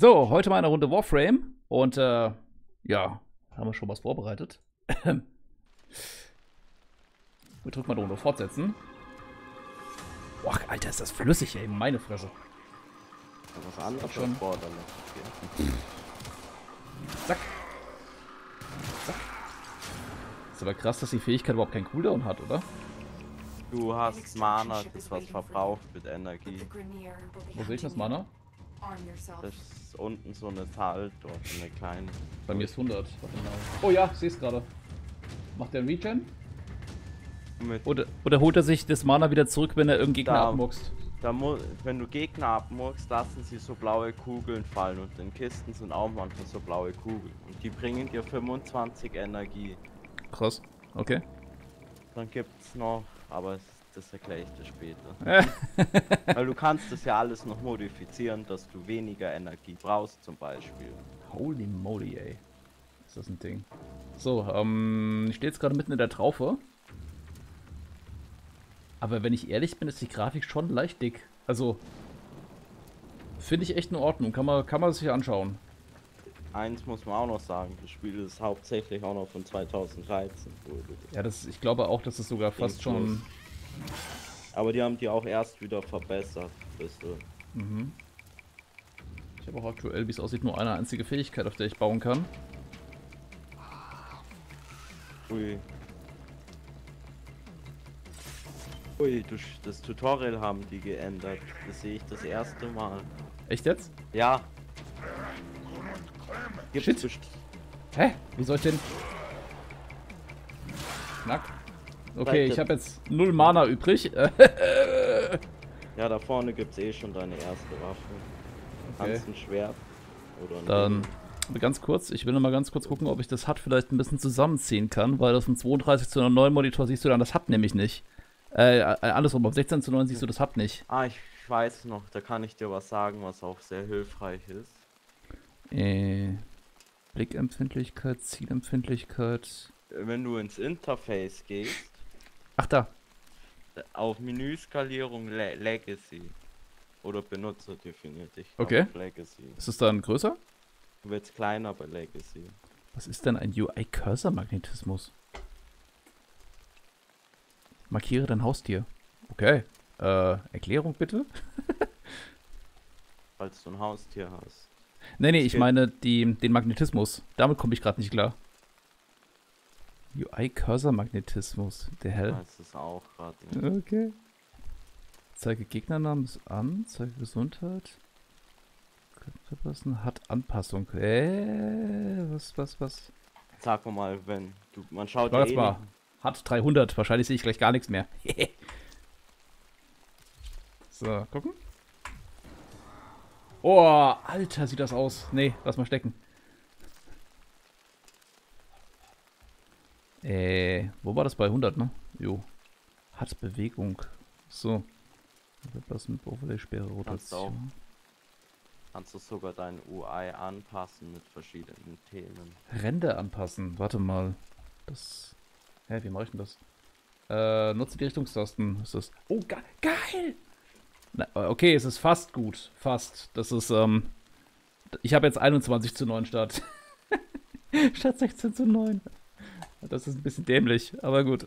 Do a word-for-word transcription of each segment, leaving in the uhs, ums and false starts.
So, heute mal eine Runde Warframe. Und, äh, ja, haben wir schon was vorbereitet. Wir drücken mal die Runde fortsetzen. Boah, Alter, ist das flüssig, ey, meine Fresse. Ja, was anderes schon. Okay. Zack. Zack. Ist aber krass, dass die Fähigkeit überhaupt keinen Cooldown hat, oder? Du hast Mana, das was verbraucht mit Energie. Wo sehe ich das Mana? Das ist unten so eine Zahl dort, eine kleine. Bei mir ist hundert. Oh ja, ich sehe es gerade. Macht der Regen? Mit Oder, oder holt er sich das Mana wieder zurück, wenn er irgendeinen Gegner Da- abmuckst? da mu wenn du Gegner abmurkst, lassen sie so blaue Kugeln fallen und in Kisten sind auch manchmal so blaue Kugeln. Und die bringen dir fünfundzwanzig Energie. Krass. Okay. Dann gibt's noch, aber es- das erkläre ich dir später. Weil du kannst das ja alles noch modifizieren, dass du weniger Energie brauchst zum Beispiel. Holy moly, ey. Ist das ein Ding. So, ähm, ich stehe jetzt gerade mitten in der Traufe. Aber wenn ich ehrlich bin, ist die Grafik schon leicht dick. Also, finde ich echt in Ordnung. Kann man, kann man sich anschauen. Eins muss man auch noch sagen, das Spiel ist hauptsächlich auch noch von zweitausenddreizehn. Ja, das, ich glaube auch, dass es sogar fast schon... Aber die haben die auch erst wieder verbessert. Weißt du. Mhm. Ich habe auch aktuell, wie es aussieht, nur eine einzige Fähigkeit, auf der ich bauen kann. Ui. Ui, du, das Tutorial haben die geändert. Das sehe ich das erste Mal. Echt jetzt? Ja. Gibt's Shit. best- Hä? Wie soll ich denn... Knack. Okay, ich habe jetzt null Mana übrig. Ja, da vorne gibt's eh schon deine erste Waffe. Okay. Kannst ein Schwert oder ein Dann Ding. aber ganz kurz, ich will noch mal ganz kurz gucken, ob ich das H U D vielleicht ein bisschen zusammenziehen kann, weil auf dem zweiunddreißig zu neun Monitor siehst du dann das H U D nämlich nicht. Äh, äh, andersrum, auf sechzehn zu neun siehst du das H U D nicht. Ah, ich weiß noch, da kann ich dir was sagen, was auch sehr hilfreich ist. Äh, Blickempfindlichkeit, Zielempfindlichkeit. Wenn du ins Interface gehst, Ach da, auf Menüskalierung Le Legacy oder Benutzer definiert. Ich glaub, Okay. auf Legacy. ist es dann größer? Wird's kleiner bei Legacy. Was ist denn ein U I-Cursor-Magnetismus? Markiere dein Haustier. Okay. Äh, Erklärung bitte? Falls du ein Haustier hast. Nee, nee, Es ich geht- meine die, den Magnetismus. Damit komme ich gerade nicht klar. U I-Cursor-Magnetismus. Der Hell? Weiß es auch gerade nicht. Okay. Zeige Gegnernamen an, zeige Gesundheit. Verpassen, hat Anpassung. Äh, was, was, was? Sag mal, wenn du, man schaut Mach ja jetzt eh mal. nicht- Hat dreihundert. Wahrscheinlich sehe ich gleich gar nichts mehr. So, gucken. Oh, Alter, sieht das aus. Nee, lass mal stecken. Äh, wo war das bei hundert, ne? Jo. Hat Bewegung. So. Was mit Overlay-Sperre, Kannst du auch. Rotation. kannst du sogar dein U I anpassen mit verschiedenen Themen. Ränder anpassen. Warte mal. Das. Hä, wie mache ich denn das? Äh, nutze die Richtungstasten. Ist das. Oh, ge geil! Na, okay, es ist fast gut. Fast. Das ist, ähm. Ich habe jetzt einundzwanzig zu neun statt. statt sechzehn zu neun. Das ist ein bisschen dämlich, aber gut.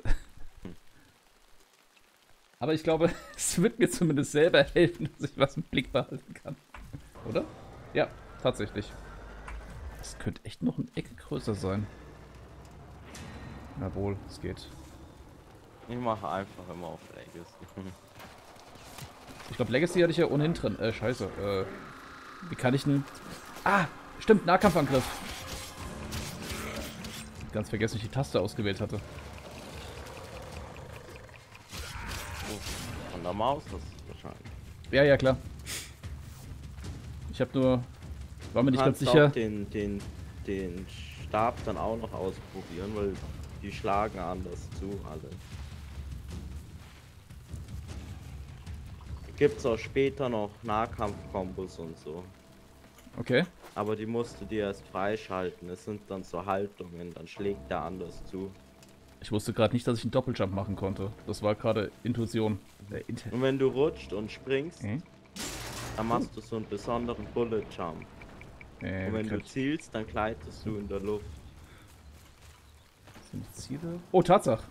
Aber ich glaube, es wird mir zumindest selber helfen, dass ich was im Blick behalten kann. Oder? Ja, tatsächlich. Das könnte echt noch eine Ecke größer sein. Jawohl, es geht. Ich mache einfach immer auf Legacy. Ich glaube, Legacy hatte ich ja ohnehin drin. Äh, scheiße. Äh, wie kann ich denn... Ah, stimmt, Nahkampfangriff. Ganz vergessen, ich die Taste ausgewählt hatte. Von der Maus das ist wahrscheinlich. Ja, ja, klar. Ich habe nur... War mir Du nicht ganz kannst sicher. auch den, den, den Stab dann auch noch ausprobieren, weil die schlagen anders zu, alle. Gibt's auch später noch Nahkampfkombos und so. Okay. Aber die musst du dir erst freischalten. Es sind dann so Haltungen, dann schlägt der anders zu. Ich wusste gerade nicht, dass ich einen Doppeljump machen konnte. Das war gerade Intuition. Äh, Int Und wenn du rutscht und springst, Mhm. dann machst du so einen besonderen Bullet Jump. Nee, Und wenn du kennt- zielst, dann gleitest du in der Luft. Sind Ziele? Oh, Tatsache.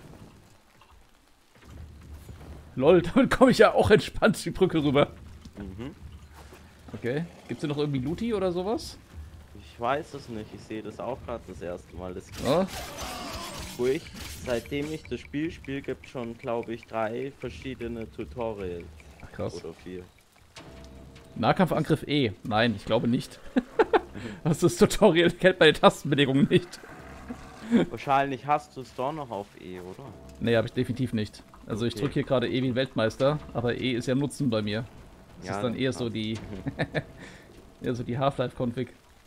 Lol, damit komme ich ja auch entspannt die Brücke rüber. Mhm. Okay. Gibt's hier noch irgendwie Looty oder sowas? Ich weiß es nicht, ich sehe das auch gerade das erste Mal. Das Ja. wo ich, seitdem ich das Spiel spiele, gibt schon, glaube ich, drei verschiedene Tutorials. Ach, krass. Oder vier. Nahkampfangriff E. Nein, ich glaube nicht. Das ist das Tutorial, kennt meine Tastenbedingungen nicht. Wahrscheinlich hast du es doch noch auf E, oder? Nee, habe ich definitiv nicht. Also ich Okay. drücke hier gerade E wie ein Weltmeister, aber E ist ja Nutzen bei mir. Das Ja, ist dann dann eher so passt. die eher so die Half-Life-Config.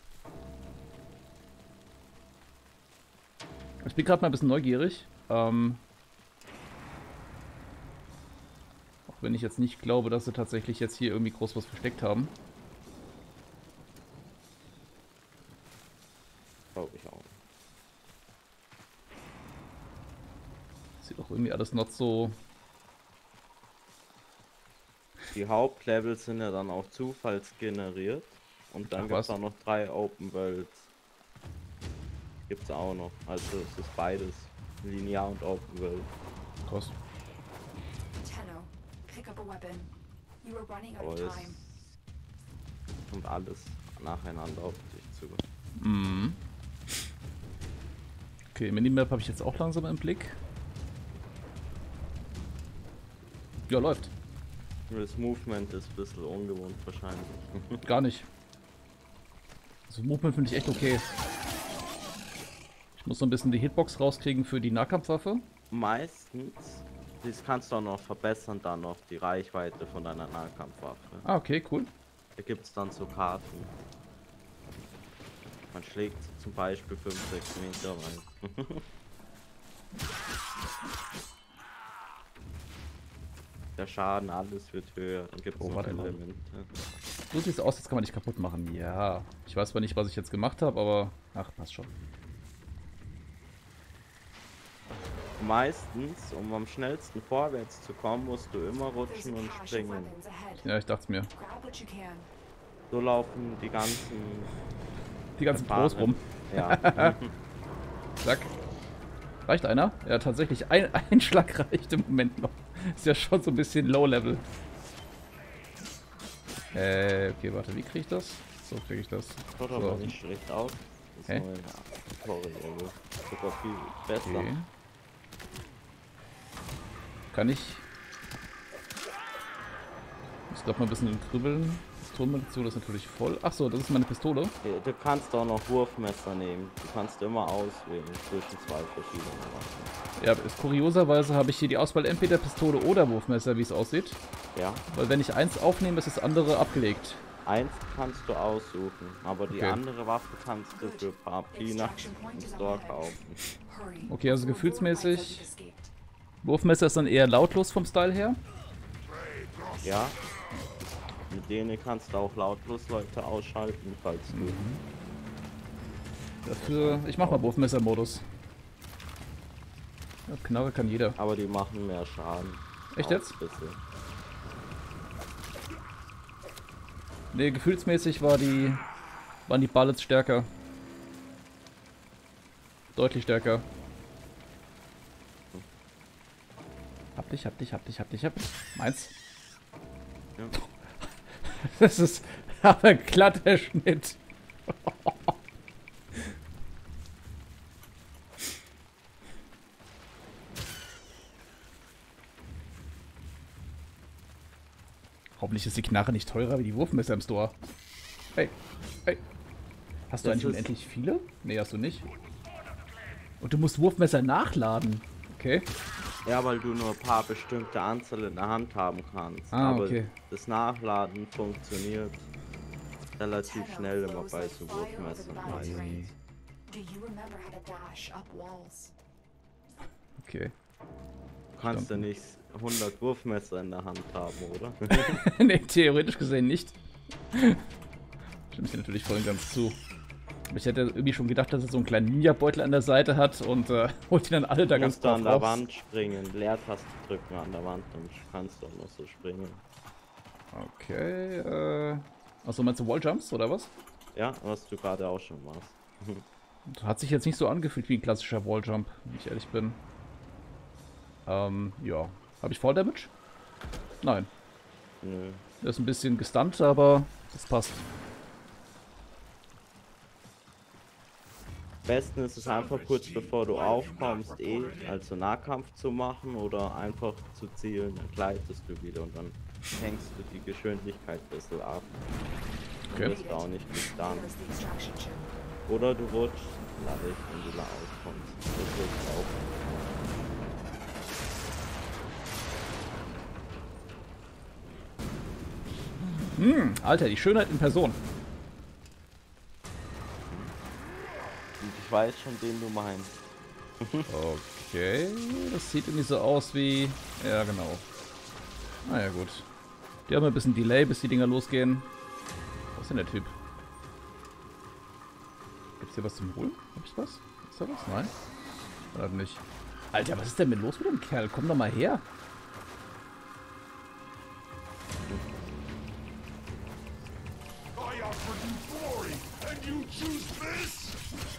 Ich bin gerade mal ein bisschen neugierig. Ähm, auch wenn ich jetzt nicht glaube, dass sie tatsächlich jetzt hier irgendwie groß was versteckt haben. Glaube ich auch. Sieht auch irgendwie alles not so... Die Hauptlevel sind ja dann auch zufallsgeneriert. Und dann Ach, gibt was? es auch noch drei Open Worlds. Gibt's auch noch. Also es ist beides. Linear und Open World. Krass. Tenno, pick up a weapon. You are running out Aber of es time. kommt alles nacheinander auf dich zu. Mhm. Okay, Minimap habe ich jetzt auch langsam im Blick. Ja, läuft. Das Movement ist ein bisschen ungewohnt wahrscheinlich. Gar nicht. Also Movement finde ich echt okay. Ich muss so ein bisschen die Hitbox rauskriegen für die Nahkampfwaffe. Meistens, das kannst du auch noch verbessern, dann noch die Reichweite von deiner Nahkampfwaffe. Ah, okay, cool. Da gibt es dann so Karten. Man schlägt sie zum Beispiel fünf, sechs Meter weit. Der Schaden, alles wird höher. Dann gibt es Oh, noch warte mal. Elemente. So sieht es aus, jetzt kann man nicht kaputt machen. Ja. Ich weiß zwar nicht, was ich jetzt gemacht habe, aber... Ach, passt schon. Meistens, um am schnellsten vorwärts zu kommen, musst du immer There's rutschen a und cache of springen. weapons ahead. Ja, ich dachte mir. Grab what you can. So laufen die ganzen... Die ganzen Pros rum. Ja. Zack. Reicht einer? Ja, tatsächlich. Ein, ein Schlag reicht im Moment noch. Ist ja schon so ein bisschen Low-Level. Äh, okay, warte, wie kriege ich das? So kriege ich das. Schaut So. aber nicht schlecht aus. Das Hä? neue Tutorial. Sogar viel besser. Okay. Kann ich... Ich glaube mal ein bisschen grübeln. Pistolenmunition ist natürlich voll. Ach so, das ist meine Pistole. Okay, du kannst auch noch Wurfmesser nehmen. Du kannst immer auswählen zwischen zwei verschiedenen Waffen. Ja, ist, kurioserweise habe ich hier die Auswahl entweder Pistole oder Wurfmesser, wie es aussieht. Ja, Weil wenn ich eins aufnehme, ist das andere abgelegt. eins kannst du aussuchen, aber die Okay. andere Waffe kannst du für ein paar Peanuts im Store kaufen. Hurry. Okay, also before gefühlsmäßig- Vorlights have escaped. Wurfmesser ist dann eher lautlos vom Style her. Ja, mit denen kannst du auch lautlos Leute ausschalten, falls du... Dafür, ich mach mal Wurfmesser-Modus. Ja, Knarre kann jeder. Aber die machen mehr Schaden. Echt Auch jetzt? ein bisschen. Ne, gefühlsmäßig war die, waren die Bullets stärker. Deutlich stärker. Hab dich, hab dich, hab dich, hab dich, hab dich. Meins. Ja. Das ist aber ein glatter Schnitt. Hoffentlich ist die Knarre nicht teurer wie die Wurfmesser im Store. Hey, hey. Hast du Das eigentlich ist- unendlich viele? Nee, hast du nicht. Und du musst Wurfmesser nachladen. Okay. Ja, weil du nur ein paar bestimmte Anzahl in der Hand haben kannst. Ah, Aber okay. das Nachladen funktioniert relativ Tenno schnell immer flows bei like so fire over the Wurfmessern. battle's meistens. range. Do you remember how to dash up walls? Okay. Du kannst ja nicht hundert Wurfmesser in der Hand haben, oder? Nee, theoretisch gesehen nicht. Stimme ich dir natürlich voll und ganz zu. Aber ich hätte irgendwie schon gedacht, dass er so einen kleinen Ninja-Beutel an der Seite hat und äh, holt die dann alle da Du ganz musst da an drauf der raus. Wand springen, Leertaste drücken an der Wand, dann kannst du auch noch so springen. Okay, äh. Achso, meinst du Walljumps oder was? Ja, was du gerade auch schon machst. Hat sich jetzt nicht so angefühlt wie ein klassischer Walljump, wenn ich ehrlich bin. Ähm, ja. Habe ich Fall Damage? Nein. Nö. Der ist ein bisschen gestunt, aber das passt. Am besten ist es einfach kurz bevor du aufkommst, eh, also Nahkampf zu machen oder einfach zu zielen, dann gleitest du wieder und dann hängst du die Geschwindigkeit ein bisschen ab. Okay. Und bist auch nicht gestunt. Here's the extraction chip. Oder du rutschst, lade ich, wenn du da auskommst. Das hilft auch. Hm, Alter, die Schönheit in Person. Und ich weiß schon, den du meinst. Okay, das sieht irgendwie so aus wie... Ja, genau. Naja, gut. Die haben ein bisschen Delay, bis die Dinger losgehen. Was ist denn der Typ? Gibt's hier was zum Holen? Hab ich was? Ist da was? Nein? Oder nicht? Alter, was ist denn mit los mit dem Kerl? Komm doch mal her. I offered you glory, and you choose this?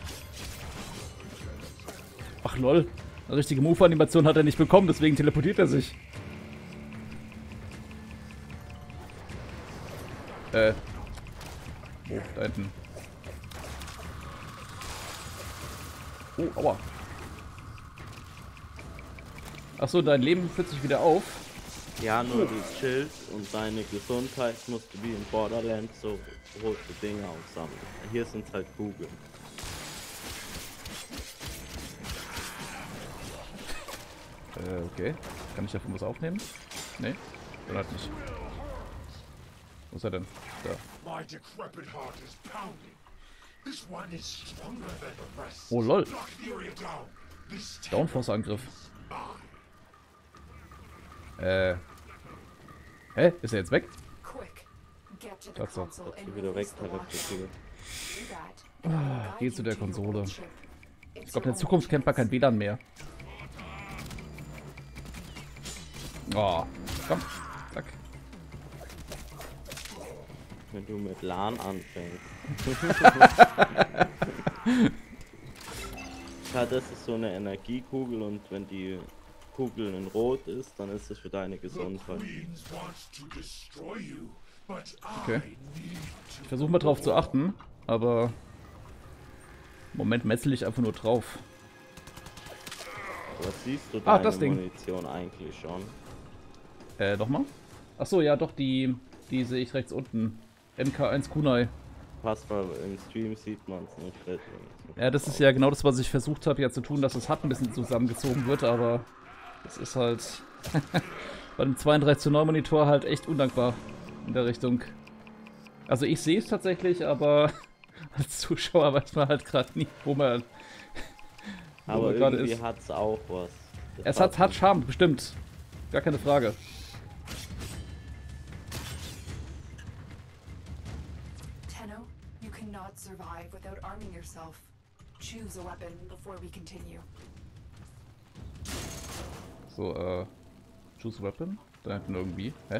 Ach lol. Eine richtige Move-Animation hat er nicht bekommen, deswegen teleportiert er sich. Äh. Oh, da hinten. Oh, aua. Achso, dein Leben füllt sich wieder auf. Ja, nur du chillst und deine Gesundheit musst du wie in Borderlands so rote Dinge aufsammeln. Hier sind halt Kugeln. Äh, okay. Kann ich davon was aufnehmen? Nee? Dann halt nicht. Wo ist er denn? Da. My decrepit heart is pounding. This one is stronger than the rest. Oh lol. Knock the area down. This Downforce-Angriff. Äh. Hä? Ist er jetzt weg? Quick. Get to the Tatsache. console Dass and du wieder weg release the watch. teleportiert. Do that, and I will Geh guide zu you der to your Konsole. chip. Ich It's glaube, in your der only Zukunft kennt man kein chance. W L A N mehr. Oh, komm. Zack. Wenn du mit LAN anfängst. Ja, das ist so eine Energiekugel und wenn die Kugel in Rot ist, dann ist es für deine The Gesundheit. Queens wants to destroy you, but Okay. I need Ich versuche mal drauf zu achten, aber im Moment metzel ich einfach nur drauf. Was siehst du Ah, deine das Ding. Munition eigentlich schon? Äh, nochmal? Achso, ja doch, die, die sehe ich rechts unten. M K eins Kunai. Passt, weil im Stream sieht man es nicht. Ja, das ist ja genau das, was ich versucht habe ja zu tun, dass das H U D ein bisschen zusammengezogen wird, aber das ist halt bei dem zweiunddreißig zu neun Monitor halt echt undankbar in der Richtung. Also ich sehe es tatsächlich, aber als Zuschauer weiß man halt gerade nicht, wo man, wo Aber man gerade irgendwie ist. hat es auch was. Das Es hat, hat passt. Charme, bestimmt. Gar keine Frage. Tenno, you cannot survive without arming yourself. Choose a weapon before we continue. So, äh, Choose Weapon? Da hinten irgendwie. Hä?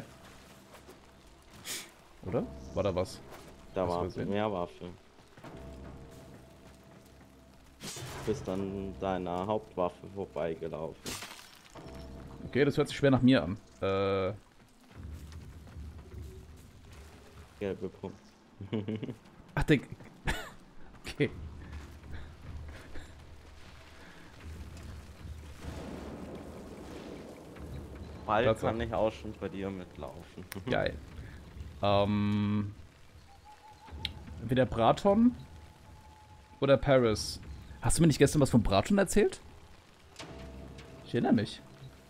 Oder? War da was? Da Hast du war gesehen? mehr Waffe. Bist dann deiner Hauptwaffe vorbeigelaufen. Okay, das hört sich schwer nach mir an. Äh, Gelbe Punkt. ach, der... Okay. Bald Tatsache. kann ich auch schon bei dir mitlaufen. Geil. Ähm... Entweder Braton oder Paris. Hast du mir nicht gestern was von Braton erzählt? Ich erinnere mich.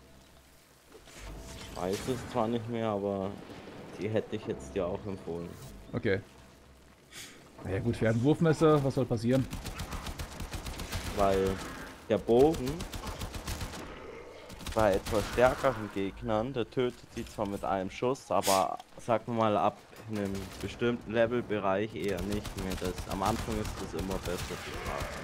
Ich weiß es zwar nicht mehr, aber die hätte ich jetzt dir auch empfohlen. Okay. Naja gut, wir haben ein Wurfmesser. Was soll passieren? Weil der Bogen bei etwas stärkeren Gegnern, der tötet sie zwar mit einem Schuss, aber sagen wir mal ab einem bestimmten Levelbereich eher nicht mehr. Das, am Anfang ist das immer besser zu tragen.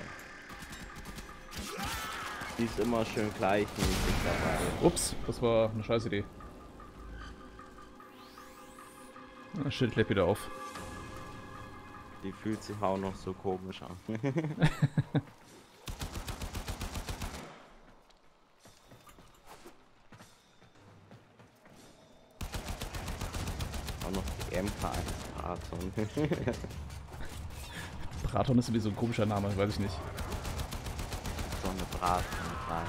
Die ist immer schön gleichmäßig dabei. Ups, das war eine scheiß Idee. Das Schild lebt wieder auf. die fühlt sich auch noch so komisch an. Auch noch die M K eins Braton. Braton ist sowieso ein komischer Name, weiß ich nicht. So eine Braton rein.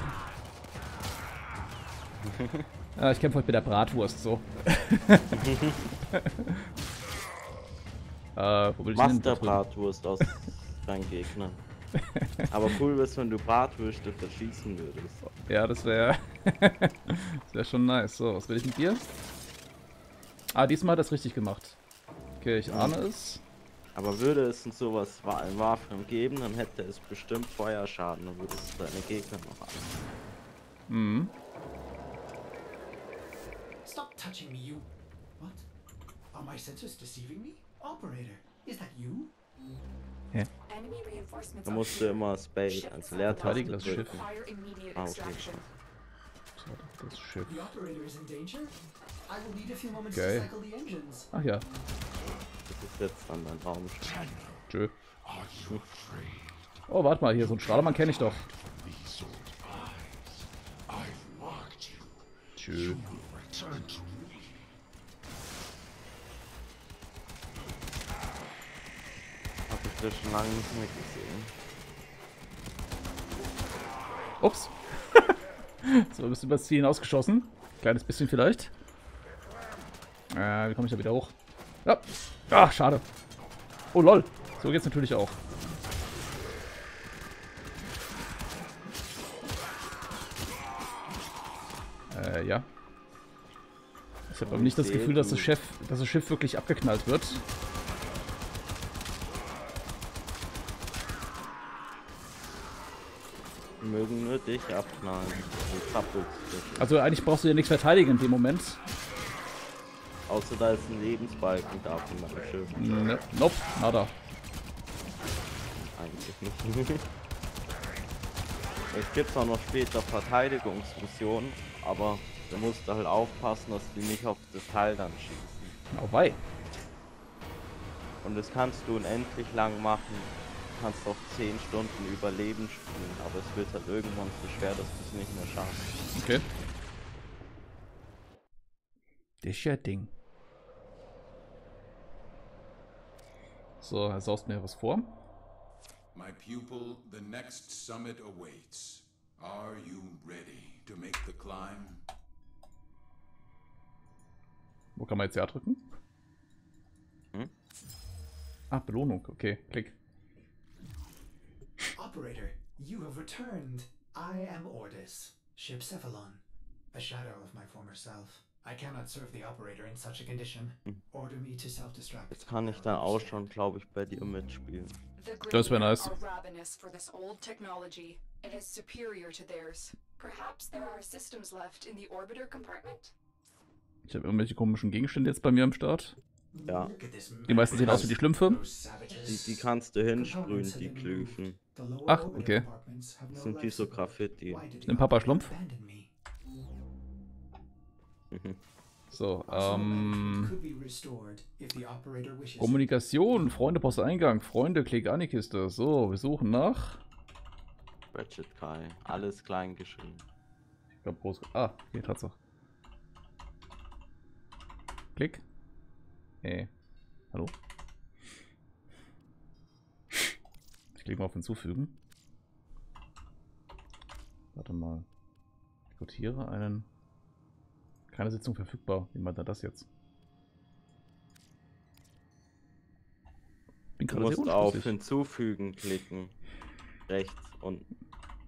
Ja, ich kämpfe heute mit der Bratwurst, so. äh, wo will ich denn hin? Master-Bratwurst aus deinen Gegnern. Aber cool wär's, wenn du Bratwürste verschießen würdest. Ja, das wäre das wäre schon nice. So, was will ich mit dir? Ah, diesmal hat er es richtig gemacht. Okay, ich ahne es. Aber würde es in sowas in Warframe geben, dann hätte es bestimmt Feuerschaden und würde es deine Gegner noch an. Mhm. Stop touching me, you. What? Are my sensors deceiving me? Operator, is that you? Enemy reinforcements Da are musst du here. immer Space Ship als is Leertaste das Schiff. drücken. Require immediate Ah, okay. extraction. Das Schiff. The operator is in danger? I will need a few moments Okay. to cycle the engines. Ach ja, Das ist jetzt dann dein Raumschiff. tschö. Are you afraid? Oh, warte mal, hier, so einen Strahlermann kenne ich doch. These old eyes. I've marked you. Tschö. You will return to me. Hab ich das schon lange nicht mehr gesehen. Ups. So, ein bisschen übers Ziel hinausgeschossen. Kleines bisschen vielleicht. Äh, wie komme ich da wieder hoch? Ja. Ah, schade. Oh, lol. So geht's natürlich auch. Äh, ja. Ich habe aber nicht das Gefühl, dass das, Chef, dass das Schiff wirklich abgeknallt wird. Die mögen nur dich abknallen. Du zappelst dich. Also eigentlich brauchst du ja nichts verteidigen in dem Moment. Außer da ist ein Lebensbalken da von meinem Schiff. Ne, nope, nada. Eigentlich nicht. Es gibt auch noch später Verteidigungsmissionen, aber du musst halt aufpassen, dass die nicht auf das Teil dann schießen. Oh wei. Und das kannst du unendlich lang machen. Du kannst auch zehn Stunden Überleben spielen, aber es wird halt irgendwann so schwer, dass du es nicht mehr schaffst. Okay. Das ist ja Ding. So, er saust mir was vor. My pupil, the next summit awaits. Are you ready to make the climb? Wo kann man jetzt ja drücken? Hm? Ah, Belohnung. Okay, klick. Operator, you have returned. I am Ordis, ship Cephalon, a shadow of my former self. I cannot serve the operator in such a condition. Order me to self-destruct. Jetzt kann ich dann auch schon, glaube ich, bei dir mitspielen. The Das wär Green nice. are ravenous for this old technology. It is superior to theirs. Perhaps there are systems left in the orbiter compartment? Ich habe irgendwelche komischen Gegenstände jetzt bei mir am Start. Ja. Look at this Die meisten sehen aus wie die Schlümpfe. Those savages. Die, die kannst du hinsprühen, Components have die been Glyphen. moved. The lower Ach, orbital okay. compartments have no Sind wie life so support. Graffiti. Why did the Den Papa operator Schlumpf. abandon me? So, Arsenal ähm... management could be restored if the operator wishes. Kommunikation, Freunde, Posteingang, Freunde, Klick Anikiste. So, wir suchen nach... Ratchet Kai. Alles klein geschrieben. Ich glaube groß... Ah, hier, Tatsache. Klick. Hey. Hallo? Ich klicke mal auf Hinzufügen. Warte mal. Ich notiere einen... Keine Sitzung verfügbar. Wie meint er das jetzt? Bin Du gerade sehr musst auf unschlüssig. Hinzufügen klicken. Rechts unten.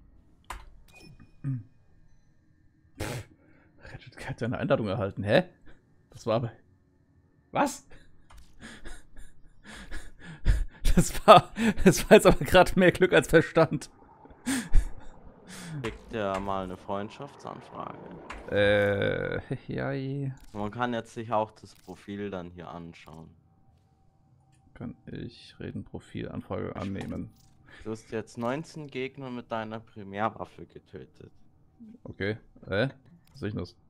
Ratchet hat ja eine Einladung erhalten. Hä? Das war aber... Was? Das war... Das war jetzt aber gerade mehr Glück als Verstand. Kriegt der mal eine Freundschaftsanfrage. Äh... Ja... je. Man kann jetzt sich auch das Profil dann hier anschauen. Kann ich reden, Profil, Anfrage annehmen. Du hast jetzt neunzehn Gegner mit deiner Primärwaffe getötet. Okay. Äh? Was soll ich denn das?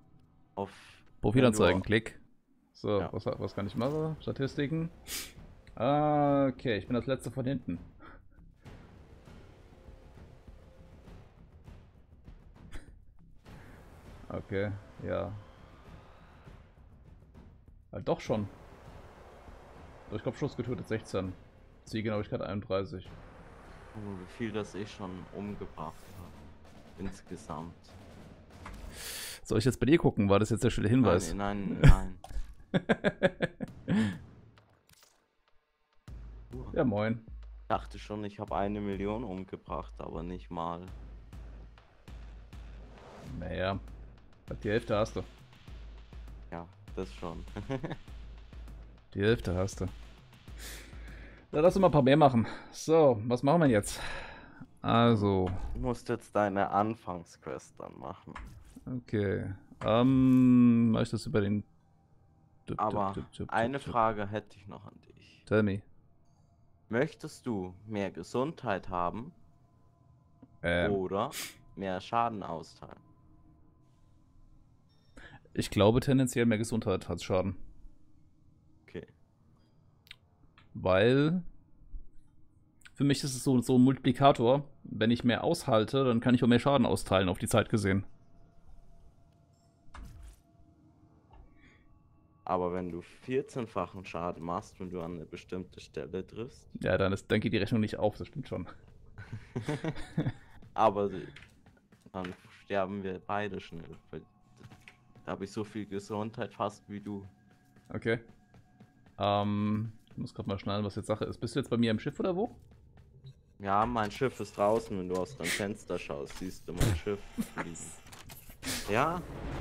Auf Profilanzeigen, wenn du- Klick. So, Ja. was, was kann ich machen? Statistiken. Okay, ich bin das letzte von hinten. Okay, ja. ja doch schon. Durchkopfschuss getötet sechzehn. Zielgenauigkeit einunddreißig. Oh, wie viel das ich schon umgebracht habe. Insgesamt. Soll ich jetzt bei dir gucken? War das jetzt der stille Hinweis? Nein, nein, nein. Ja, moin. Ich dachte schon, ich habe eine Million umgebracht, aber nicht mal. Naja, die Hälfte hast du. Ja, das schon. Die Hälfte hast du. Da lass uns mal ein paar mehr machen. So, was machen wir jetzt? Also. Du musst jetzt deine Anfangsquest dann machen. Okay. Ähm, mach ich das über den... Aber eine Frage hätte ich noch an dich. Tell me. Möchtest du mehr Gesundheit haben Ähm, oder mehr Schaden austeilen? ich glaube tendenziell mehr Gesundheit als Schaden. Okay. Weil für mich ist es so, so ein Multiplikator. Wenn ich mehr aushalte, dann kann ich auch mehr Schaden austeilen, auf die Zeit gesehen. Aber wenn du vierzehnfachen Schaden machst, wenn du an eine bestimmte Stelle triffst. Ja, dann, ist, dann geht die Rechnung nicht auf, das stimmt schon. Aber dann sterben wir beide schnell. Weil da habe ich so viel Gesundheit fast wie du. Okay. Ähm, ich muss gerade mal schnallen, was jetzt Sache ist. Bist du jetzt bei mir im Schiff oder wo? Ja, mein Schiff ist draußen. Wenn du aus deinem Fenster schaust, siehst du mein Schiff fliegen. Ja?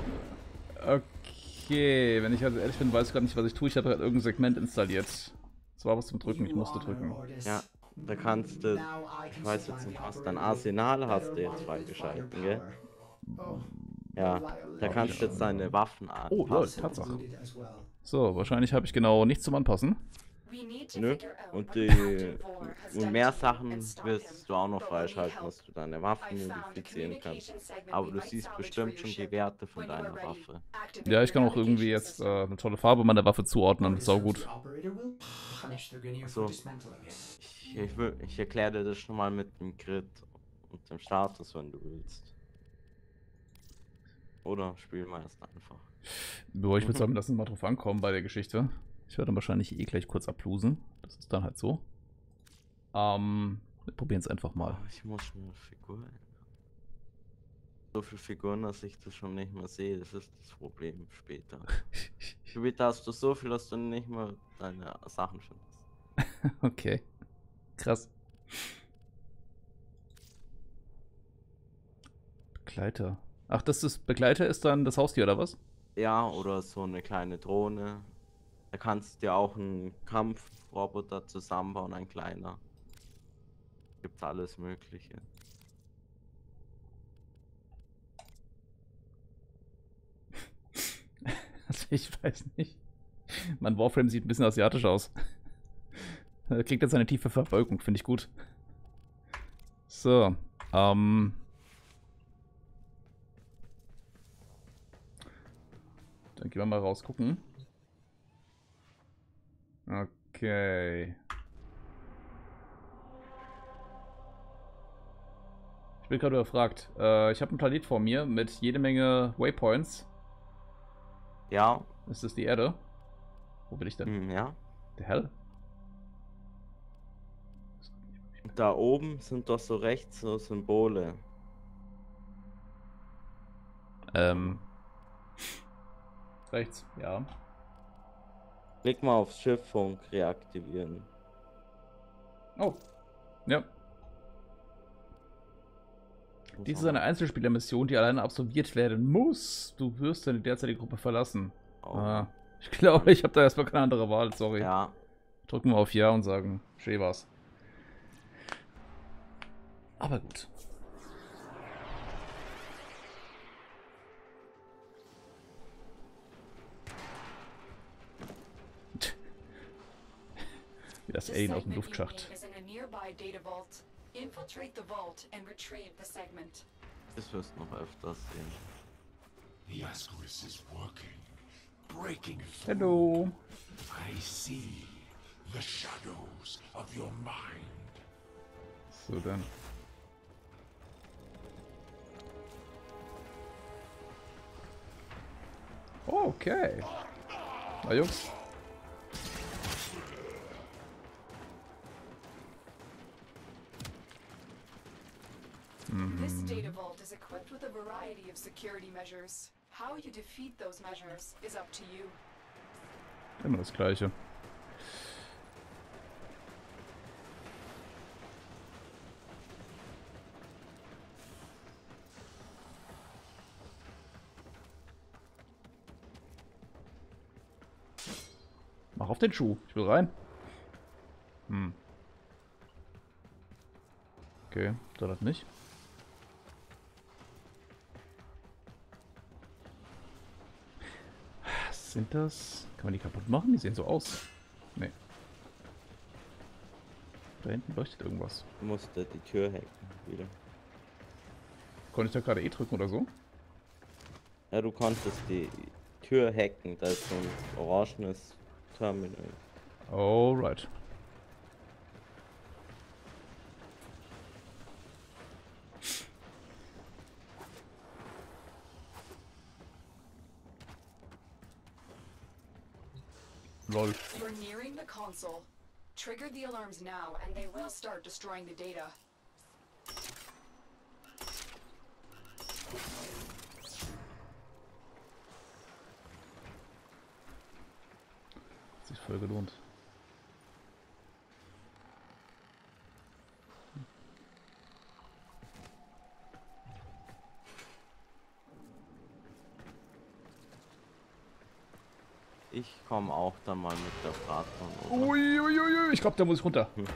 Okay, wenn ich also ehrlich bin, weiß ich gerade nicht, was ich tue. Ich habe gerade irgendein Segment installiert. Das war was zum Drücken, ich musste drücken. Ja, da kannst du, ich weiß jetzt nicht was, dein Arsenal hast du jetzt freigeschalten, gell? Ja, da kannst du jetzt deine Waffen anpassen. Oh, lol, Tatsache. So, wahrscheinlich habe ich genau nichts zum Anpassen. Nö, und, die, und mehr Sachen wirst du auch noch freischalten, dass du deine Waffen modifizieren kannst. Aber du siehst bestimmt schon die Werte von deiner Waffe. Ja, ich kann auch irgendwie jetzt äh, eine tolle Farbe meiner Waffe zuordnen. Sau gut. So, ich, ich, will, ich erkläre dir das schon mal mit dem Crit und dem Status, wenn du willst. Oder spielen wir erst einfach. Bevor ich würde sagen, lass uns mal drauf ankommen bei der Geschichte. Ich werde dann wahrscheinlich eh gleich kurz ablosen. Das ist dann halt so. Ähm, wir probieren es einfach mal. Oh, ich muss schon eine Figur ändern. So viele Figuren, dass ich das schon nicht mehr sehe. Das ist das Problem später. Später hast du so viel, dass du nicht mehr deine Sachen findest. Okay. Krass. Begleiter. Ach, das ist Begleiter ist dann das Haustier oder was? Ja, oder so eine kleine Drohne. Da kannst du dir auch einen Kampfroboter zusammenbauen, ein kleiner. Gibt's alles Mögliche. Also ich weiß nicht. Mein Warframe sieht ein bisschen asiatisch aus. Er kriegt jetzt eine tiefe Verbeugung, finde ich gut. So, ähm... dann gehen wir mal raus gucken. Okay. Ich bin gerade überfragt. Äh, ich habe einen Planet vor mir mit jede Menge Waypoints. Ja. Ist das die Erde? Wo bin ich denn? Hm, ja. Der Hell? Da oben sind doch so rechts so Symbole. Ähm. Rechts, ja. Klick mal aufs Schifffunk reaktivieren. Oh. Ja. Dies ist eine Einzelspielermission, die alleine absolviert werden muss. Du wirst deine derzeitige Gruppe verlassen. Oh. Ah, ich glaube, ich habe da erstmal keine andere Wahl, sorry. Ja. Drücken wir auf Ja und sagen, schön war's. Aber gut. Wie das Alien aus dem Luftschacht. Das wirst du noch öfters sehen. The Ascaris is working. Breaking through. Hallo. I see. the shadows of your mind. So, dann. Okay. Na, Jungs. This data vault is equipped with a variety of security measures. How you defeat those measures is up to you. Immer das Gleiche. Mach auf den Schuh. Ich will rein. Hm. Okay, soll das nicht? Was sind das? Kann man die kaputt machen? Die sehen so aus. Nee. Da hinten leuchtet irgendwas. Du musst da die Tür hacken wieder. Konnte ich da gerade E drücken oder so? Ja, du konntest die Tür hacken, da ist so ein orangenes Terminal. Alright. Lol. You're nearing the console. Trigger the alarms now, and they will start destroying the data. Hat sich voll gelohnt. Ich komme auch dann mal mit der Bratpfanne. Uiuiui, ui, ui. Ich glaube, da muss ich runter. Hm.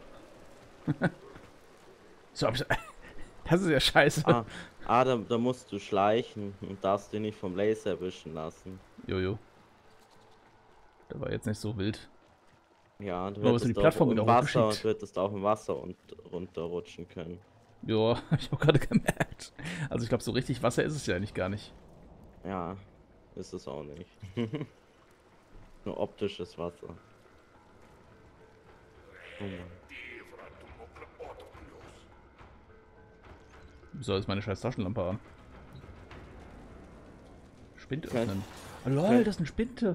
So, hab ich, das ist ja scheiße. Ah, ah da, da musst du schleichen und darfst dich nicht vom Laser erwischen lassen. Jojo. Der war jetzt nicht so wild. Ja, du Aber hast du die hättest auch Plattform im wieder Wasser und hochgeschickt? du hättest auch im Wasser und runterrutschen können. Ja, ich habe gerade gemerkt. Also ich glaube, so richtig Wasser ist es ja eigentlich gar nicht. Ja, ist es auch nicht. Nur optisches Wasser. Oh Mann. Wieso ist meine scheiß Taschenlampe an? Spind Okay. öffnen. Oh, lol, Okay. das ist eine Spinte.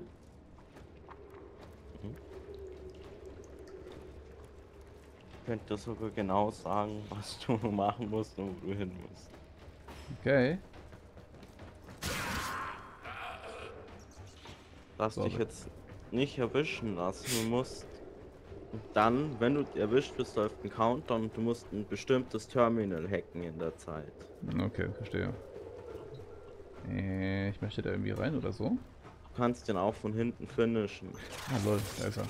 Ich könnte dir sogar genau sagen, was du machen musst und wo du hin musst. Okay. Darfst So, dich aber- jetzt nicht erwischen lassen. Du musst dann, wenn du erwischt bist, läuft ein Countdown und du musst ein bestimmtes Terminal hacken in der Zeit. Okay, verstehe. Äh, ich möchte da irgendwie rein oder so. Du kannst den auch von hinten finishen. Ah, lol, da ist er.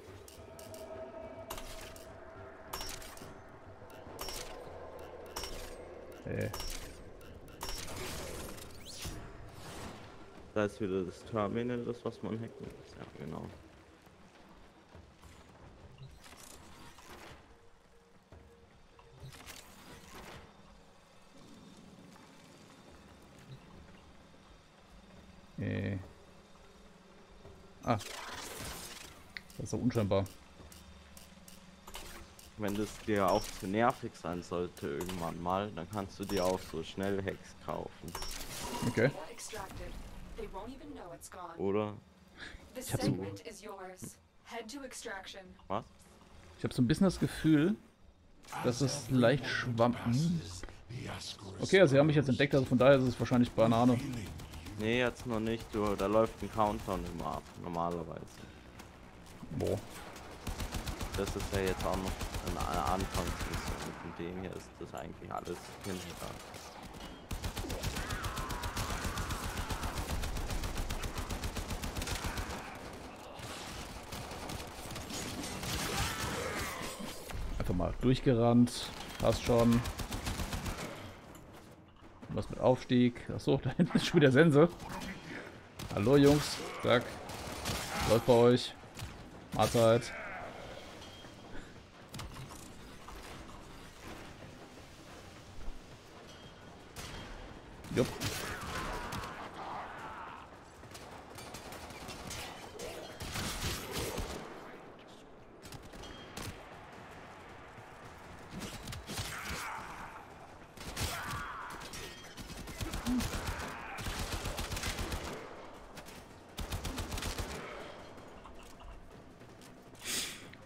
Äh, Da ist wieder das Terminal, das was man hacken muss. Ja, genau. äh. Ah. Das ist so unscheinbar. Wenn das dir auch zu nervig sein sollte irgendwann mal, dann kannst du dir auch so Schnellhacks kaufen. Okay. Data extracted. They won't even know it's gone. Oder? This hab so- segment is yours. Head to extraction. Was? Ich habe so ein bisschen das Gefühl, dass es leicht schwamm... Hm. The Ascaris Okay, also sie haben mich jetzt entdeckt, also von daher ist es wahrscheinlich Banane. Nee, jetzt noch nicht. Du, da läuft ein Countdown immer ab, normalerweise. Boah. Das ist ja jetzt auch noch eine Anfangsmission. Von dem her ist das eigentlich alles hingegangen. Einfach mal durchgerannt. Passt schon. Was mit Aufstieg? Achso, da hinten ist schon wieder Sense. Hallo Jungs. Zack. Läuft bei euch. Mahlzeit. Jupp.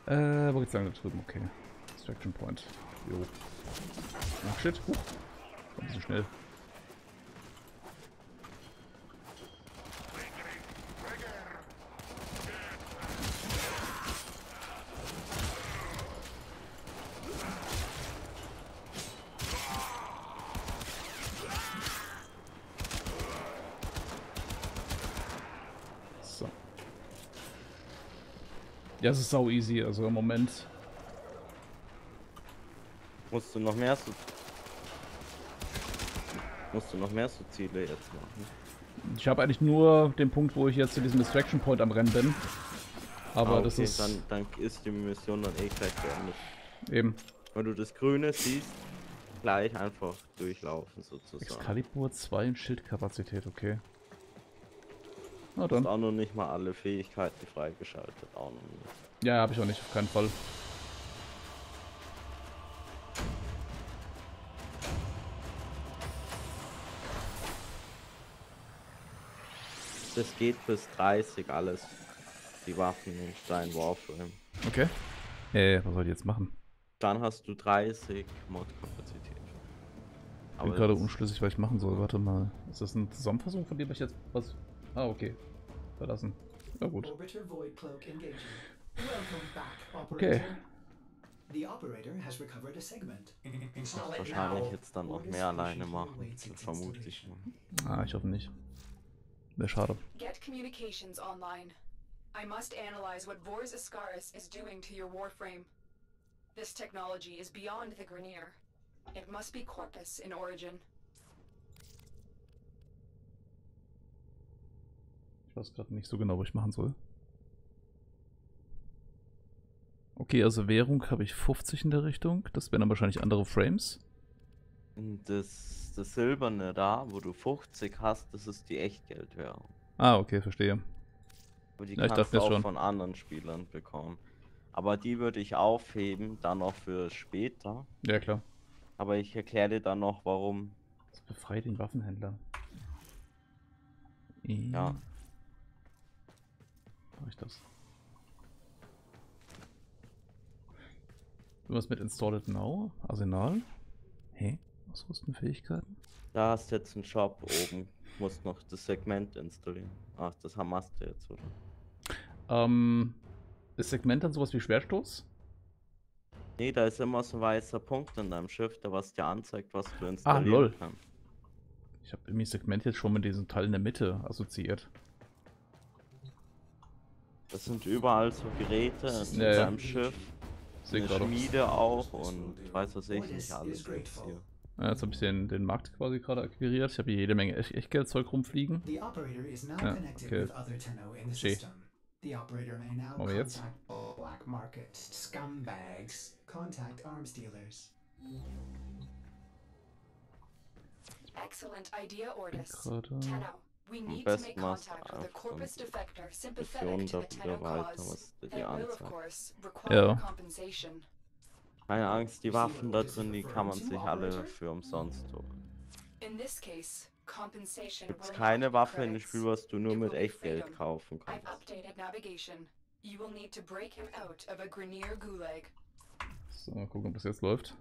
Äh, wo geht's lang? Da drüben, okay. Extraction Point. Jo. Ach shit. Huch. Ein bisschen schnell. So. Ja, es ist sau easy, also im Moment. Musst du noch mehr so... Musst du noch mehr so Ziele jetzt machen? Ich habe eigentlich nur den Punkt, wo ich jetzt zu diesem Distraction Point am Rennen bin. Aber Ah, okay, das ist Dann, dann ist die Mission dann eh gleich beendet. eben Wenn du das Grüne siehst, gleich einfach durchlaufen sozusagen. Excalibur zwei in Schildkapazität, okay. Na Du hast dann. auch noch nicht mal alle Fähigkeiten freigeschaltet, auch noch nicht. Ja, habe ich auch nicht, auf keinen Fall. Das geht bis dreißig alles. Die Waffen in Stein Warframe. Okay. Äh, was soll ich jetzt machen? Dann hast du dreißig Mod-Kapazität. Ich bin gerade unschlüssig, was ich machen soll. Warte mal. Ist das eine Zusammenfassung von dem, was ich jetzt was... Ah, okay. Verlassen. Ja gut. Orbiter Void Cloak engaging. Welcome back, operator. Okay. The operator has recovered a segment. Install it Wahrscheinlich now. jetzt dann noch Ordis mehr alleine patiently machen. awaits its Vermute ich installation. mal. Ah, ich hoffe nicht. Wäre schade. Get communications online. I must analyze what Vors Ascaris is doing to your warframe. This technology is beyond the Grineer. It must be Corpus in origin. Ich weiß gerade nicht so genau, was ich machen soll. Okay, also Währung habe ich fünfzig in der Richtung. Das wären dann wahrscheinlich andere Frames. Das, das Silberne da, wo du fünfzig hast, das ist die Echtgeldwährung. Ah, okay, verstehe. Aber die Ja, ich kannst dachte du mir auch schon. von anderen Spielern bekommen. Aber die würde ich aufheben, dann noch für später. Ja, klar. Aber ich erkläre dir dann noch, warum. Das befreit den Waffenhändler. Ja. Mach ich das? Was mit Installed Now? Arsenal? Hä? Ausrüsten, Fähigkeiten? Da hast du jetzt einen Shop oben. Musst noch das Segment installieren. Ach, das haben hast du jetzt, oder? Ähm, ist Segment dann sowas wie Schwertstoß? Nee, da ist immer so ein weißer Punkt in deinem Schiff, der was dir anzeigt, was du Ah, installieren lol. kannst. Ich habe irgendwie Segment jetzt schon mit diesem Teil in der Mitte assoziiert. Das sind überall so Geräte in Ja, ja. deinem Schiff. Sehe Eine gerade. Schmiede auch und weiß was ich nicht alles jetzt hier. Ja, jetzt habe ich den, den Markt quasi gerade akquiriert. Ich habe hier jede Menge Echt Echtgeldzeug rumfliegen. The operator is now Ja, connected okay. with other Tenno in the Gee. system. The operator may now Machen wir jetzt? contact black market scumbags. Contact arms dealers. Excellent idea, Ordis. Gerade. Tenno, we need to besten make machst du contact with a einfach Corpus so defector Mission sympathetic to the da Tenno wieder weiter, cause. was dir die That will, of anzeigt. course, require Ja. compensation. Keine Angst, die Waffen da drin, die kann man sich alle für umsonst holen. In this case, compensation Gibt's will keine not be Waffe in dem credits. Spiel, was du nur It mit will be Echtgeld freedom. kaufen I've kannst. updated navigation. You will need to break him out of a Grineer gulag. So, mal gucken, ob das jetzt läuft.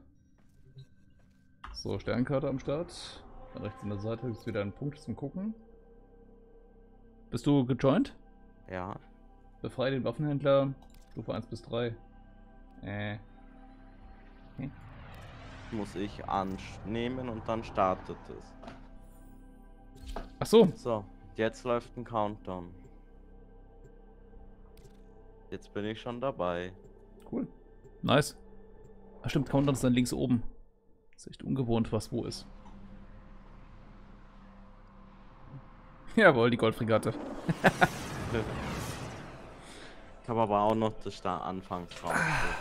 So, Sternkarte am Start. Da rechts an der Seite ist wieder ein Punkt zum Gucken. Bist du gejoint? Ja, Befreie den Waffenhändler. Stufe eins bis drei. Äh. muss ich annehmen und dann startet es. Ach so. So, jetzt läuft ein Countdown. Jetzt bin ich schon dabei. Cool. Nice. Ach stimmt, Countdown ist dann links oben. Ist echt ungewohnt, was wo ist. Jawohl, die Goldfregatte. Ich habe aber auch noch das Sta- Anfangsraum.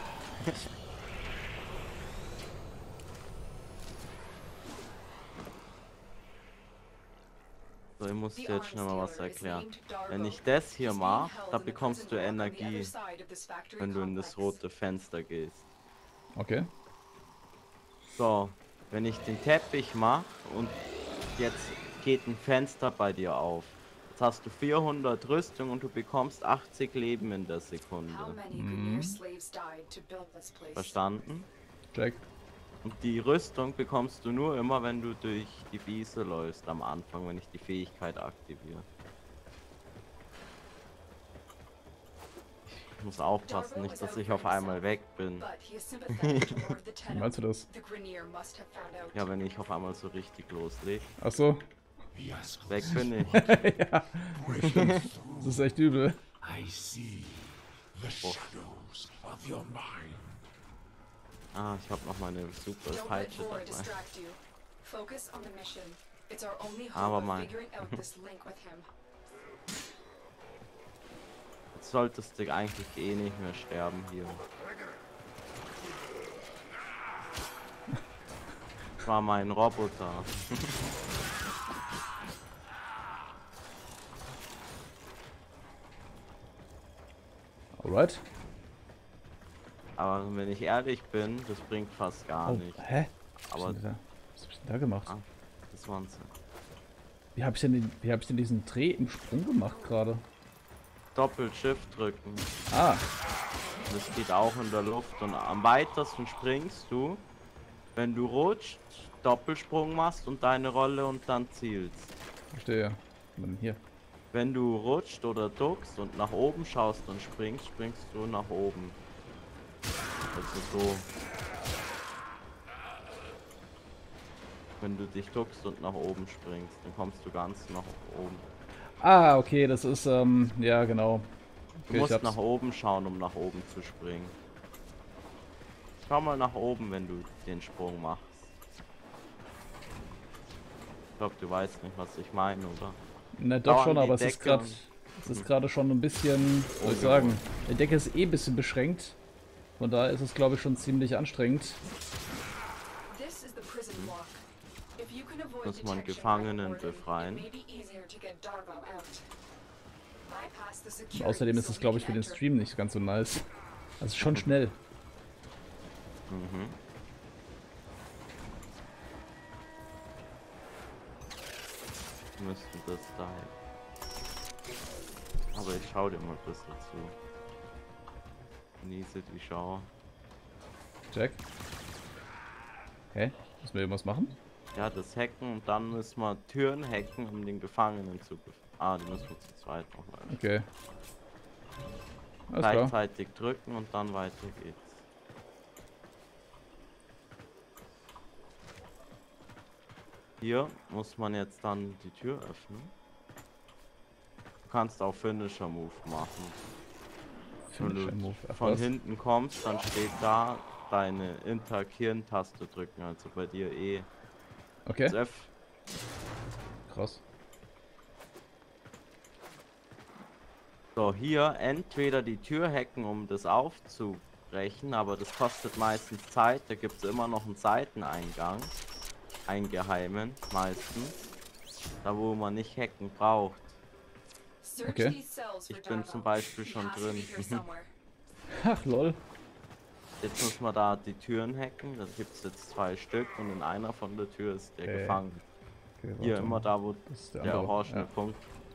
So, ich muss dir jetzt schnell mal was erklären. Wenn ich das hier mache, da bekommst du Energie, wenn du in das rote Fenster gehst. Okay. So, wenn ich den Teppich mache und jetzt geht ein Fenster bei dir auf. Jetzt hast du vierhundert Rüstung und du bekommst achtzig Leben in der Sekunde. How many Grineer slaves died to build this place? Verstanden? Check. Und die Rüstung bekommst du nur immer, wenn du durch die Wiese läufst am Anfang, wenn ich die Fähigkeit aktiviere. Ich muss aufpassen, nicht, dass ich auf einmal weg bin. But he is sympathetic toward the Wie Tenno. meinst du das? The Grineer must have found out. Ja, wenn ich auf einmal so richtig loslege. Ach so. Yes, Weg bin ich. Ja, das ist echt übel. I see the shadows of your mind. Ah, ich habe noch meine super Don't let Peitsche Vor dabei. distract you. Focus on the mission. It's our only hope Aber of mein- figuring out this link with him. Jetzt solltest du eigentlich eh nicht mehr sterben hier. Das war mein Roboter. Alright. Aber wenn ich ehrlich bin, das bringt fast gar Oh, nichts. hä? Aber Was hab ich denn da, was hab ich denn da gemacht? Ah. das war's. Wie habe ich, denn den- wie hab ich denn diesen Dreh im Sprung gemacht gerade? Doppelt Shift drücken. Ah, Das geht auch in der Luft. Und am weitesten springst du, wenn du rutscht, Doppelsprung machst und deine Rolle und dann zielst. verstehe. Was denn hier? Wenn du rutscht oder duckst und nach oben schaust und springst, springst du nach oben. Also so. Wenn du dich duckst und nach oben springst, dann kommst du ganz nach oben. Ah, okay, das ist, ähm, ja, genau. Du Okay, ich musst hab's. nach oben schauen, um nach oben zu springen. Schau mal nach oben, wenn du den Sprung machst. Ich glaube, du weißt nicht, was ich meine, oder? Na doch Dauern schon, die aber es ist Decke gerade, und- es ist gerade schon ein bisschen, was soll ich sagen, die Decke ist eh ein bisschen beschränkt. Von daher ist es, glaube ich, schon ziemlich anstrengend. This is the prison block. If you can avoid Muss man detection by the Gefangenen warden, befreien. it may be easier to get Darvo out. Bypass the Und security außerdem ist so es, we glaube ich, can für den enter. Stream nicht ganz so nice. Also schon schnell. Mhm. Wir müssten das da. Aber ich schau dir mal ein bisschen zu. Genieße die Schau. Jack? Hä? Müssen wir irgendwas machen? Ja, das Hacken und dann müssen wir Türen hacken, um den Gefangenen zu bef- Ah, die müssen wir zu zweit nochmal. Okay. Alles klar. Gleichzeitig drücken und dann weiter geht's. Hier muss man jetzt dann die Tür öffnen. Du kannst auch Finisher Move machen. Wenn Finisher du Move. Ach, von was? hinten kommst, dann steht da deine Interagieren-Taste drücken, also bei dir E. Okay, Das F. krass. So, hier entweder die Tür hacken, um das aufzubrechen, aber das kostet meistens Zeit. Da gibt es immer noch einen Seiteneingang. Einen geheimen, meistens. Da, wo man nicht hacken braucht. Search Okay. these cells for Ich bin Darvo. zum Beispiel He schon has to be drin. here somewhere. Ach, lol. Jetzt muss man da die Türen hacken. Da gibt es jetzt zwei Stück und in einer von der Tür ist der Okay. gefangen. Okay, Hier warte immer mal. da, wo Das ist der der andere. orangene Ja. Punkt.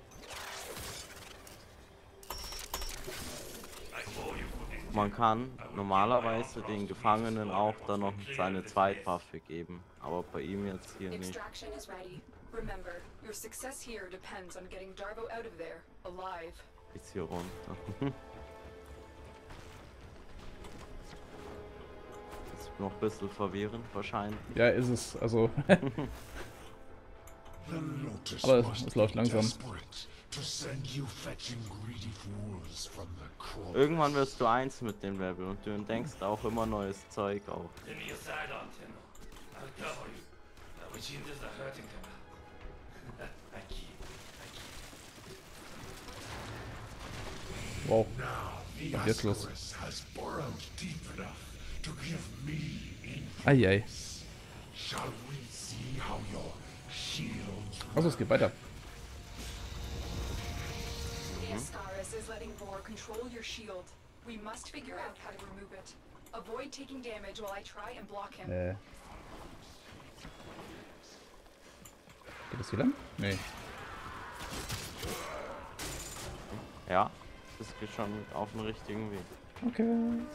Man kann normalerweise den Gefangenen auch dann noch seine Zweitwaffe geben, aber bei ihm jetzt hier nicht. Extraction is ready. Remember, your success here depends on getting Darvo out of there, alive. Ist hier runter. Ist noch ein bisschen verwirrend wahrscheinlich. Ja, ist es. Also, The Lotus Aber es- must es läuft be langsam. desperate to send you fetching greedy fools from the crawlers. Irgendwann wirst du eins mit dem Level und du entdeckst auch immer neues Zeug auch. Give me your sidearm, Tenno. I'll cover you. Uh, which hinders the hurting them. Aqui. wow. Now the Was ist los? Ascaris has burrowed deep enough to give me in. Eieiei. Shall we see how your shields Also, es geht weiter. The Ascaris is letting Vor control your shield. We must figure out how to remove it. Avoid taking damage while I try and block him. Äh. Geht das hier lang? Nee. Ja, das geht schon auf dem richtigen Weg. Okay.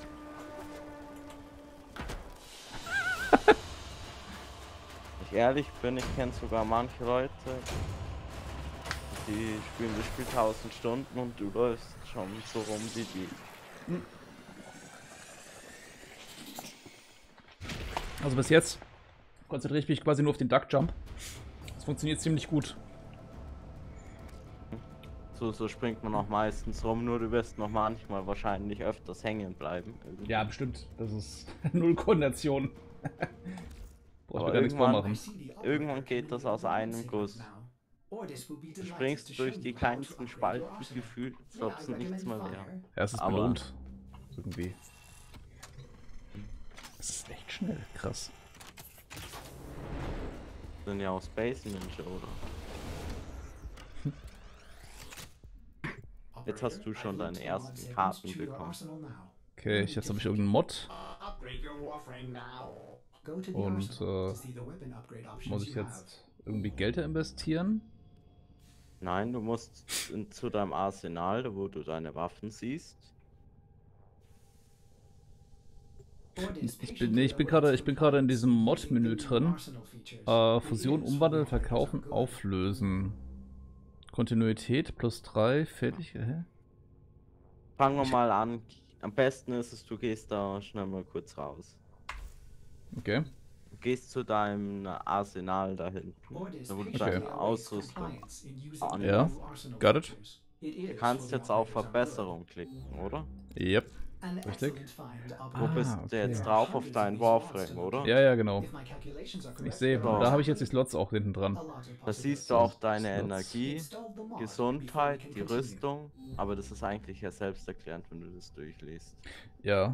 Wenn ich ehrlich bin, ich kenne sogar manche Leute, die spielen das Spiel tausend Stunden und du läufst schon so rum wie die. Also bis jetzt konzentriere ich mich quasi nur auf den Duck Jump. Das funktioniert ziemlich gut. So, so springt man auch meistens rum, nur du wirst noch manchmal wahrscheinlich öfters hängen bleiben. Irgendwie. Ja, bestimmt. Das ist null Koordination. Brauchst Aber mir gar nichts irgendwann- vormachen. Irgendwann geht das aus einem Guss. Du springst durch die kleinsten Spalten gefühlt, als ob es nichts mehr wäre. Ja, es ist Aber- belohnt. Irgendwie. Das ist echt schnell. Krass. Sind ja auch Space Ninja, oder? Jetzt hast du schon deine ersten Karten bekommen. Okay, jetzt habe ich irgendeinen Mod. Und äh, muss ich jetzt irgendwie Geld investieren? Nein, du musst in, zu deinem Arsenal, da wo du deine Waffen siehst. Ich bin, nee, ich bin gerade, ich bin gerade in diesem Mod-Menü drin. Äh, Fusion, umwandeln, verkaufen, auflösen. Kontinuität plus drei, fertig. Hä? Fangen wir mal an. Am besten ist es, du gehst da schnell mal kurz raus. Okay. Du gehst zu deinem Arsenal da hinten, da wo du deine Ausrüstung an. Ja, got it. Du kannst jetzt auf Verbesserung klicken, oder? Yep. Richtig. Wo Ah, bist du okay. jetzt drauf? Auf deinen Warframe, oder? Ja, ja, genau. Ich sehe, So. da habe ich jetzt die Slots auch hinten dran. Da siehst du auch deine Slots. Energie, Gesundheit, die Rüstung, aber das ist eigentlich ja selbsterklärend, wenn du das durchliest. Ja.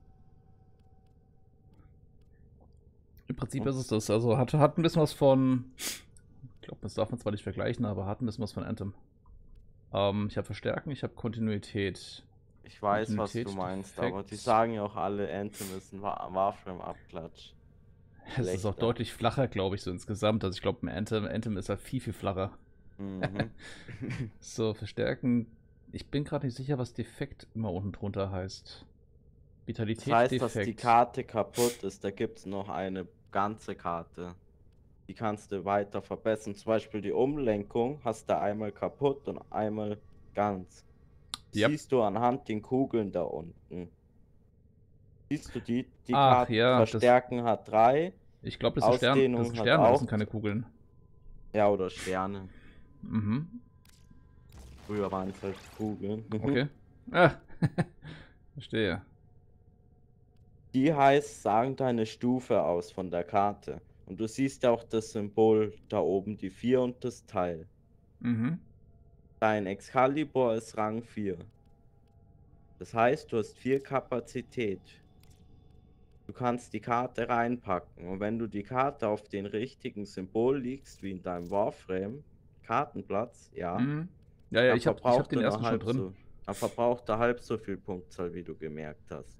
Im Prinzip ist es das. Also hat, hat ein bisschen was von. Ich glaube, das darf man zwar nicht vergleichen, aber hat ein bisschen was von Anthem. Ähm, ich habe Verstärken, ich habe Kontinuität. Ich weiß, was du Kontinuität, meinst, Defekt. aber die sagen ja auch alle, Anthem ist ein Wa- Warframe-Abklatsch. Es ist auch Schlechter. deutlich flacher, glaube ich, so insgesamt. Also ich glaube, Anthem, Anthem ist halt viel, viel flacher. Mhm. So, Verstärken. Ich bin gerade nicht sicher, was Defekt immer unten drunter heißt. Das Vitalität, heißt, Defekt. dass die Karte kaputt ist, da gibt es noch eine ganze Karte. Die kannst du weiter verbessern. Zum Beispiel die Umlenkung hast du einmal kaputt und einmal ganz. Yep. Siehst du anhand den Kugeln da unten. Siehst du die? Die Ach, Karte ja, das- Verstärken hat drei. Ich glaube, das sind Sterne. Ausdehnung Das sind hat Sterne, das auch- sind keine Kugeln. Ja, oder Sterne. Mhm. Früher waren es halt Kugeln. Okay. Ah. Verstehe. Die heißt, sagen deine Stufe aus von der Karte. Und du siehst auch das Symbol da oben, die vier und das Teil. Mhm. Dein Excalibur ist Rang vier. Das heißt, du hast vier Kapazität. Du kannst die Karte reinpacken. Und wenn du die Karte auf den richtigen Symbol legst, wie in deinem Warframe, Kartenplatz, ja, Mhm. Ja, ja, dann ich habe ich hab verbraucht den er ersten nur schon halb drin. so, dann verbraucht er halb so viel Punktzahl, wie du gemerkt hast.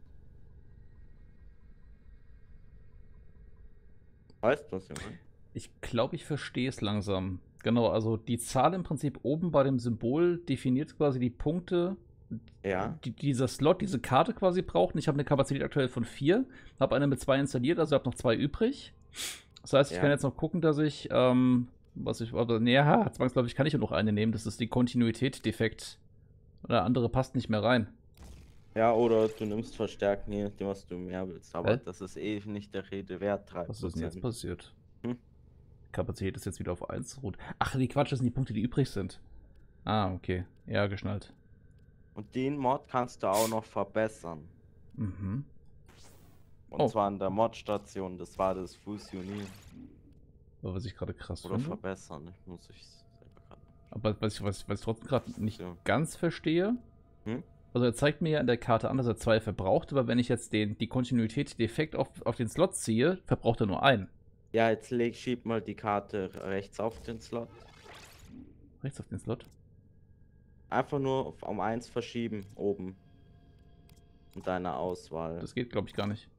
Weißt du, was ich meine? Ich glaube, ich verstehe es langsam. Genau, also die Zahl im Prinzip oben bei dem Symbol definiert quasi die Punkte, Ja. die dieser Slot, diese Karte quasi braucht. Und ich habe eine Kapazität aktuell von vier, habe eine mit zwei installiert, also habe noch zwei übrig. Das heißt, ich Ja. kann jetzt noch gucken, dass ich, ähm, was ich, aber, nee, ja, zwangsläufig kann ich ja noch eine nehmen. Das ist die Kontinuität-Defekt. Oder andere passt nicht mehr rein. Ja, oder du nimmst Verstärken, je nachdem, was du mehr willst. Aber Hä? das ist eh nicht der Rede wert. drei Was ist denn jetzt Prozent. passiert? Hm? Kapazität ist jetzt wieder auf eins ruht. Ach, die Quatsch, das sind die Punkte, die übrig sind. Ah, okay. Ja, geschnallt. Und den Mod kannst du auch noch verbessern. Mhm. Und Oh. zwar in der Mod-Station. Das war das Fusionieren. Aber was ich gerade krass Oder finde. verbessern. Ich muss ich selber gerade. Aber was ich, was, was ich trotzdem gerade nicht Ja. ganz verstehe. Hm? Also er zeigt mir ja in der Karte an, dass er zwei verbraucht, aber wenn ich jetzt den, die Kontinuität defekt auf, auf den Slot ziehe, verbraucht er nur einen. Ja, jetzt leg, schieb mal die Karte rechts auf den Slot. Rechts auf den Slot. Einfach nur auf, um eins verschieben, oben. In deiner Auswahl. Das geht, glaube ich, gar nicht.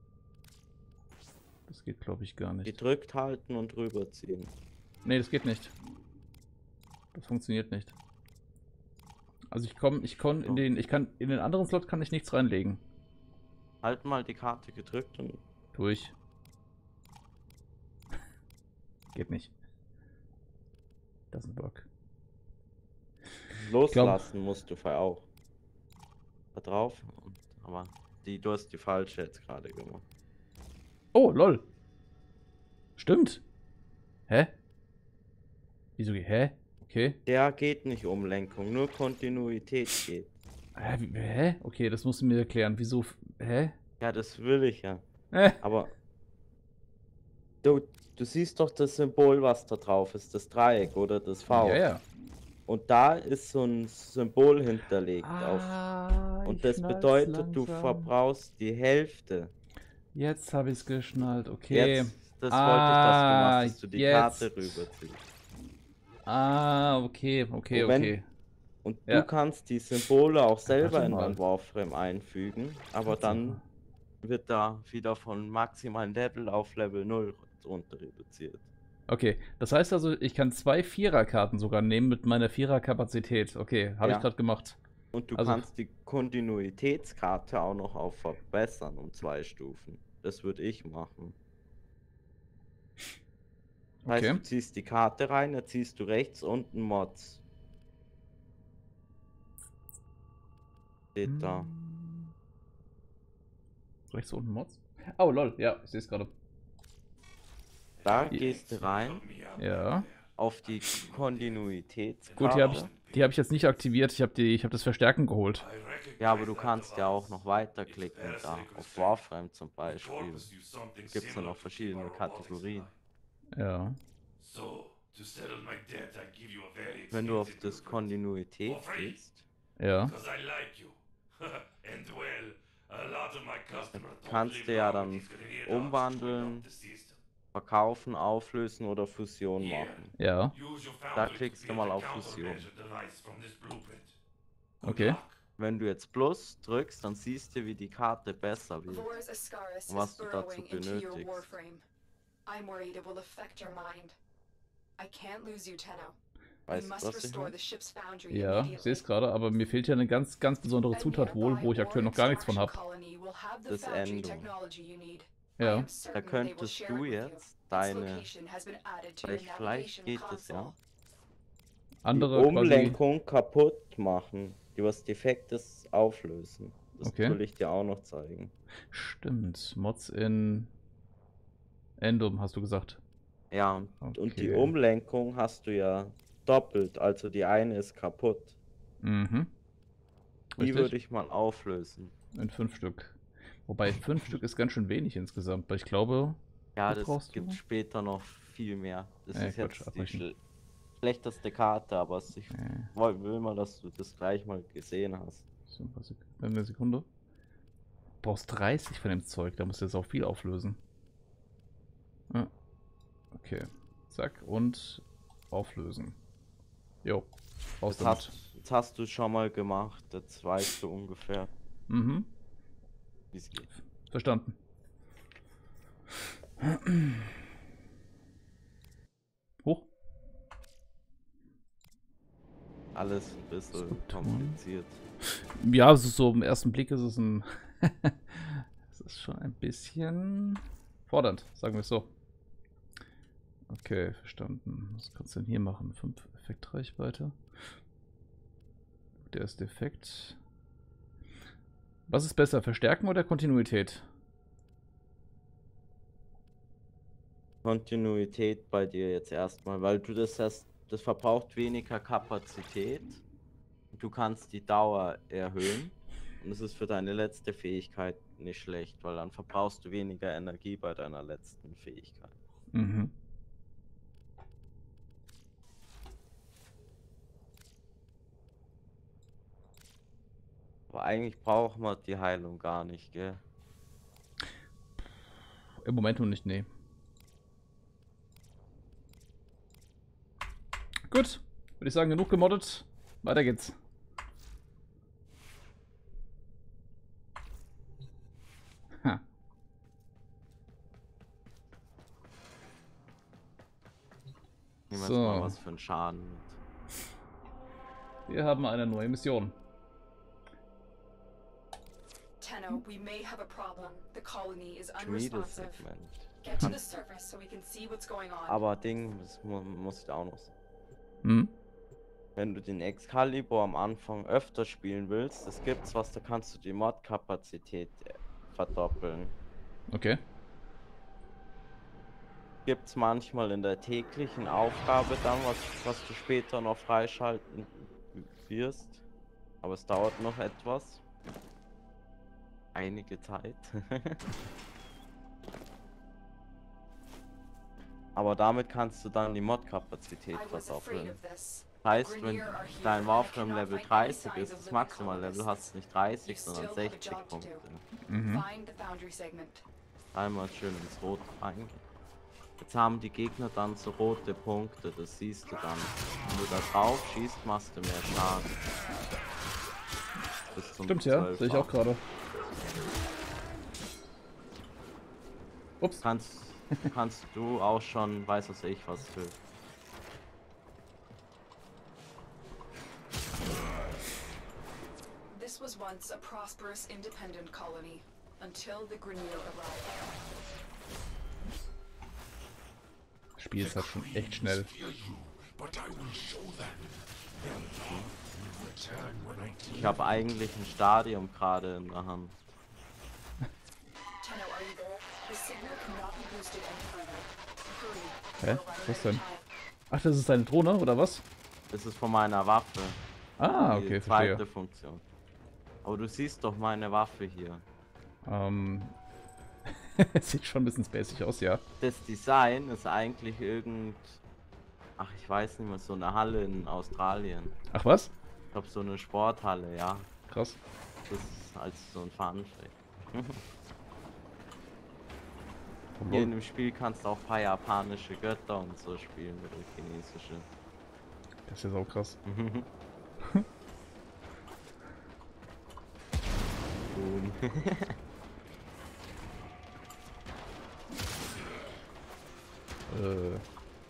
Das geht, glaube ich, gar nicht. Gedrückt halten und rüberziehen. Nee, das geht nicht. Das funktioniert nicht. Also ich komme, ich kann in den, ich kann in den anderen Slot kann ich nichts reinlegen. Halt mal die Karte gedrückt und Durch. Geht nicht. Doesn't work. loslassen musst du vorher auch. Da drauf. Und, aber die, du hast die falsche jetzt gerade gemacht. Oh, lol. Stimmt. Hä? Wieso? Hä? Okay. Der geht nicht Umlenkung, nur Kontinuität geht. Hä? wie- Hä? Okay, das musst du mir erklären. Wieso? f- Hä? Ja, das will ich ja. Äh. Aber du, du siehst doch das Symbol, was da drauf ist, das Dreieck oder das V. Ja, ja. Und da ist so ein Symbol hinterlegt. Ah, auf, und ich das schnall's bedeutet, du langsam. verbrauchst die Hälfte. Jetzt habe ich es geschnallt. Okay. Jetzt, das Ah, wollte ich, dass du machst, dass du die jetzt. Karte rüberziehst. Ah, okay, okay, Und wenn- okay. Und Ja. du kannst die Symbole auch selber warte in mal. dein Warframe einfügen, aber Warte dann mal. wird da wieder von maximalen Level auf Level null runter reduziert. Okay, das heißt also, ich kann zwei Viererkarten sogar nehmen mit meiner Viererkapazität. Okay, habe Ja. ich gerade gemacht. Und du Also- kannst die Kontinuitätskarte auch noch auf verbessern um zwei Stufen. Das würde ich machen. Heißt, Okay. du ziehst die Karte rein, dann ziehst du rechts unten Mods. Steht da. Hm. Rechts unten Mods? Oh, lol, ja, ich sehe es gerade. Da gehst du rein Ja. auf die Kontinuitätskarte. Gut, die habe ich, die hab ich jetzt nicht aktiviert. Ich habe die, ich habe das Verstärken geholt. Ja, aber du kannst ja auch noch weiterklicken da. Auf Warframe zum Beispiel. Gibt es ja noch verschiedene Kategorien. Ja. So, to settle my debt, I give you a very Wenn du auf expensive das lubricant. Kontinuität gehst, Ja. Because I like you. And well, a lot of my customers don't kannst live du ja long dann with these grenade arms umwandeln, screwing up the system. verkaufen, auflösen oder Fusion machen. Ja. Use your Da foundry to klickst du build mal a auf countermeasure Fusion. device from this blueprint. Good Okay. luck. Wenn du jetzt Plus drückst, dann siehst du, wie die Karte besser wird. Vors Ascaris Was is du dazu burrowing into your benötigst. warframe. I'm worried it will affect your mind. I can't lose you, Tenno. We Weißt du, must was ich restore meine? the ship's foundry Ja, ich sehe immediately. es gerade, aber mir fehlt ja eine ganz, ganz besondere A Zutat wohl, nearby wo ich aktuell noch gar nichts von habe. extraction colony will have the Das foundry Endo. technology you need. I Ja. am Da certain they will könntest share du it with you. jetzt Its deine, location has been added to your vielleicht, vielleicht navigation geht es ja, console. die Andere quasi. Umlenkung kaputt machen, die was Defektes auflösen. Das Okay. will ich dir auch noch zeigen. Stimmt. Mods in Endum, hast du gesagt. Ja, und, und die Okay. Umlenkung hast du ja doppelt, also die eine ist kaputt. Mhm. Die Richtig? würde ich mal auflösen. In fünf Stück. Wobei fünf Stück ist ganz schön wenig insgesamt, weil ich glaube. Ja, Was das brauchst gibt du? später noch viel mehr. Das Äh, ist Quatsch, jetzt die abbrechen. schl schlechteste Karte, aber es- ich Äh, woll- will mal, dass du das gleich mal gesehen hast. so, ein paar Sek eine Sekunde. Du brauchst dreißig von dem Zeug, da musst du jetzt auch viel auflösen. Ah. Okay. Zack und auflösen. Jo. Raus Das damit. hast, das hast du schon mal gemacht, jetzt weißt du ungefähr, Mhm. wie es geht. Verstanden. Hoch. Alles ein bisschen Skulpturen. kompliziert. Ja, es ist so, im ersten Blick ist es ein. Es ist schon ein bisschen fordernd, sagen wir es so. Okay, verstanden. Was kannst du denn hier machen? fünf Effektreichweite. Der ist defekt. Was ist besser, Verstärken oder Kontinuität? Kontinuität bei dir jetzt erstmal, weil du das hast, das verbraucht weniger Kapazität. Du kannst die Dauer erhöhen und es ist für deine letzte Fähigkeit nicht schlecht, weil dann verbrauchst du weniger Energie bei deiner letzten Fähigkeit. Mhm. Aber eigentlich braucht man die Heilung gar nicht, gell? Im Moment noch nicht, nee. Gut, würde ich sagen, genug gemoddet. Weiter geht's. Ha. Nehmen wir So. jetzt mal was für einen Schaden mit. Wir haben eine neue Mission. Tenno, we may have a problem. The colony is unresponsive. Schmiedesegment. Get to the surface so we can see what's going on. Aber Ding, das mu muss ich auch noch sagen. Hm? Wenn du den Excalibur am Anfang öfter spielen willst, es gibt's was, da kannst du die Mod-Kapazität äh, verdoppeln. Okay. Gibt's manchmal in der täglichen Aufgabe dann, was, was du später noch freischalten wirst. Aber es dauert noch etwas. Einige Zeit. Aber damit kannst du dann die Mod-Kapazität I was afraid verdoppeln. of this. Das heißt, wenn dein Warframe Level dreißig ist, das Maximal-Level, hast du nicht You dreißig, still sondern have a sechzig job to Punkte. do. Mhm. Find the foundry segment. Einmal schön ins Rot reingehen. Jetzt haben die Gegner dann so rote Punkte, das siehst du dann. Wenn du da drauf schießt, machst du mehr Schaden. Bis zum Stimmt ja, sehe ich auch zwölf-fach. gerade. Ups. Kannst, kannst du auch schon, weiß was ich, was für. This was once a prosperous independent colony until the Grineer arrived. Das Spiel ist halt schon echt schnell. Fear you, but I will show them. Their love will return when I Ich habe eigentlich ein Stadium gerade in der Hand. Tenno, are you there? The signal cannot be boosted any further. Hurry. Hä? We're running Was out denn? of time. Ach, das ist deine Drohne, oder was? Das ist von meiner Waffe. Ah, Die okay, zweite verstehe. Funktion. Aber du siehst doch meine Waffe hier. Ähm. Sieht schon ein bisschen spacig aus, ja. Das Design ist eigentlich irgend... Ach, ich weiß nicht mehr, so eine Halle in Australien. Ach was? Ich glaube, so eine Sporthalle, ja. Krass. Das ist als so ein Funfact. Oh, Hier in lol. dem Spiel kannst du auch ein paar japanische Götter und so spielen, oder chinesische. Das ist ja sau krass. Boom. Äh.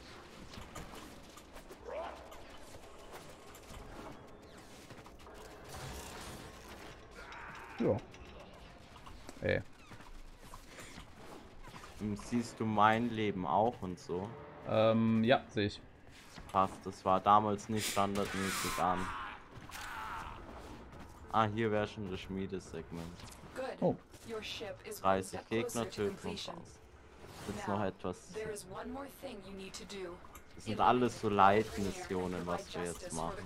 Ja. Ey. Und siehst du mein Leben auch und so? Ähm, ja, sehe ich. Passt, das war damals nicht standardmäßig an. Ah, hier wäre schon das Schmiedesegment. Good. Oh. Your ship is one dreißig step closer Gegner to töten und completion. raus. Jetzt noch etwas. There is one more thing you need to do. Das sind alles so Leitmissionen, was wir jetzt machen.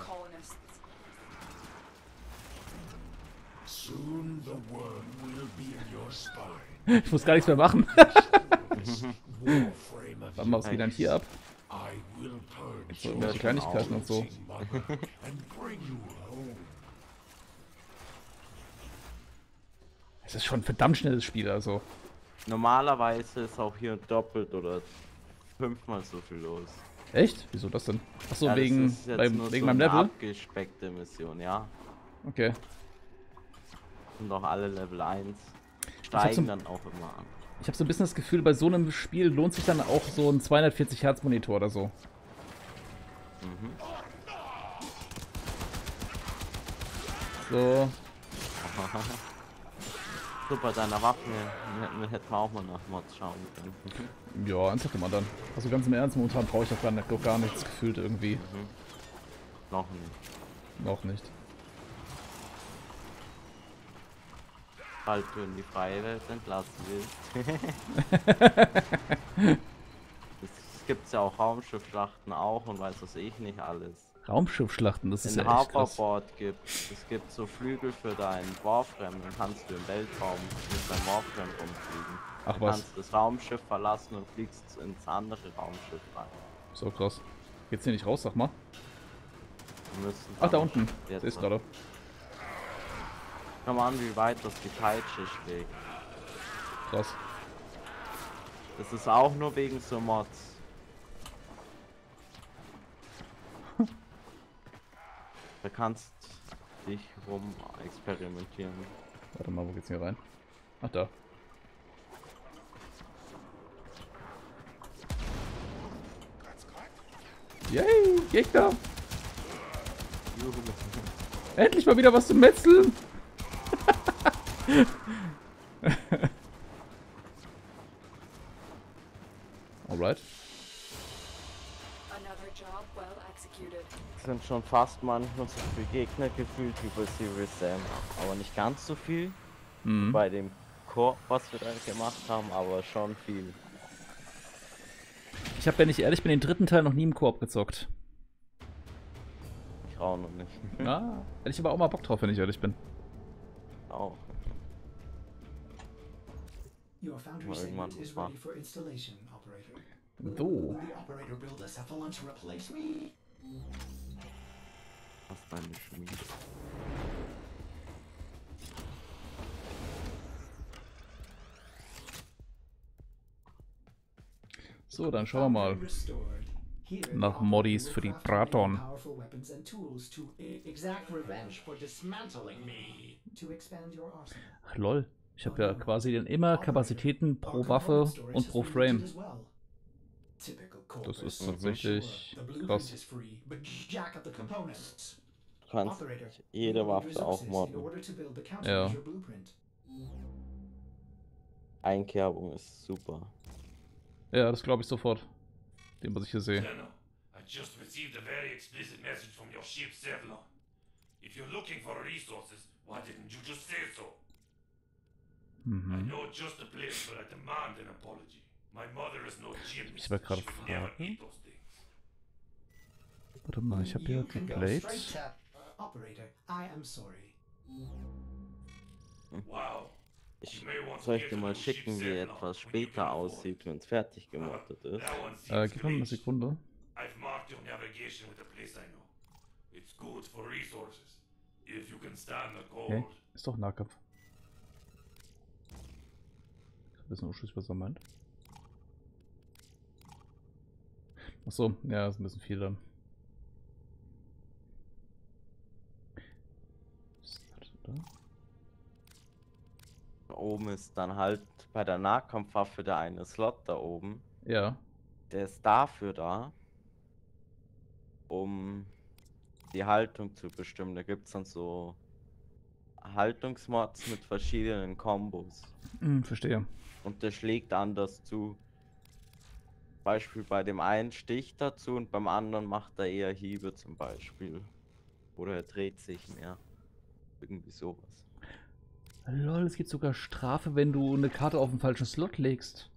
Soon the worm will be in your spine. Ich muss gar nichts mehr machen. Warframe of Warte mal, was geht dann hier ab? I will purge So irgendwelche Kleinigkeiten und so. your mother and bring you home. Es ist schon ein verdammt schnelles Spiel, also. Normalerweise ist auch hier doppelt oder fünfmal so viel los. Echt? Wieso das denn? Achso, Ja, das wegen, ist jetzt beim, nur wegen so meinem eine Level? abgespeckte Mission, ja. Okay. Und auch alle Level eins. hab Steigen so- dann auch immer an. Ich habe so ein bisschen das Gefühl, bei so einem Spiel lohnt sich dann auch so ein zweihundertvierzig Hertz Monitor oder so. Mhm. So. So, bei deiner Waffe hätten wir hätten wir auch mal nach Mods schauen können. Ja, ernsthaft immer dann. Also ganz im Ernst, momentan brauche ich doch gar, nicht, doch gar nichts gefühlt irgendwie. Noch nicht. Noch nicht. Falls du in die freie Welt entlassen willst. Es gibt ja auch Raumschiffschlachten auch und weiß was ich nicht alles. Raumschiffschlachten, das ist In ja echt krass. Hoverboard gibt es gibt so Flügel für deinen Warframe, dann kannst du im Weltraum mit deinem Warframe rumfliegen. Ach Du was, kannst das Raumschiff verlassen und fliegst ins andere Raumschiff rein. so krass. Geht's hier nicht raus, sag mal? Wir müssen Ach, da dann unten. jetzt- Siehst gerade. Schau mal an, wie weit das die Peitsche schlägt. Krass. Das ist auch nur wegen so Mods. Da kannst dich rum experimentieren. Warte mal, wo geht's hier rein? Ach, da. Yay, Gegner! Juhu. Endlich mal wieder was zum Metzeln! Alright. Another job well executed. Es sind schon fast manchmal so viele Gegner gefühlt wie bei Serious Sam. Aber nicht ganz so viel. Mhm. Bei dem Koop, was wir da gemacht haben, aber schon viel. Ich habe, wenn ich ehrlich bin, den dritten Teil noch nie im Koop gezockt. Ich auch noch nicht. Ah, hätte ich aber auch mal Bock drauf, wenn ich ehrlich bin. Auch. Your foundry Mal irgendwann segment is mal. ready for installation, operator. So. Will the operator build a cephalon to replace me? Was deine Schmiede. So, dann schauen wir mal. Restored. Here, the Nach operator Modis will für die craft many Braton. powerful weapons and tools to e- exact revenge for dismantling me. To expand your arsenal. Ach lol. Ich habe ja quasi dann immer Kapazitäten pro Waffe und pro Frame. Das ist tatsächlich krass. Du kannst jede Waffe auch modden. Ja. Einkerbung ist super. Ja, das glaube ich sofort. Dem, was ich hier sehe. Tenno, I just received a very explicit message from your ship, Sevlon. If you're looking for resources, why didn't you just say so? I Mhm. know it's just a place, but I demand an apology. My mother is no gymnast. Ich war gerade She would never fragen. eat those things. Warte mal, ich habe hier die Blades. Operator, I am sorry. Wow. Ich You may want to soll ich get dir to mal know ship schicken, wie Sevlon etwas when you später can afford aussieht, wenn es fertig gemoddet it. ist. That one Äh, seems gib mir mal eine glitched. Sekunde. I've marked your navigation with a place I know. It's good for resources. If you can stand the cold. Okay, ist doch Nahkampf. Ich wissen auch, was er meint. Achso, ja, ist ein bisschen viel dann. Was hat er da? Da oben ist dann halt bei der Nahkampfwaffe der eine Slot da oben. Ja. Der ist dafür da, um die Haltung zu bestimmen. Da gibt es dann so Haltungsmods mit verschiedenen Kombos. Hm, verstehe. Und der schlägt anders zu. Beispiel bei dem einen sticht er zu und beim anderen macht er eher Hiebe zum Beispiel. Oder er dreht sich mehr. Irgendwie sowas. Lol, es gibt sogar Strafe, wenn du eine Karte auf den falschen Slot legst.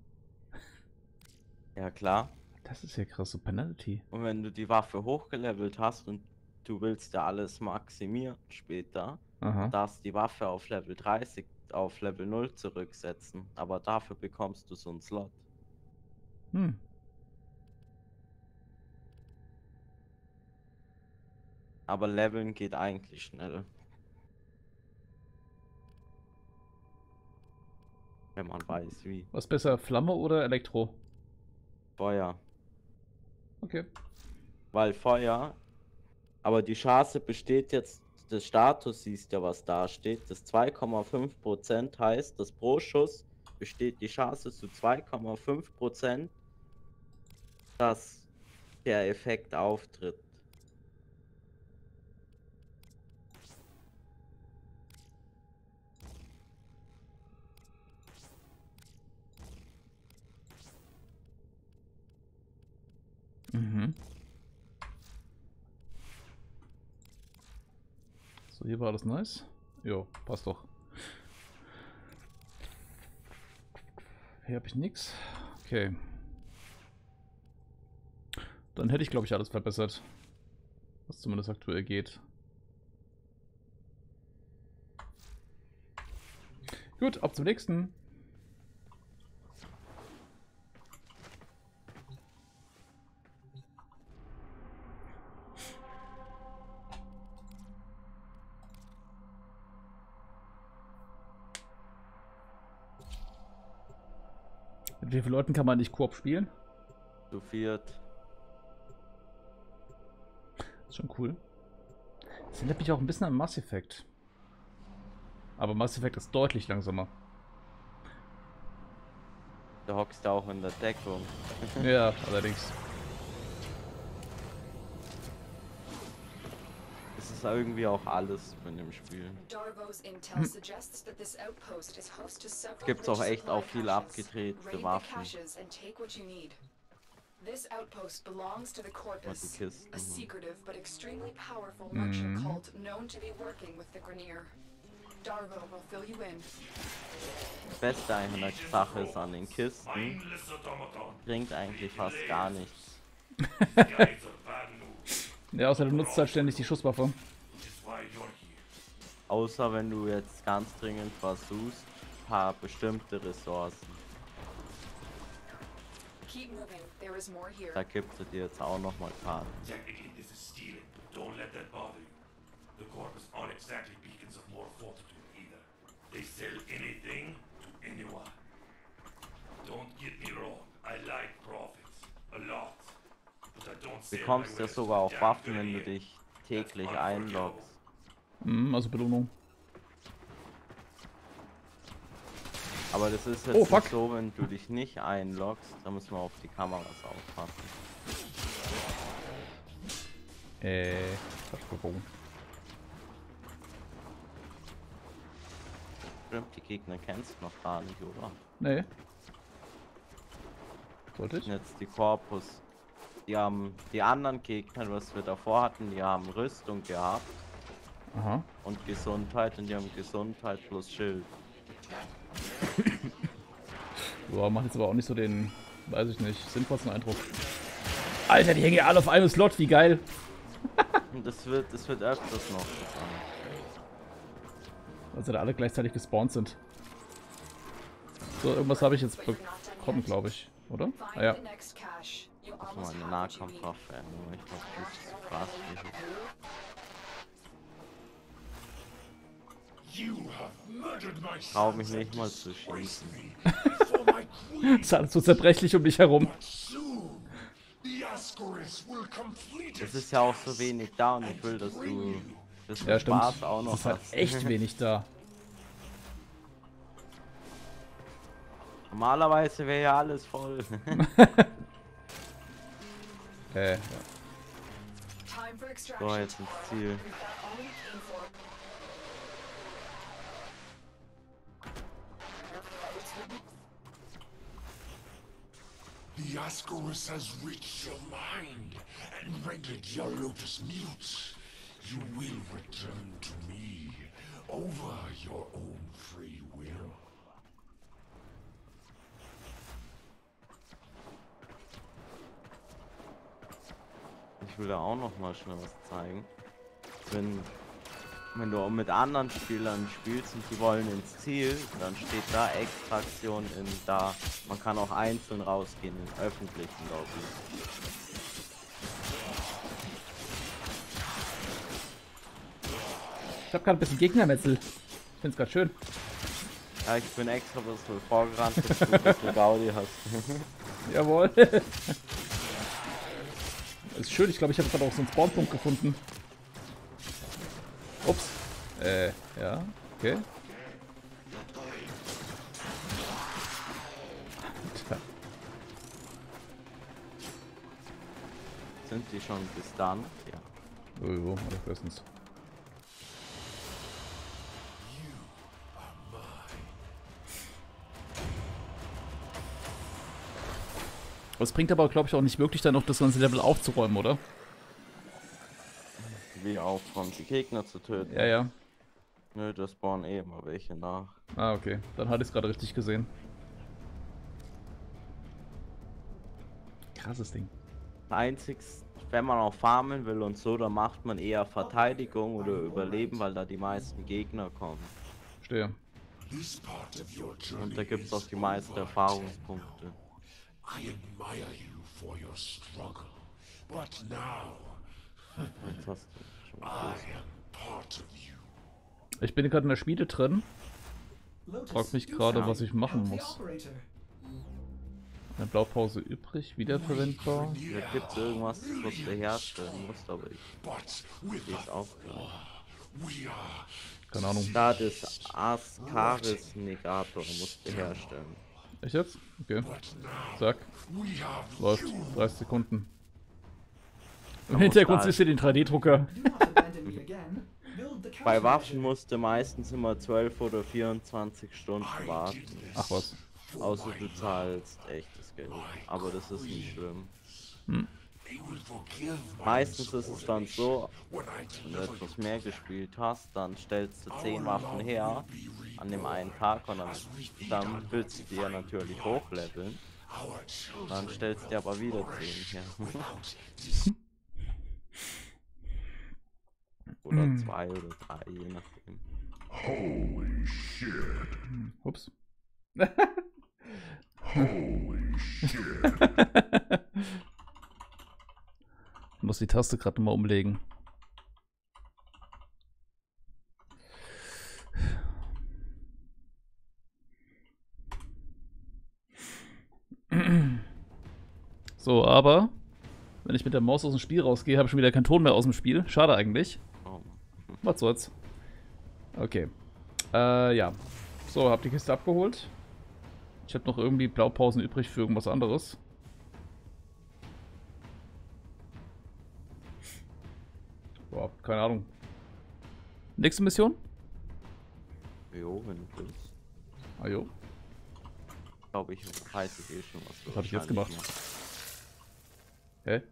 Ja klar. Das ist ja krass, so Penalty. Und wenn du die Waffe hochgelevelt hast und du willst ja alles maximieren später, Aha. darfst die Waffe auf Level dreißig auf Level null zurücksetzen. Aber dafür bekommst du so einen Slot. Hm. Aber Leveln geht eigentlich schnell. Wenn man weiß wie. Was besser, Flamme oder Elektro? Feuer. Okay. Weil Feuer, aber die Chance besteht jetzt, des Status siehst ja, was da steht, das zwei Komma fünf Prozent heißt, dass pro Schuss besteht die Chance zu zwei Komma fünf Prozent, dass der Effekt auftritt. Mhm. So, hier war alles nice. Jo, passt doch. Hier habe ich nichts. Okay. Dann hätte ich, glaube ich, alles verbessert. Was zumindest aktuell geht. Gut, ab zum nächsten. Mit wie vielen Leuten kann man nicht Koop spielen? Zu viert. Ist schon cool. Das erinnert mich auch ein bisschen an Mass Effect. Aber Mass Effect ist deutlich langsamer. Du hockst ja auch in der Deckung. Ja, allerdings. ist irgendwie auch alles in dem Spiel. Darvo's intel suggests that this outpost is host to several Gibt's auch rich echt supply auch viele caches. abgedrehte Raid the Waffen. caches and take what you need. This outpost belongs to the Corpus, die Kisten, a mhm. secretive but extremely powerful merchant cult known to be working with the Grineer. Darvo will fill you in. Das Beste an der Sache ist an den Kisten, Mindless automaton. bringt eigentlich fast gar nichts. Guys are bad news, Ja, außer du nutzt halt ständig die Schusswaffe. which is why you're here. Außer wenn du jetzt ganz dringend versuchst, ein paar bestimmte Ressourcen. Keep moving. There is more here. Da gibt es dir jetzt auch nochmal Karten. Technically, this is stealing, but don't let that bother you. The Corpus aren't exactly beacons of moral fortitude either. They sell anything to anyone. Don't get me wrong, I like profits. A lot. But I don't Du sell bekommst my ja wares sogar to auch damn Waffen, wenn du Grineer. dich täglich That's einloggst. Mhm, also Belohnung. Aber das ist jetzt Oh, fuck. nicht so, wenn du dich nicht einloggst, da müssen wir auf die Kameras aufpassen. Äh, falsch gebogen. Stimmt, die Gegner kennst du noch gar nicht, oder? Nee. Sollte ich? Jetzt die Korpus. Die haben, die anderen Gegner, was wir davor hatten, die haben Rüstung gehabt Aha. und Gesundheit und die haben Gesundheit plus Schild. Ja, macht jetzt aber auch nicht so den, weiß ich nicht, sinnvollsten Eindruck. Alter, die hängen ja alle auf einem Slot, wie geil. Und das wird, das wird öfters noch gefallen. Weil sie da alle gleichzeitig gespawnt sind. So, irgendwas habe ich jetzt bekommen, glaube ich, oder? Find Ah ja. the next cache. You So almost eine have what you need. Nahkampfwaffe ändern. Ich glaube, das ist krass. You have murdered my Trau sons mich nicht and mal zu disgraced schießen. me for my queen. Ist alles so zerbrechlich um dich herum. But soon, the Ascaris will complete Es its ist ja auch so task wenig da und ich and will, dass bring du you das Ja, mit stimmt. Spaß auch Es noch ist halt hast. echt wenig da. Normalerweise wäre ja alles voll. Äh, ja. Time for extraction. So, jetzt ins Ziel. We've got all we came for. The Ascaris has reached your mind and rendered your lotus mute. You will return to me over your own free will. Ich will da auch noch mal schnell was zeigen. Wenn, wenn du mit anderen Spielern spielst und die wollen ins Ziel, dann steht da Extraktion in da. Man kann auch einzeln rausgehen, in öffentlichen Lobby. Ich habe gerade ein bisschen Gegnermetzel. Ich find's gerade schön. Ja, ich bin extra ein bisschen vorgerannt, dass du ein bisschen Gaudi hast. Jawohl. Ist schön, ich glaube, ich habe gerade auch so einen Spawnpunkt gefunden. Ups. Äh, ja, okay. Alter. Sind die schon gestunt? Ja. Oh, oh, also erstens. Es bringt aber, glaube ich, auch nicht wirklich dann noch das ganze Level aufzuräumen, oder? Wie aufkommt, die Gegner zu töten. Ja, ja. Nö, da spawnen eh immer welche nach. Ah, okay. Dann hatte ich es gerade richtig gesehen. Krasses Ding. Einziges, wenn man auch farmen will und so, dann macht man eher Verteidigung oder Überleben, weil da die meisten Gegner kommen. Verstehe. This part of your journey Und da gibt es auch is die meisten over. Erfahrungspunkte. I admire you for your struggle, but now Jetzt hast du schon I mal am part of you. Ich bin gerade in der Schmiede drin. Lotus, Frag mich you gerade, found was ich machen the muss. operator. Eine Blaupause übrig, wiederverwendbar. Da gibt es irgendwas, das musst du herstellen musst, aber ich But with sehe es the auch war, we are Keine Ahnung. da das Ascaris Negator musst du herstellen. Echt jetzt? Okay. but now Zack. we have Läuft. you. dreißig Sekunden. Im Hintergrund siehst du den drei D-Drucker. Do not abandon me again. Build the Bei Waffen countermeasure. musst du meistens immer zwölf oder vierundzwanzig Stunden warten. Ach was. Außer du zahlst echtes Geld. Aber das ist nicht schlimm. They will forgive my Meistens ist es dann so, when I wenn du deliver etwas mehr gespielt hast, dann stellst du zehn Waffen her an dem einen Tag und dann, dann willst du die ja natürlich hochleveln. our children Dann stellst du dir aber wieder zehn her. without this. Oder zwei oder drei, je nachdem. Holy shit. Ups. Holy shit. Ich muss die Taste gerade nochmal umlegen. So, aber wenn ich mit der Maus aus dem Spiel rausgehe, habe ich schon wieder keinen Ton mehr aus dem Spiel. Schade eigentlich. Oh. Was soll's. Okay. Äh, ja. So, hab die Kiste abgeholt. Ich habe noch irgendwie Blaupausen übrig für irgendwas anderes. Boah, keine Ahnung. Nächste Mission? Jo, wenn du willst. Ah jo. Glaube ich, weiß ich eh schon, was du Was hab ich jetzt wahrscheinlich gemacht? machst. Hä?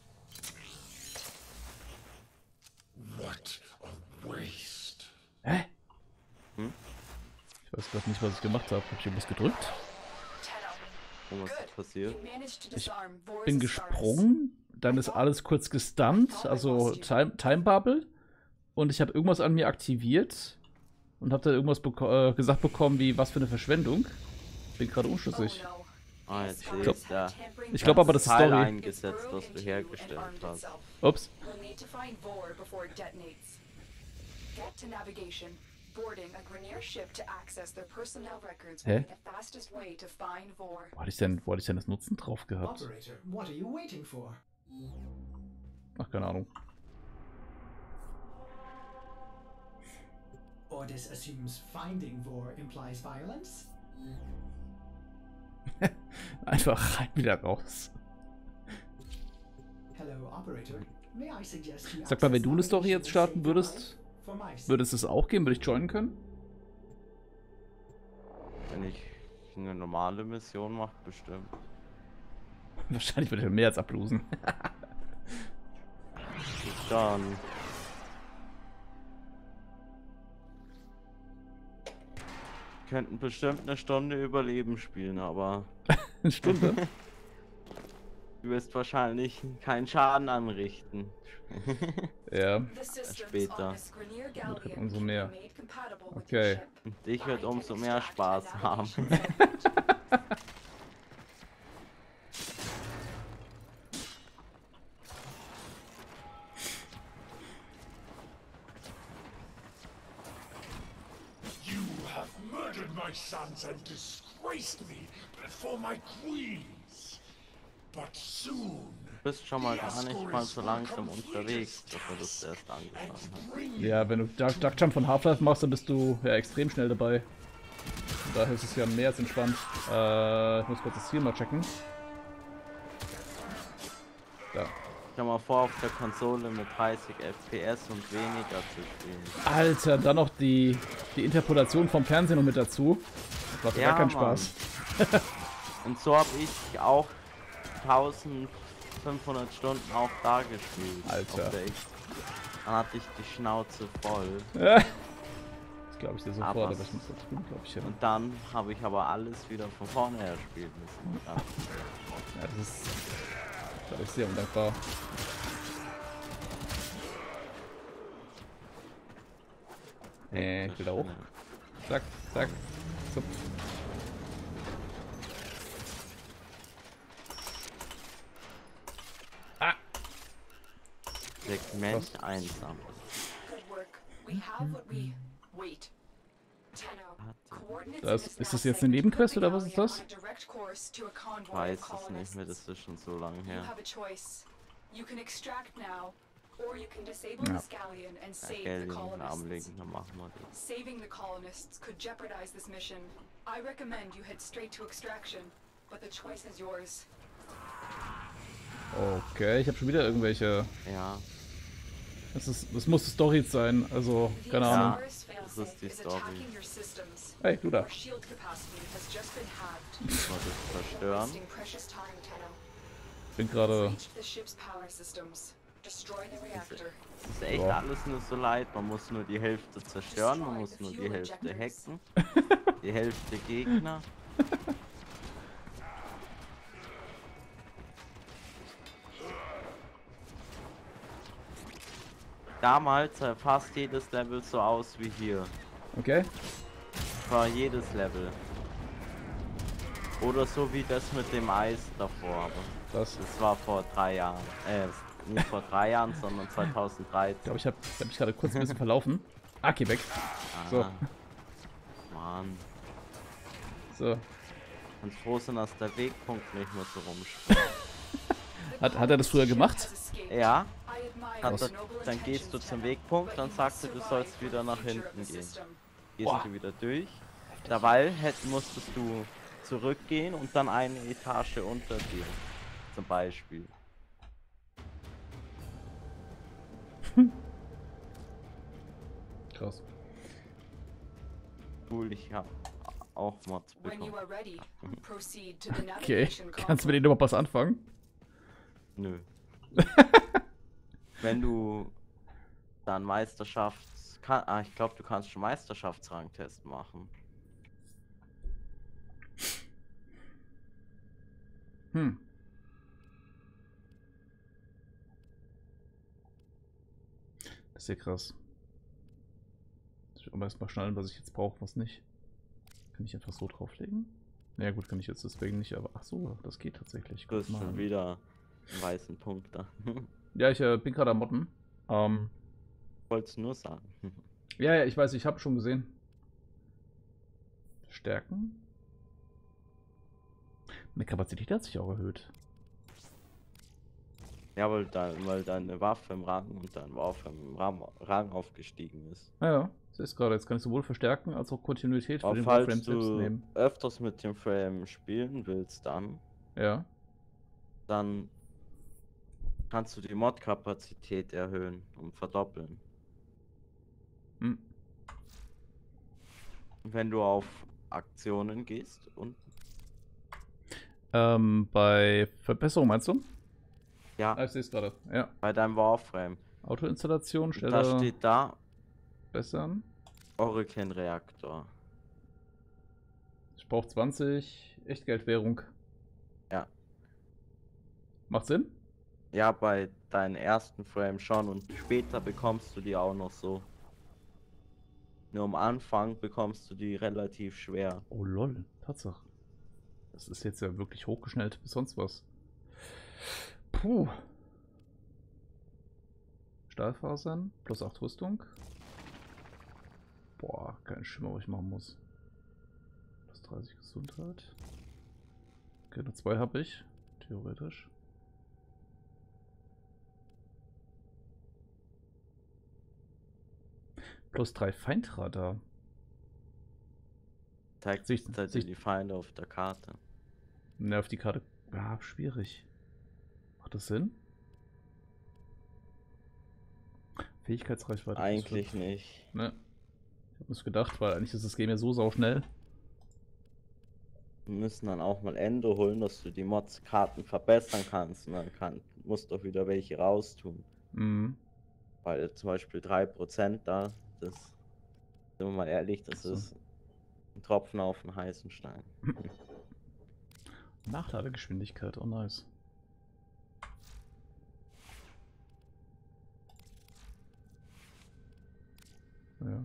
What a waste. Hä? Hm? Ich weiß gerade nicht, was ich gemacht habe. Hab ich irgendwas gedrückt? Und was ist passiert? Ich bin gesprungen, dann ist alles kurz gestunt, also Time, Time Bubble. Und ich habe irgendwas an mir aktiviert und habe da irgendwas beko äh, gesagt bekommen, wie was für eine Verschwendung. Bin gerade unschlüssig. Ah, jetzt sehe glaub- ich da. Ich glaube aber, das ist Teil Story. eingesetzt, was du hergestellt hast. Ups. We'll need to find Vor before it detonates. Get to navigation. Boarding a Grineer ship to access their personnel records will Hä? be the fastest way to find Vor. Wo hatte ich denn, wo hatte ich denn das Nutzen drauf gehabt? Operator, what are you waiting for? Ach, keine Ahnung. Ordis assumes finding Vor implies violence? Einfach rein wieder raus. Hello, Operator. May I suggest you Sag mal, wenn du eine access Story jetzt navigation starten and würdest, save your life for my sake. würde es das auch gehen? Würde ich joinen können? Wenn ich eine normale Mission mache, bestimmt. Wahrscheinlich würde ich mehr als ablosen. Dann. Könnten bestimmt eine Stunde Überleben spielen, aber Eine Stunde? du wirst wahrscheinlich keinen Schaden anrichten. Ja. The systems Später. on this Grineer Wird galleon umso can be mehr. made compatible with Okay. your ship. Ich werde I can umso mehr extract Spaß the haben. navigation segment. You have murdered my sons and disgraced me before my queens. But soon, Du bist schon mal gar nicht mal so langsam unterwegs, dass er das erst angefangen hat. bring Ja, wenn du Dark, Dark Jump von Half-Life machst, dann bist du ja extrem schnell dabei. Von daher ist es ja mehr als entspannt. Äh, ich muss kurz das Ziel mal checken. Da. Stell mal vor, auf der Konsole mit dreißig F P S und weniger zu spielen. Alter, dann noch die, die Interpolation vom Fernsehen noch mit dazu. Das macht Ja, gar keinen Mann. Spaß. Und so habe ich auch eintausendfünfhundert Stunden auch da gespielt. Alter. Auf der X. Dann hatte ich die Schnauze voll. Das glaube ich dir sofort, Aber aber es- ich muss da drüben, glaube ich, ja. Und dann habe ich aber alles wieder von vorne her spielen müssen. Ja. Ja, das ist, glaube ich, sehr undankbar. Äh, ich will da hoch. Zack, zack. So. Ah! Segment einsam. Good work. We have what we... Wait. Tenno. Coordinates Das- in this ist das nav jetzt eine segment Nebenquest put the oder was ist galleon das? on a direct course to a convoy Weiß of es nicht mehr, colonists. das ist schon so lange You her. have a choice. You can extract now, or you can disable Ja. this galleon and Ja, save Geld the in den Arm colonists. legen, dann machen wir das. Saving the colonists could jeopardize this mission. I recommend you head straight to extraction, but the choice is yours. Okay, ich habe schon wieder irgendwelche. Ja, Das, ist, das muss Story sein, also keine The Ahnung. Osiris failsafe ist die is Story. attacking your systems. Hey, du da. Your shield capacity has just been hacked. mal das zerstören. Wasting precious time, Tenno. Ich bin gerade. Breach the ship's power systems. Destroy the reactor. Es ist echt Ja. alles nur so leid. Man muss nur die Hälfte zerstören, man muss nur die Hälfte hacken. Die Hälfte Gegner. Damals sah fast jedes Level so aus wie hier. Okay. War jedes Level. Oder so wie das mit dem Eis davor. Aber Das. das war vor drei Jahren. Äh, nicht vor drei Jahren, sondern Ich zweitausenddreizehn. glaube, ich habe hab mich gerade kurz ein bisschen verlaufen. Ah, geh weg. So. Ah, Mann. So. Und froh sind, dass der Wegpunkt nicht mehr so rumspringt. Hat, hat er das früher gemacht? Ja, I admire hat the er, noble dann gehst du intentions, zum Tenno, Wegpunkt, but dann you sagst du, must du survive sollst for wieder the nach future of hinten the gehen. system. Gehst Boah. du wieder durch. Dabei hätten, musstest du zurückgehen und dann eine Etage unter dir. Zum Beispiel. Krass. Cool, ich hab auch Mods When you bekommen. are ready, proceed to the Okay. navigation Kannst du mit console. denen überhaupt was anfangen? Nö. Wenn du dann Meisterschafts... Kann, ah, ich glaube, du kannst schon Meisterschaftsrangtest machen. Hm. Das ist ja krass. Ich will aber erstmal schnallen, was ich jetzt brauche, was nicht. Kann ich einfach so drauflegen? Naja gut, kann ich jetzt deswegen nicht, aber ach so, das geht tatsächlich. Du hast Guck mal schon an. wieder einen weißen Punkt da. Ja, ich äh, bin gerade am Modden. Ähm, Wollt's nur sagen. ja, ja, ich weiß, ich habe schon gesehen. Stärken. Meine Kapazität hat sich auch erhöht. Ja, weil, dein, weil deine Waffe im Rang und dein Waffe im Rang, Rang aufgestiegen ist. Ah ja, das ist gerade. Jetzt kann ich sowohl verstärken als auch Kontinuität für Aber den falls Warframe selbst du nehmen. öfters mit dem Frame spielen willst, dann, Ja. dann kannst du die Mod-Kapazität erhöhen und verdoppeln. Hm. Wenn du auf Aktionen gehst und Ähm, bei Verbesserung meinst du? ja, Ah, ich sehe es gerade. Ja. bei deinem Warframe. Autoinstallation, Da Stelle steht da bessern. Oracle-Reaktor. Ich brauche zwanzig Echtgeldwährung. Ja. Macht Sinn? Ja, bei deinen ersten Frame schon und später bekommst du die auch noch so. Nur am Anfang bekommst du die relativ schwer. Oh lol, Tatsache. Das ist jetzt ja wirklich hochgeschnellt bis sonst was. Puh. Stahlfasern plus acht Rüstung. Boah, kein Schimmer, was ich machen muss. Plus dreißig Gesundheit. Okay, nur zwei habe ich. Theoretisch. Plus drei Feindradar. Zeigt Sicht- zeigt dir Sicht- die Feinde auf der Karte. Ne, auf die Karte. Ja, schwierig. Macht das Sinn? Fähigkeitsreichweite. plus Eigentlich fünf. nicht. Ne. Ich hab mir's gedacht, weil eigentlich ist das Game ja so sauschnell. Wir müssen dann auch mal Ende holen, dass du die Mods-Karten verbessern kannst. Und dann kann, musst du auch wieder welche raustun. Mhm. Weil zum Beispiel drei Prozent da, das, sind wir mal ehrlich, das So. ist ein Tropfen auf den heißen Stein. Nachladegeschwindigkeit, oh nice. Ja.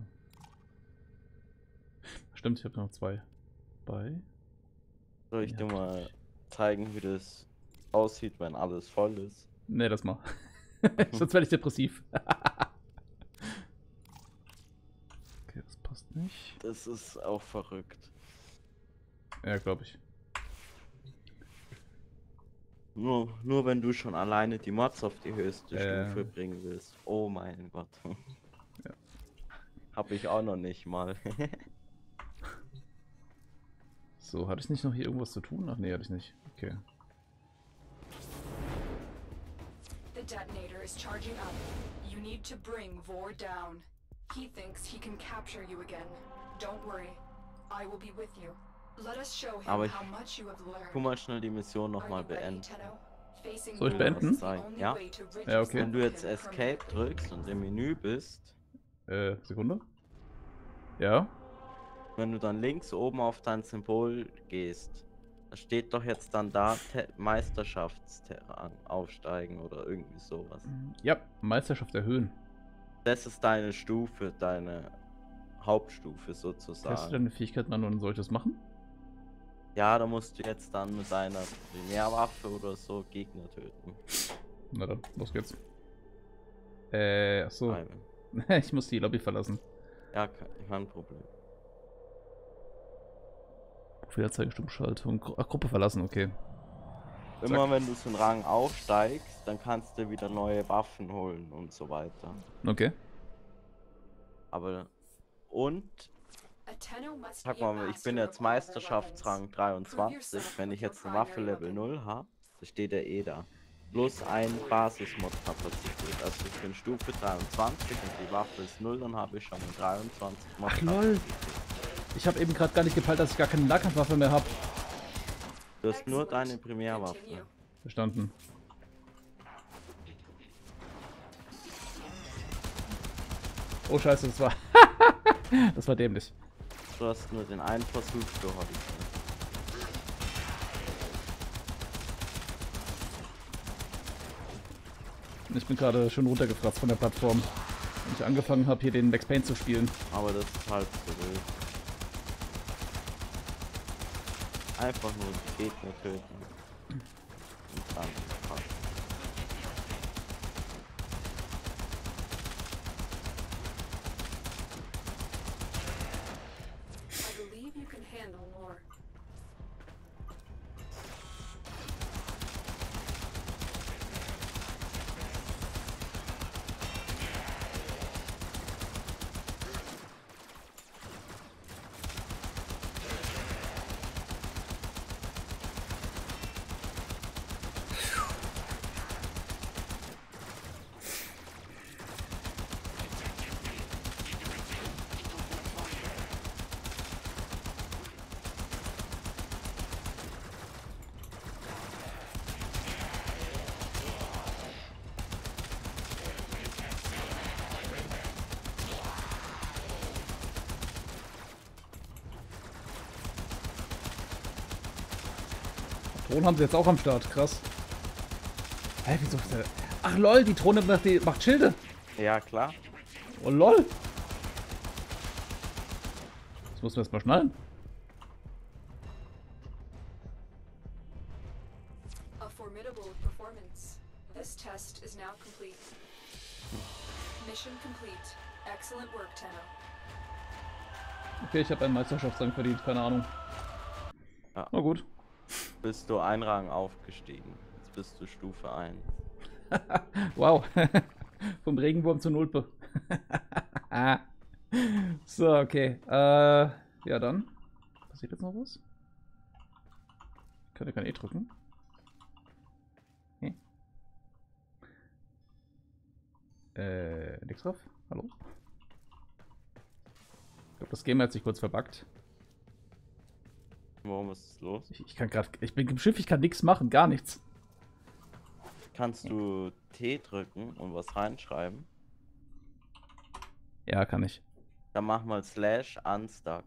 Stimmt, ich habe noch zwei bei. Soll ich Ja, dir glaub mal ich. zeigen, wie das aussieht, wenn alles voll ist? Ne, das mal. Sonst werde ich depressiv. Okay, das passt nicht. Das ist auch verrückt. Ja, glaube ich. Nur, nur wenn du schon alleine die Mods auf die höchste Äh. Stufe bringen willst. Oh mein Gott. Ja. Hab ich auch noch nicht mal. So, hatte ich nicht noch hier irgendwas zu tun? Ach nee, hatte ich nicht. Okay. The detonator is charging up. You need to bring Vor down. He thinks he can capture you again. Don't worry. I will be with you. Let us show him Aber ich how much you have learned. tu mal schnell die Mission Are nochmal you ready, beenden. Tenno? Facing Soll ich Vor is beenden? the Sagen, only ja. way to rid Ja, okay. Wenn du yourself jetzt of him Escape permanently. drückst und im Menü bist, Äh, Sekunde. Ja. wenn du dann links oben auf dein Symbol gehst, da steht doch jetzt dann da Te Meisterschaftsterrang aufsteigen oder irgendwie sowas. Ja, Meisterschaft erhöhen. Das ist deine Stufe, deine Hauptstufe Teste sozusagen. deine Fähigkeiten an und soll ich das machen? Ja, da musst du jetzt dann mit deiner Primärwaffe oder so Gegner töten. Na dann, los geht's. Äh, achso. Nein. Ich muss die Lobby verlassen. Ja, kein, kein Problem. Profilanzeige, Stummschaltung. Gru Ach, Gruppe verlassen, okay. Immer wenn du so einen Rang aufsteigst, dann kannst du wieder neue Waffen holen und so weiter. Okay. Aber und A Tenno must sag be a mal, ich master bin jetzt of all their Meisterschaftsrang weapons. dreiundzwanzig. Wenn ich jetzt eine Waffe Level null habe, da steht der eh da. Plus ein Basismod-Kapazität. Also ich bin Stufe dreiundzwanzig und die Waffe ist null, dann habe ich schon eine dreiundzwanzig Mod. Ach lol. Ich habe eben gerade gar nicht gepeilt, dass ich gar keine Nahkampfwaffe mehr habe. Du hast nur deine Primärwaffe. Continue. Verstanden. Oh scheiße, das war... das war dämlich. Du hast nur den einen Versuch für heute. Ich bin gerade schon runtergefratzt von der Plattform. Wenn ich angefangen habe, hier den Max Payne zu spielen. Aber das ist halt so wild. Einfach nur die Gegner töten. Und dann passt. I believe you can handle more. Drohnen haben sie jetzt auch am Start, krass. Hä, wieso ist der... Ach lol, die Drohne macht, die macht Schilde. Ja, klar. Oh lol. Das muss man erst mal schnallen. A formidable performance. This test is now complete. Mission complete. Excellent work, Tenno. Okay, ich habe einen Meisterschaftsrang verdient, keine Ahnung. Ja. Na gut. Bist du ein Rang aufgestiegen. Jetzt bist du Stufe eins. Wow. Vom Regenwurm zur Nulpe. So, okay. Äh, ja dann. Passiert jetzt noch was? Ich kann ja kein E drücken. Hm. Äh, nix drauf? Hallo? Ich glaube, das Game hat sich kurz verbuggt. Warum ist es los? Ich, ich kann gerade, ich bin im Schiff, ich kann nichts machen, gar nichts. Kannst du T drücken und was reinschreiben? Ja, kann ich. Dann mach mal slash unstuck.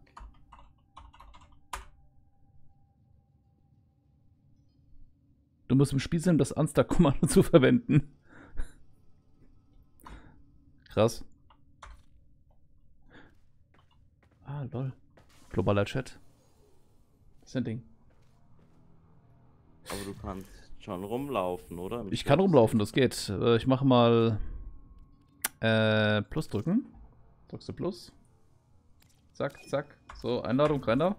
Du musst im Spiel sein, um das Unstuck-Kommando zu verwenden. Krass. Ah, lol. Globaler Chat. Das ist ein Ding. Aber du kannst schon rumlaufen, oder? Im Ich kann Schiff. rumlaufen, das geht. Äh, Ich mache mal äh, Plus drücken. Drückst du Plus. Zack, zack. So, Einladung, rein da.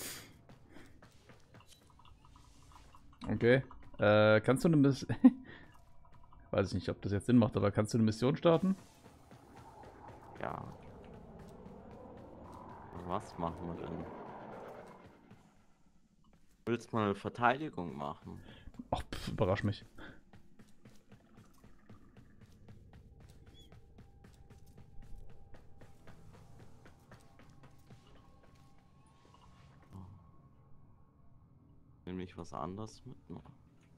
Okay. Äh, kannst du eine Mission... Weiß ich nicht, ob das jetzt Sinn macht, aber kannst du eine Mission starten? Ja. Was machen wir denn? Willst du mal eine Verteidigung machen? Ach, pf, überrasch mich. Nehme ich was anderes mit noch?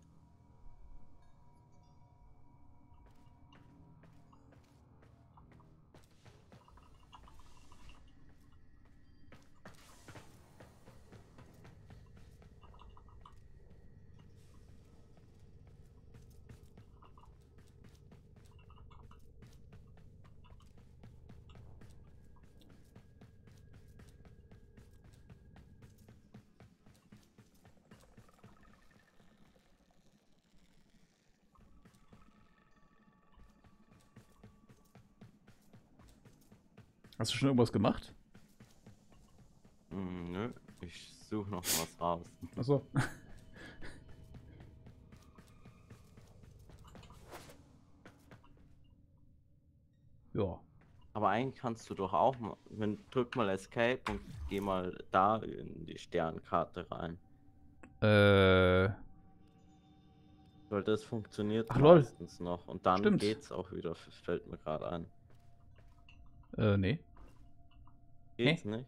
Hast du schon irgendwas gemacht? Hm, nö, ich suche noch was raus. Achso. Ja. Aber eigentlich kannst du doch auch mal, wenn drück mal Escape und geh mal da in die Sternkarte rein. Äh. Weil das funktioniert Ach, lol. meistens noch. Und dann Stimmt. geht's auch wieder, fällt mir gerade ein. Äh, nee. Geht's nicht?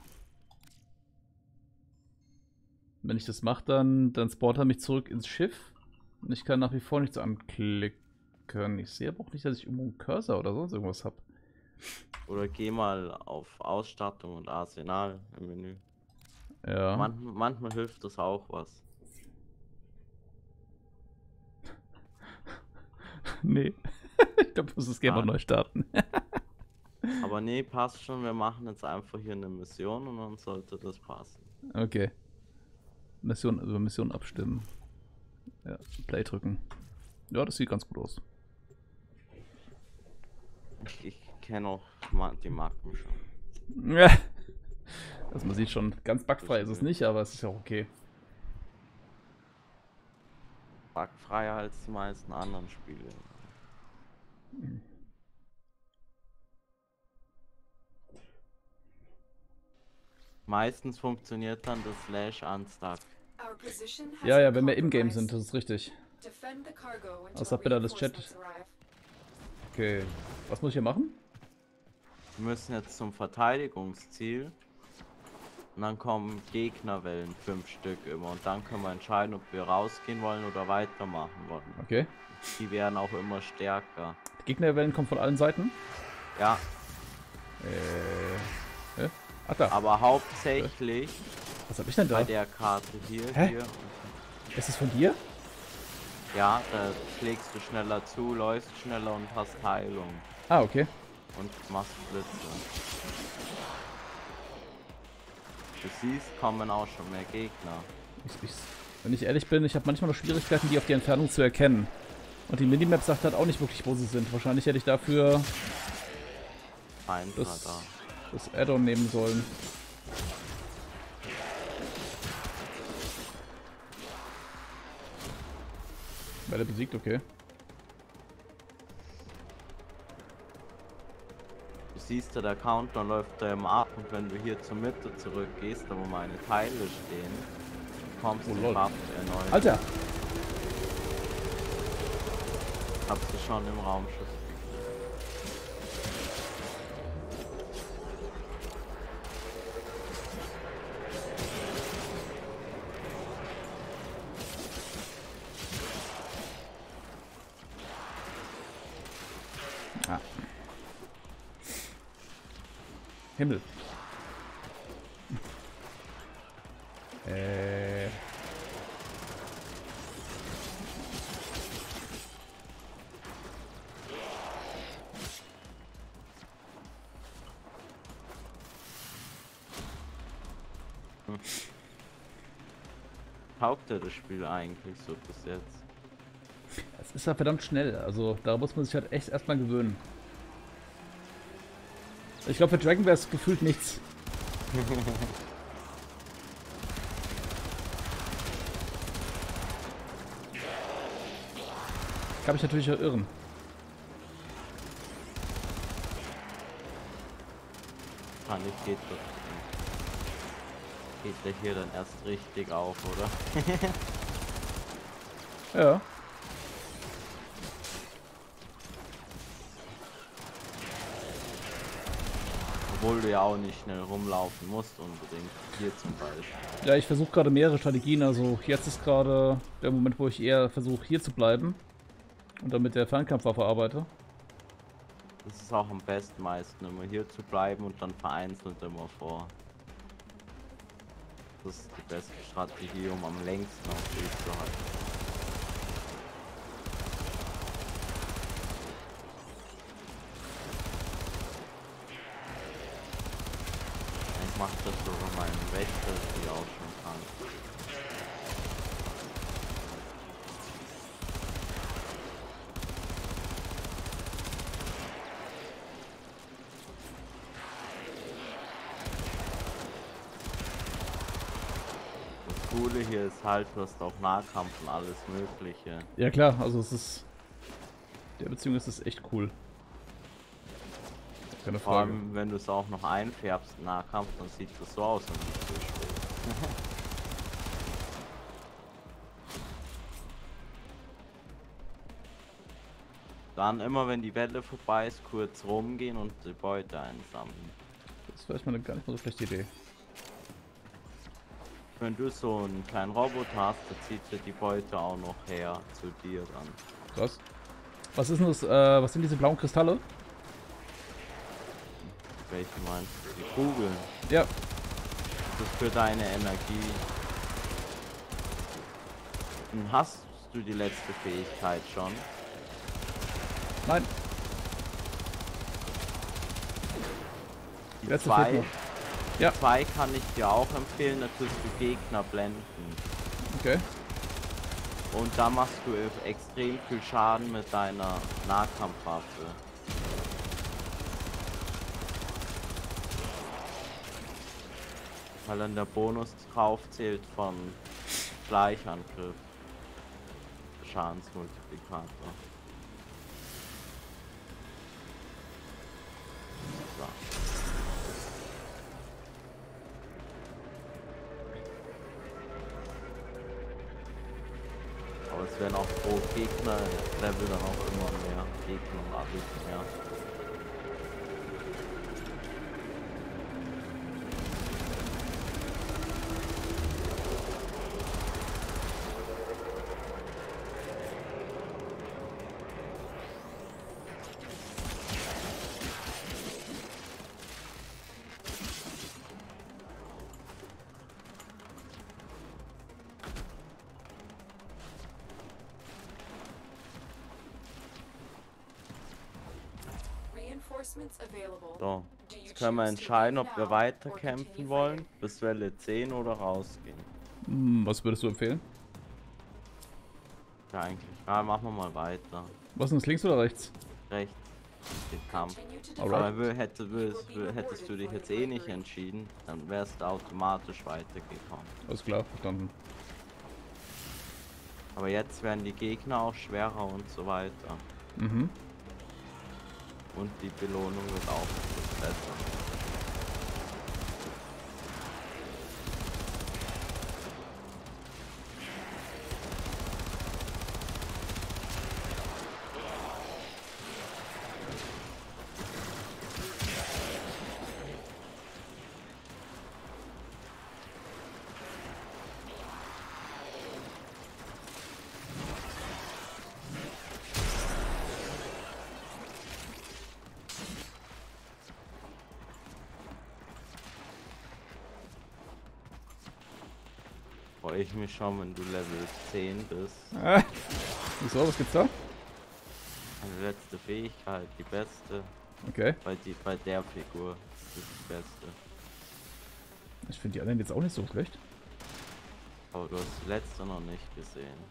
Wenn ich das mache, dann, dann spawnt er mich zurück ins Schiff. Und ich kann nach wie vor nichts anklicken. Ich sehe aber auch nicht, dass ich irgendwo einen Cursor oder sonst irgendwas habe. Oder geh mal auf Ausstattung und Arsenal im Menü. Ja. Man, manchmal hilft das auch was. Nee. Ich glaube, ich muss das Game Ah. noch neu starten. Aber nee, passt schon. Wir machen jetzt einfach hier eine Mission und dann sollte das passen. Okay. Mission, über Mission abstimmen. Ja, Play drücken. Ja, das sieht ganz gut aus. Ich, ich kenne auch ma- die Marken schon. Ja. Also man sieht schon, ganz bugfrei ist es nicht, aber es ist ja auch okay. Bugfreier als die meisten anderen Spiele. Meistens funktioniert dann das Slash Unstuck. Our position has Ja, ja, been wenn wir im Game compromised. sind, das ist richtig. Defend the cargo until Was sagt mir da das Chat? reinforcements arrive. Okay. Was muss ich hier machen? Wir müssen jetzt zum Verteidigungsziel. Und dann kommen Gegnerwellen, fünf Stück immer. Und dann können wir entscheiden, ob wir rausgehen wollen oder weitermachen wollen. Okay. Die werden auch immer stärker. Die Gegnerwellen kommen von allen Seiten. Ja, Äh. Hä? Ach da. aber hauptsächlich Was hab ich denn da? bei der Karte hier. Hä? hier. Ist das von dir? Ja, da schlägst du schneller zu, läufst schneller und hast Heilung. Ah, okay. Und machst Blitze. Du siehst, kommen auch schon mehr Gegner. Ich, ich, wenn ich ehrlich bin, ich habe manchmal noch Schwierigkeiten, die auf die Entfernung zu erkennen. Und die Minimap sagt halt auch nicht wirklich, wo sie sind. Wahrscheinlich hätte ich dafür Feindler das, da. das Add-on nehmen sollen. Werde besiegt, okay. Du siehst ja, der Countdown läuft da im ab und wenn du hier zur Mitte zurückgehst, da wo meine Teile stehen, kommst Oh, du lol. Kraft erneut. Alter! Hast du schon im Raumschiff. Ah. Himmel. Äh. Taugt dir das Spiel eigentlich so bis jetzt? Es ist ja verdammt schnell, also da muss man sich halt echt erstmal gewöhnen. Ich glaube, für Dragon wäre es gefühlt nichts. Kann mich natürlich auch irren. Fand ich geht doch. Geht der hier dann erst richtig auf, oder? Ja. Obwohl du ja auch nicht schnell rumlaufen musst unbedingt. Hier zum Beispiel. Ja, ich versuche gerade mehrere Strategien. Also jetzt ist gerade der Moment, wo ich eher versuche, hier zu bleiben. Und dann mit der Fernkampfwaffe arbeite. Das ist auch am besten meisten, immer hier zu bleiben und dann vereinzelt immer vor. Das ist die beste Strategie, um am längsten auf Weg zu halten. Ich mach das so über meinen Wächter, die auch schon kann. Das Coole hier ist halt, du hast auch Nahkampf und alles Mögliche. Ja klar, also es ist... In der Beziehung ist es echt cool. Keine Vor Frage. allem, wenn du es auch noch einfärbst, Nahkampf, dann sieht das so aus, wenn du es durchspielst. Dann immer, wenn die Welle vorbei ist, kurz rumgehen und die Beute einsammeln. Das ist vielleicht mal eine gar nicht mal so schlechte Idee. Wenn du so einen kleinen Roboter hast, dann zieht dir die Beute auch noch her zu dir dann. Krass. Was ist denn das, äh, was sind diese blauen Kristalle? Welche meinst du? Die Kugeln. Ja. Das ist für deine Energie. Und hast du die letzte Fähigkeit schon? Nein. Die Letzte zwei, fehlt noch. Ja. zwei kann ich dir auch empfehlen, da tust du Gegner blenden. Okay. Und da machst du extrem viel Schaden mit deiner Nahkampfwaffe. Weil dann der Bonus drauf zählt von Schleichangriff. Schadensmultiplikator. So. Aber es werden auch pro Gegner Level dann auch immer mehr Gegner und alles mehr. Reinforcements available. So, Do you jetzt können wir choose to entscheiden, leave ob wir now weiter or kämpfen continue wollen, fighting? bis Welle zehn oder rausgehen. Hm, was würdest du empfehlen? Ja, eigentlich. Ja, machen wir mal weiter. Was ist denn das, links oder rechts? Rechts. Den Kampf. Continue to Alright. Aber wür- hätte, würdest- wür- hättest du dich jetzt eh nicht entschieden, dann wärst du automatisch weitergekommen. Alles klar, verstanden. Aber jetzt werden die Gegner auch schwerer und so weiter. Mhm. Und die Belohnung wird auch etwas besser. Freue ich mich schon, wenn du Level zehn bist. Ah. Wieso, was gibt's da? Meine letzte Fähigkeit, die beste. Okay. Bei, die, bei der Figur ist das die beste. Ich finde die anderen jetzt auch nicht so schlecht. Aber du hast die letzte noch nicht gesehen.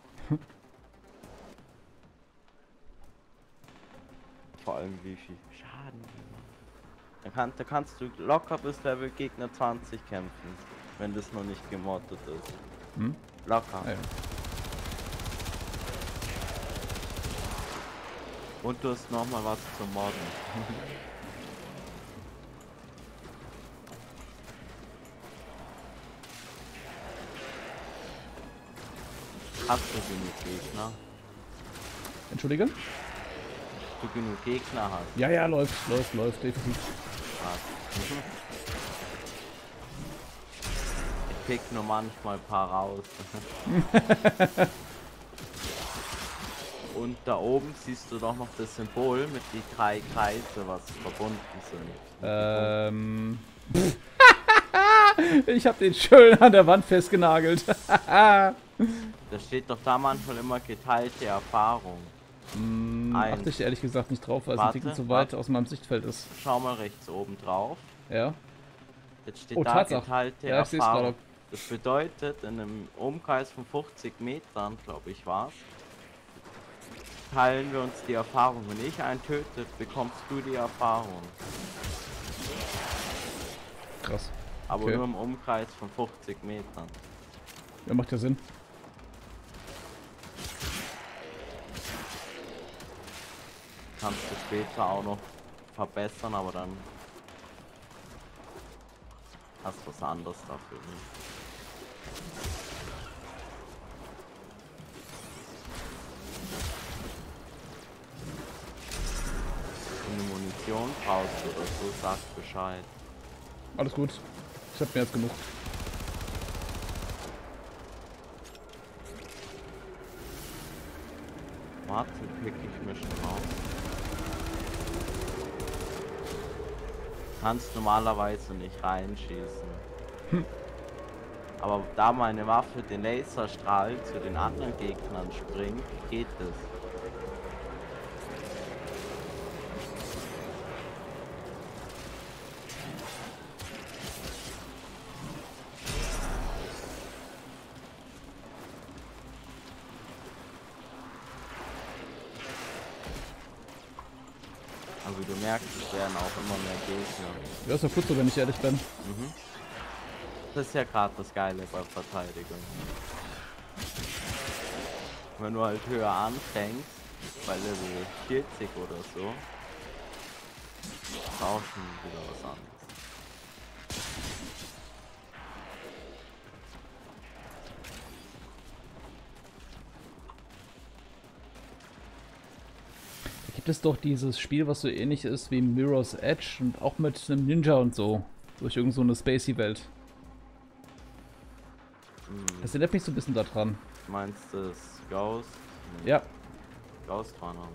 Vor allem wie viel Schaden die macht. Da, kann, da kannst du locker bis Level Gegner zwanzig kämpfen, wenn das noch nicht gemoddet ist. Hm? Locker. Ah, ja. Und du hast noch mal was zum Modden. Hast du genug Gegner? Entschuldige? Du genug Gegner hast. Ja, ja, läuft, läuft, läuft, definitiv. Hast. Ich pick nur manchmal ein paar raus. Und da oben siehst du doch noch das Symbol mit die drei Kreise, was verbunden sind. Ähm. Ich hab den schön an der Wand festgenagelt. Da steht doch da manchmal immer geteilte Erfahrung. Hm, achte ich ehrlich gesagt nicht drauf, weil es ein Ticken zu weit warte. aus meinem Sichtfeld ist. Schau mal rechts oben drauf. Ja. Jetzt steht Oh, da Tatsache. geteilte Ja, ich seh's Erfahrung. gerade. Das bedeutet, in einem Umkreis von fünfzig Metern, glaube ich, war's, teilen wir uns die Erfahrung. Wenn ich einen töte, bekommst du die Erfahrung. Krass. Aber Okay. nur im Umkreis von fünfzig Metern. Ja, macht ja Sinn. Kannst du später auch noch verbessern, aber dann hast du was anderes dafür. Wenn du Munition brauchst oder so, sag Bescheid. Alles gut. Ich hab mehr als genug. Warte, pick ich mir schon raus. Kannst normalerweise nicht reinschießen. Hm. Aber da meine Waffe den Laserstrahl zu den anderen Gegnern springt, geht es. Also du merkst, es werden auch immer mehr Gegner. Ja, ist ja gut so, wenn ich ehrlich bin. Mhm. Das ist ja gerade das Geile bei Verteidigung. Wenn du halt höher anfängst, bei Level vierzig oder so, ist auch schon wieder was anderes. Gibt es doch dieses Spiel, was so ähnlich ist wie Mirror's Edge und auch mit einem Ninja und so. Durch irgend so eine Spacey-Welt. Das erinnert mich so ein bisschen daran. Meinst du das Ghost? Nee. Ja. Ghost war noch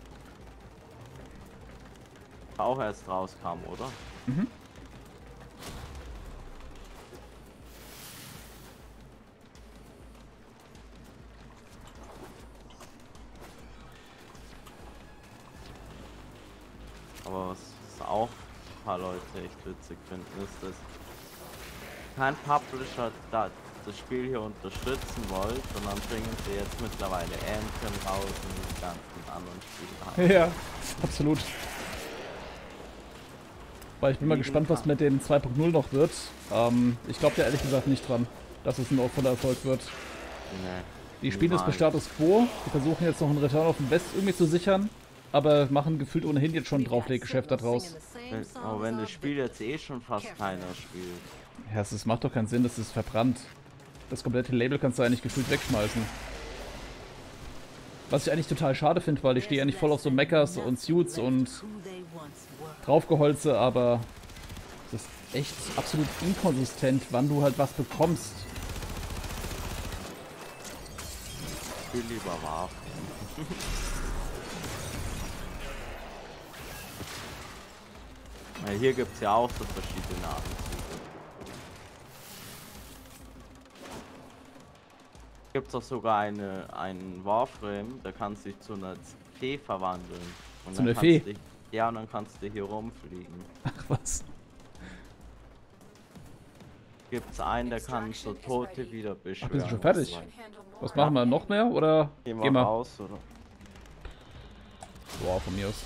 auch erst rauskam, oder? Mhm. Aber was auch ein paar Leute echt witzig finden, ist, dass kein Publisher da das Spiel hier unterstützen wollte und dann bringen sie jetzt mittlerweile Anthem raus und die ganzen anderen Spiele halt. Ja, absolut. Weil ich bin mal gespannt, was mit dem zwei Punkt null noch wird. Ähm, ich glaube da ehrlich gesagt nicht dran, dass es ein voller Erfolg wird. Nee, Die spielen das bis Status Quo. Die versuchen jetzt noch einen Return of the West irgendwie zu sichern. Aber machen gefühlt ohnehin jetzt schon ein Draufleggeschäft da draus. Aber wenn das Spiel jetzt eh schon fast keiner spielt. Ja, es macht doch keinen Sinn, das ist verbrannt. Das komplette Label kannst du eigentlich gefühlt wegschmeißen. Was ich eigentlich total schade finde, weil ich stehe eigentlich voll auf so Mechas und Suits und Draufgeholze, aber es ist echt absolut inkonsistent, wann du halt was bekommst. Ich will lieber Waffen. Ja, hier gibt es ja auch so verschiedene Atemzüge. Gibt es auch sogar eine, einen Warframe, da kannst du dich zu einer Fee verwandeln. Und zu dann einer kannst Fee? Dich, ja, und dann kannst du hier rumfliegen. Ach was. Gibt es einen, der kann so Tote wieder beschwören. Ach, bist du schon fertig? Was machen wir? Noch mehr? Oder Gehen wir gehen wir raus, oder? Boah, von mir aus.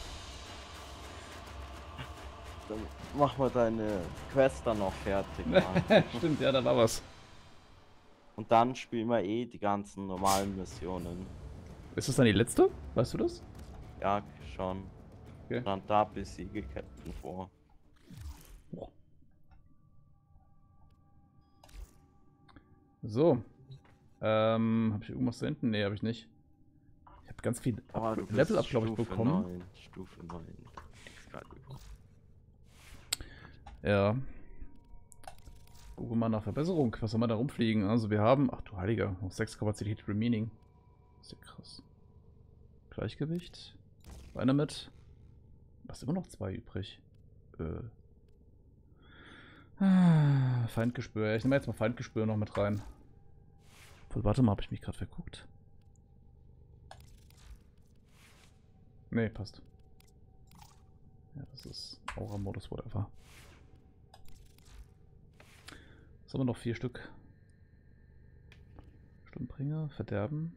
Dann mach mal deine Quest dann noch fertig. Mann. Stimmt, ja, da war was. Und dann spielen wir eh die ganzen normalen Missionen. Ist das dann die letzte? Weißt du das? Ja, schon. Okay. Stand da besiege Captain vor. So. Ähm, habe ich irgendwas da hinten? Nee, habe ich nicht. Ich habe ganz viel Oh, du bist Level Up, glaube ich, Stufe bekommen. neun, Stufe neun. Ja. Gucken wir mal nach Verbesserung. Was soll man da rumfliegen? Also wir haben, ach du Heiliger, noch sechs Kapazität remaining. Ist ja krass. Gleichgewicht. Einer mit. Was, immer noch zwei übrig? Äh. Ah, Feindgespür. Ich nehme jetzt mal Feindgespür noch mit rein. Voll, warte mal, habe ich mich gerade verguckt? Nee, passt. Ja, das ist Aura-Modus, whatever. Was haben wir noch? Vier Stück. Sturmbringer, Verderben.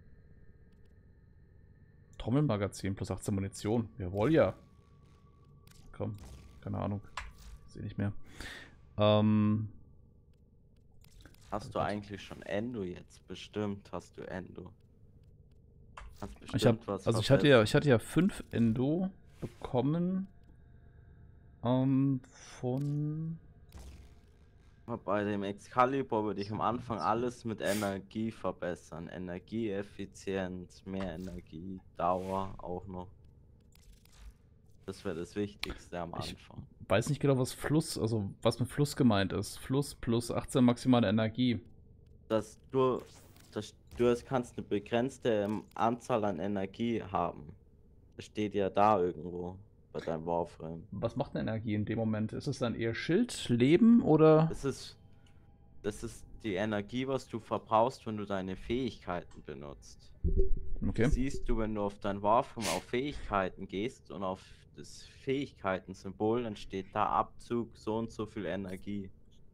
Trommelmagazin plus achtzehn Munition. Jawohl, ja. Komm, keine Ahnung. Sehe nicht mehr. Ähm. Hast du eigentlich schon Endo jetzt? Bestimmt hast du Endo. Hast bestimmt Ich hab, was also ich hatte ja, verbessert. ich hatte ja fünf Endo bekommen. Ähm, von. Bei dem Excalibur würde ich am Anfang alles mit Energie verbessern. Energieeffizienz, mehr Energie, Dauer auch noch. Das wäre das Wichtigste am Ich- Anfang. Weiß nicht genau, was Fluss, also was mit Fluss gemeint ist. Fluss plus achtzehn maximale Energie. Dass du, dass du es kannst eine begrenzte ähm, Anzahl an Energie haben. Das steht ja da irgendwo bei deinem Warframe. Was macht eine Energie in dem Moment? Ist es dann eher Schild, Leben oder? Das ist, das ist die Energie, was du verbrauchst, wenn du deine Fähigkeiten benutzt. Okay. Siehst du, wenn du auf dein Warframe auf Fähigkeiten gehst und auf das Fähigkeiten-Symbol, dann steht da Abzug so und so viel Energie.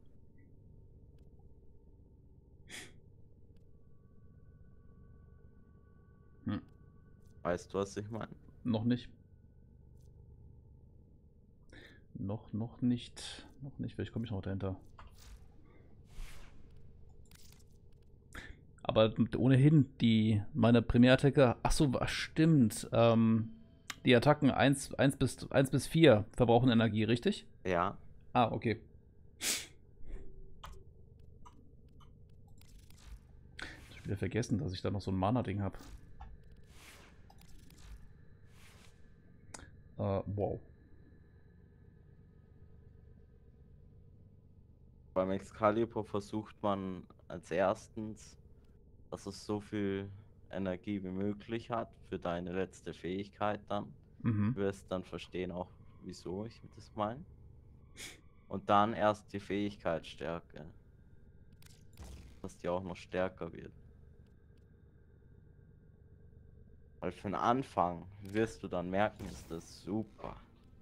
Hm. Weißt du, was ich meine? Noch nicht. Noch, noch nicht. Noch nicht. Vielleicht komme ich noch dahinter. Aber ohnehin, die, meine Primärattacke, ach so, was stimmt. Ähm, die Attacken eins, eins bis, eins bis vier verbrauchen Energie, richtig? Ja. Ah, okay. Ich hab wieder vergessen, dass ich da noch so ein Mana-Ding habe. Äh, wow. Beim Excalibur versucht man als erstens, dass es so viel Energie wie möglich hat für deine letzte Fähigkeit dann. Mhm. Du wirst dann verstehen auch, wieso ich das meine. Und dann erst die Fähigkeitsstärke. Dass die auch noch stärker wird. Weil für den Anfang wirst du dann merken, ist das super.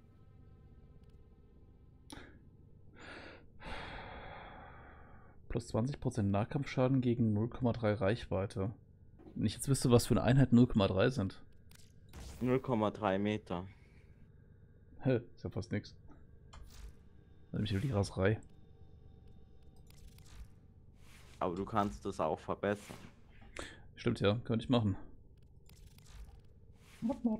Plus zwanzig Prozent Nahkampfschaden gegen null Komma drei Reichweite. Wenn ich jetzt wüsste, was für eine Einheit null Komma drei sind. null Komma drei Meter. Hä, ist ja fast nix. Nämlich über die Raserei. Aber du kannst das auch verbessern. Stimmt ja, könnte ich machen. Mod, mod.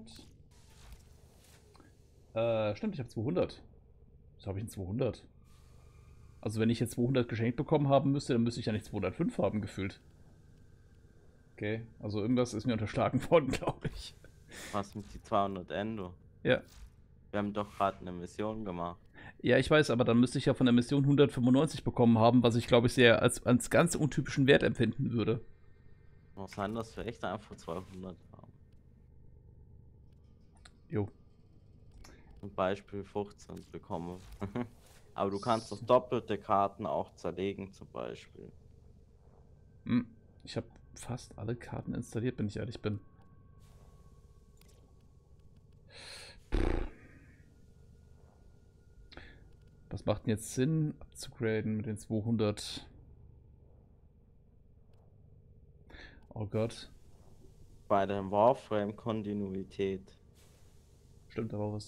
Äh, stimmt, ich habe zweihundert. Wieso habe ich ein zweihundert? Also wenn ich jetzt zweihundert geschenkt bekommen haben müsste, dann müsste ich ja nicht zweihundertfünf haben, gefühlt. Okay, also irgendwas ist mir unterschlagen worden, glaube ich. Was mit die zweihundert Endo? Ja. Wir haben doch gerade eine Mission gemacht. Ja, ich weiß, aber dann müsste ich ja von der Mission hundertfünfundneunzig bekommen haben, was ich, glaube ich, sehr als, als ganz untypischen Wert empfinden würde. Kann sein, dass wir echt einfach zweihundert haben. Jo. Zum Beispiel fünfzehn bekommen. Aber du kannst das doppelte Karten auch zerlegen, zum Beispiel. Hm, ich habe fast alle Karten installiert, wenn ich ehrlich bin. Was macht denn jetzt Sinn, abzugraden mit den zweihundert? Oh Gott. Bei der Warframe-Kontinuität. Stimmt aber was.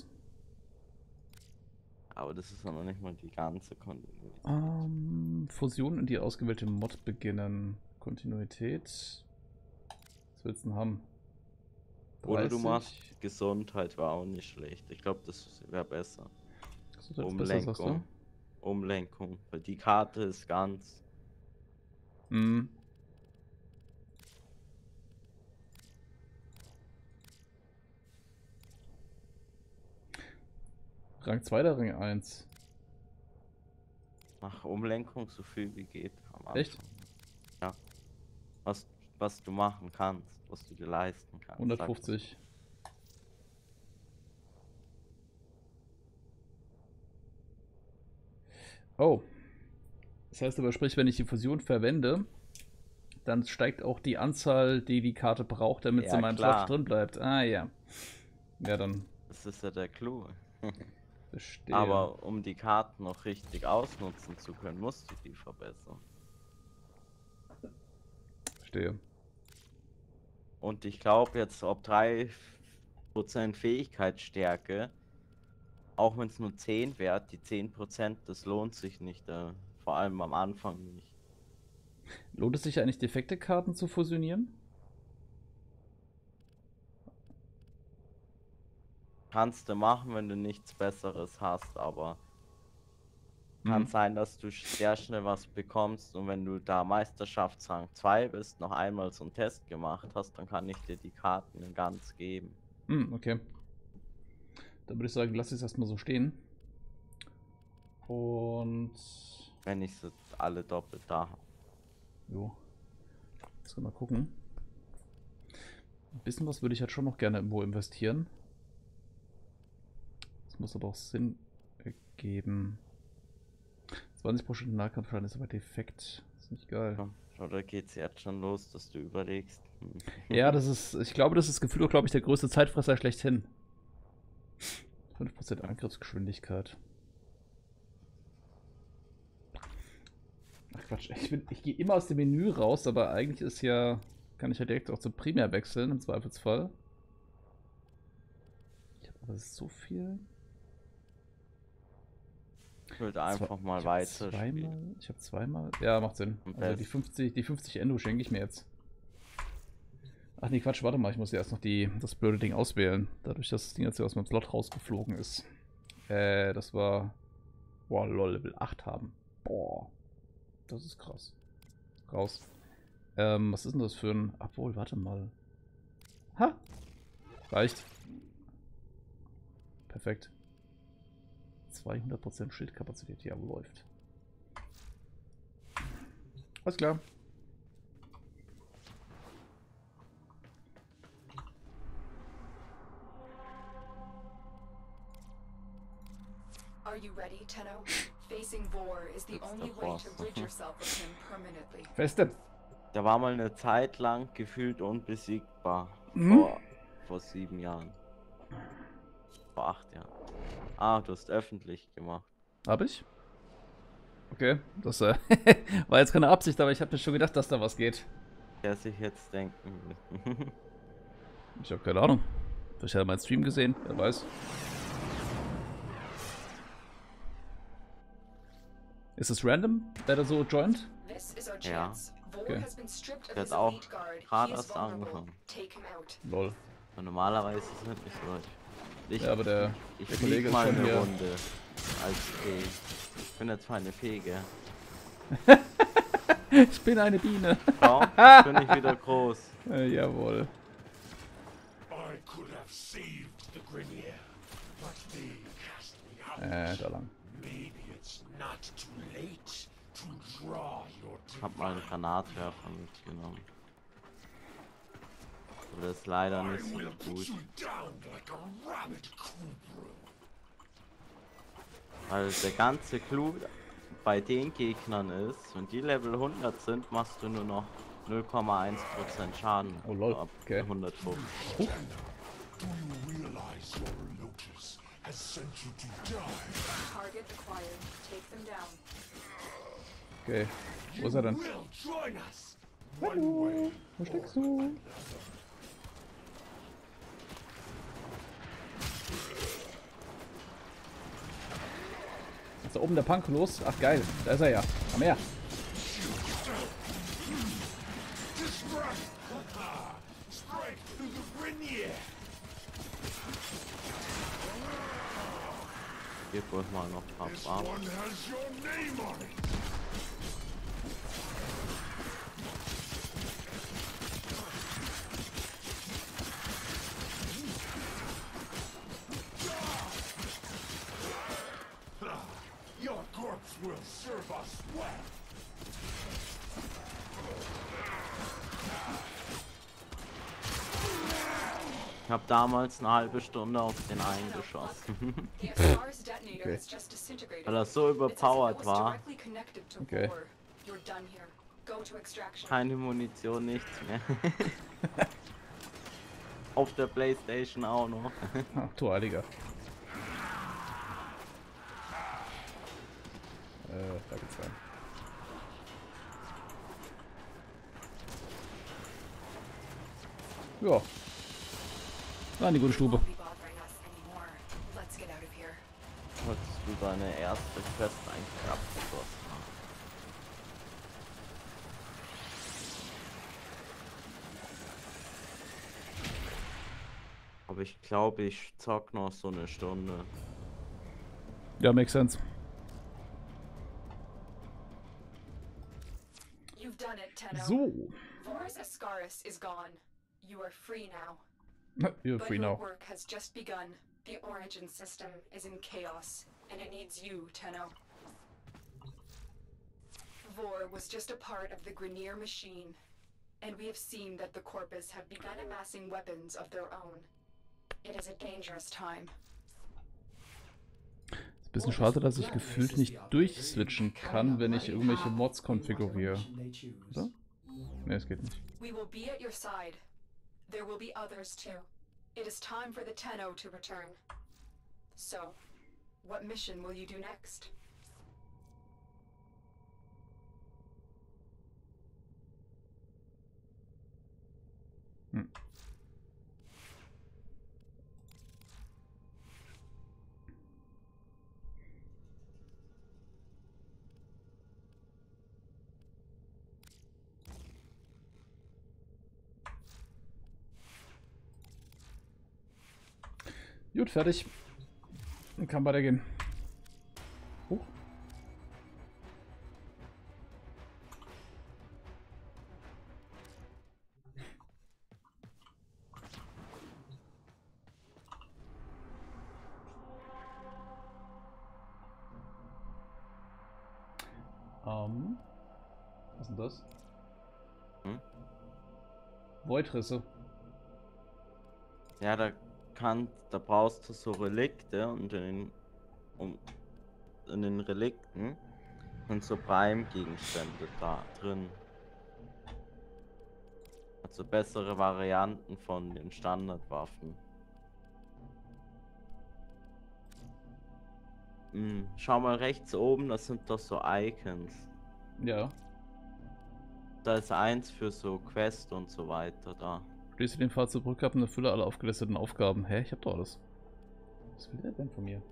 Aber das ist ja noch nicht mal die ganze Kontinuität. Ähm, Fusion in die ausgewählte Mod beginnen. Kontinuität. Was willst du denn haben? Oder du dreißig? machst Gesundheit, war auch nicht schlecht. Ich glaube, das wäre besser. Gesundheit ist besser, sagst du? Umlenkung. Umlenkung. Weil die Karte ist ganz. Mhm. Rang zwei oder Rang eins? Nach Umlenkung so viel wie geht. Am Anfang. Echt? Ja. Was, was du machen kannst, was du dir leisten kannst. hundertfünfzig. Oh. Das heißt aber, sprich, wenn ich die Fusion verwende, dann steigt auch die Anzahl, die die Karte braucht, damit Ja, sie in meinem klar. Slot drin bleibt. Ah, ja. Ja, dann Das ist ja der Clou. verstehe. Aber um die Karten noch richtig ausnutzen zu können, musst du die verbessern. Verstehe. Und ich glaube jetzt, ob drei Prozent Fähigkeitsstärke, auch wenn es nur zehn wäre, die zehn Prozent, das lohnt sich nicht. Äh, vor allem am Anfang nicht. Lohnt es sich eigentlich, defekte Karten zu fusionieren? Kannst du machen, wenn du nichts Besseres hast, aber Hm. kann sein, dass du sehr schnell was bekommst und wenn du da Meisterschaftsrang zwei bist, noch einmal so einen Test gemacht hast, dann kann ich dir die Karten in ganz geben. Hm, okay. Dann würde ich sagen, lass es erstmal so stehen. Und. Wenn ich sie alle doppelt da habe. Jo. Jetzt können wir mal gucken. Ein bisschen was würde ich halt schon noch gerne irgendwo investieren. Das muss aber auch Sinn ergeben. zwanzig Prozent Nahkampfschaden ist aber defekt. Ist nicht geil. Oder geht's jetzt schon los, dass du überlegst? Hm. Ja, das ist, ich glaube, das ist Gefühl, glaube ich, der größte Zeitfresser schlechthin. fünf Prozent Angriffsgeschwindigkeit. Ach Quatsch, ich, bin- ich gehe immer aus dem Menü raus, aber eigentlich ist ja, kann ich ja direkt auch zum Primär wechseln, im Zweifelsfall. Ich habe aber so viel. Ich würde einfach Zwei- mal ich hab weiter zweimal, spielen. Ich habe zweimal. Ja, macht Sinn. Am Also die besten. fünfzig, die fünfzig Endo schenke ich mir jetzt. Ach nee, Quatsch, warte mal, ich muss ja erst noch die, das blöde Ding auswählen. Dadurch, dass das Ding jetzt hier aus meinem Slot rausgeflogen ist. Äh, das war. Boah, lol, Level acht haben. Boah. Das ist krass. Raus. Ähm, was ist denn das für ein. Obwohl, warte mal. Ha! Reicht. Perfekt. zweihundert Prozent Schildkapazität, ja, läuft. Alles klar. Are you ready, Tenno? Facing Vor is the It's the only way to boss. rid yourself of him permanently. Feste. Der war mal eine Zeit lang gefühlt unbesiegbar. Mhm. Vor, vor sieben Jahren. Vor acht Jahren. Ah, du hast öffentlich gemacht. Hab ich? Okay, das äh, war jetzt keine Absicht, aber ich habe mir schon gedacht, dass da was geht. Der sich jetzt denken will. Ich habe keine Ahnung. Vielleicht hat er meinen Stream gesehen, wer weiß. Ist es random, wer da so joint? This is our Ja. chance. Vor Okay. has been stripped of Der his hat auch elite guard. gerade He is erst vulnerable. angefangen. Take him out. Lol. Und normalerweise ist es nicht so. Ich, Ja, aber der, ich der flieg Kollege ist mal schon eine hier. Runde als Fee. Ich bin jetzt mal eine Fege. Ich bin eine Biene. Schau, jetzt bin ich wieder groß. Äh, jawohl. I could have saved the Grenier, but they cast me out. Äh, da lang. Maybe it's not too late to draw your Ich hab mal einen Granatwerfer mitgenommen. Aber das ist leider nicht I so will put gut. you down like a rabid cobra. Weil der ganze Clou bei den Gegnern ist, wenn die Level hundert sind, machst du nur noch null Komma eins Prozent Schaden. Oh, lol, Ab okay. hundertfünfzig. Do you realize your Lotus has sent you to die? Target acquired. Take them down. Okay. Wo ist er denn? Will join us. One way. Wo steckst du? Ist da oben der Punk los? Ach geil, da ist er ja. Komm her. Strike through the Grenier. Gib wohl mal noch ein This paar Farben. one has your name on it. Your corpse will survive. Ich habe damals eine halbe Stunde auf den einen geschossen. The Ascaris detonator Okay. has just disintegrated. Weil er so It's as if it überpowered was war. directly connected to Okay. Vor. You're done here. Go to extraction. Keine Munition, nichts mehr. Auf der PlayStation auch noch. Ach, du Heiliger. Äh, da geht's rein. Ja. Na, in die gute Stube. Won't be bothering us anymore. Let's get out of here. Wolltest du deine erste Quest eigentlich abgeschlossen haben? Aber ich glaube, ich zock noch so eine Stunde. Ja, makes sense. You've done it, Tenno. So. Vor's Ascaris is gone. You are free now. You're But free your now. work has just begun. The origin system is in chaos, and it needs you, Tenno. Vor was just a part of the Grineer machine, and we have seen that the Corpus have begun amassing weapons of their own. It is a dangerous time. Ist ein bisschen schade, dass ich gefühlt nicht durchswitchen kann, wenn ich irgendwelche Mods konfiguriere. Oder? Ne, es geht nicht. We will be at your side. There will be others too. It is time for the Tenno to return. So, what mission will you do next? Hm. Gut, fertig. Dann kann weitergehen. Huch. Ähm. Was ist denn das? Hm? Voidrisse. Ja, da kann, da brauchst du so Relikte und in den, um, in den Relikten sind so Prime-Gegenstände da drin. Also bessere Varianten von den Standardwaffen. Hm, schau mal rechts oben, das sind doch so Icons. Ja. Da ist eins für so Quest und so weiter da. Schließe den Pfad zur Brücke ab und erfülle alle aufgelisteten Aufgaben. Hä? Ich hab doch alles. Was will der denn von mir?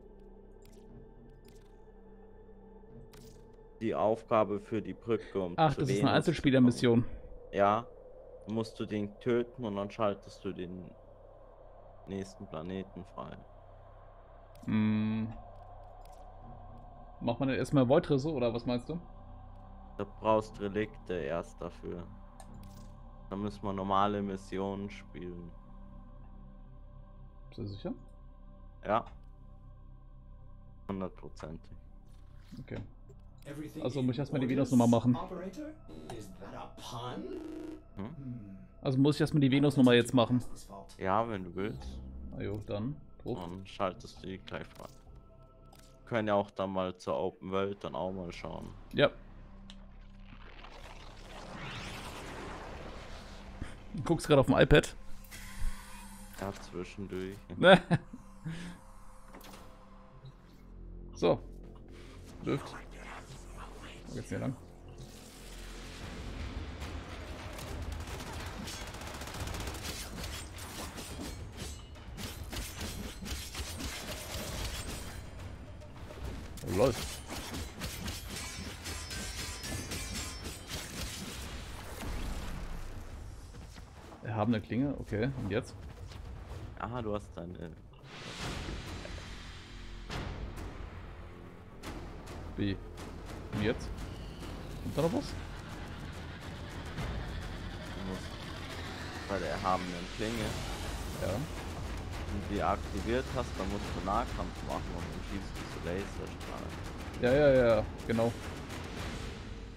Die Aufgabe für die Brücke. Um Ach, zu das ist Venus eine zu Einzelspielermission. kommen. Ja, musst du den töten und dann schaltest du den nächsten Planeten frei. Hm. Macht man denn erstmal Voidrisse oder was meinst du? Du brauchst Relikte erst dafür. Da müssen wir normale Missionen spielen. Bist du sicher? Ja. Hundertprozentig. Okay. Everything Also in muss ich erstmal die order, Venus-Nummer machen. Operator? Is that a pun? Hm? Hmm. Also muss ich erstmal die Venus-Nummer jetzt machen. His fault. Ja, wenn du willst. Na jo, dann. Druck. Dann schaltest du die gleich frei. Wir können ja auch dann mal zur Open World dann auch mal schauen. Ja. Du guckst gerade auf dem iPad. Ja, zwischendurch. So. Läuft. Wo geht's hier lang? Oh, läuft. Erhabene Klinge, okay. Und jetzt? Aha, du hast deine. Wie? Und jetzt? Kommt da noch was? Du musst bei der erhabenen Klinge, Ja. wenn du die aktiviert hast, dann musst du Nahkampf machen und dann schießt du zu Laserstrahlen. Ja, ja, ja, genau.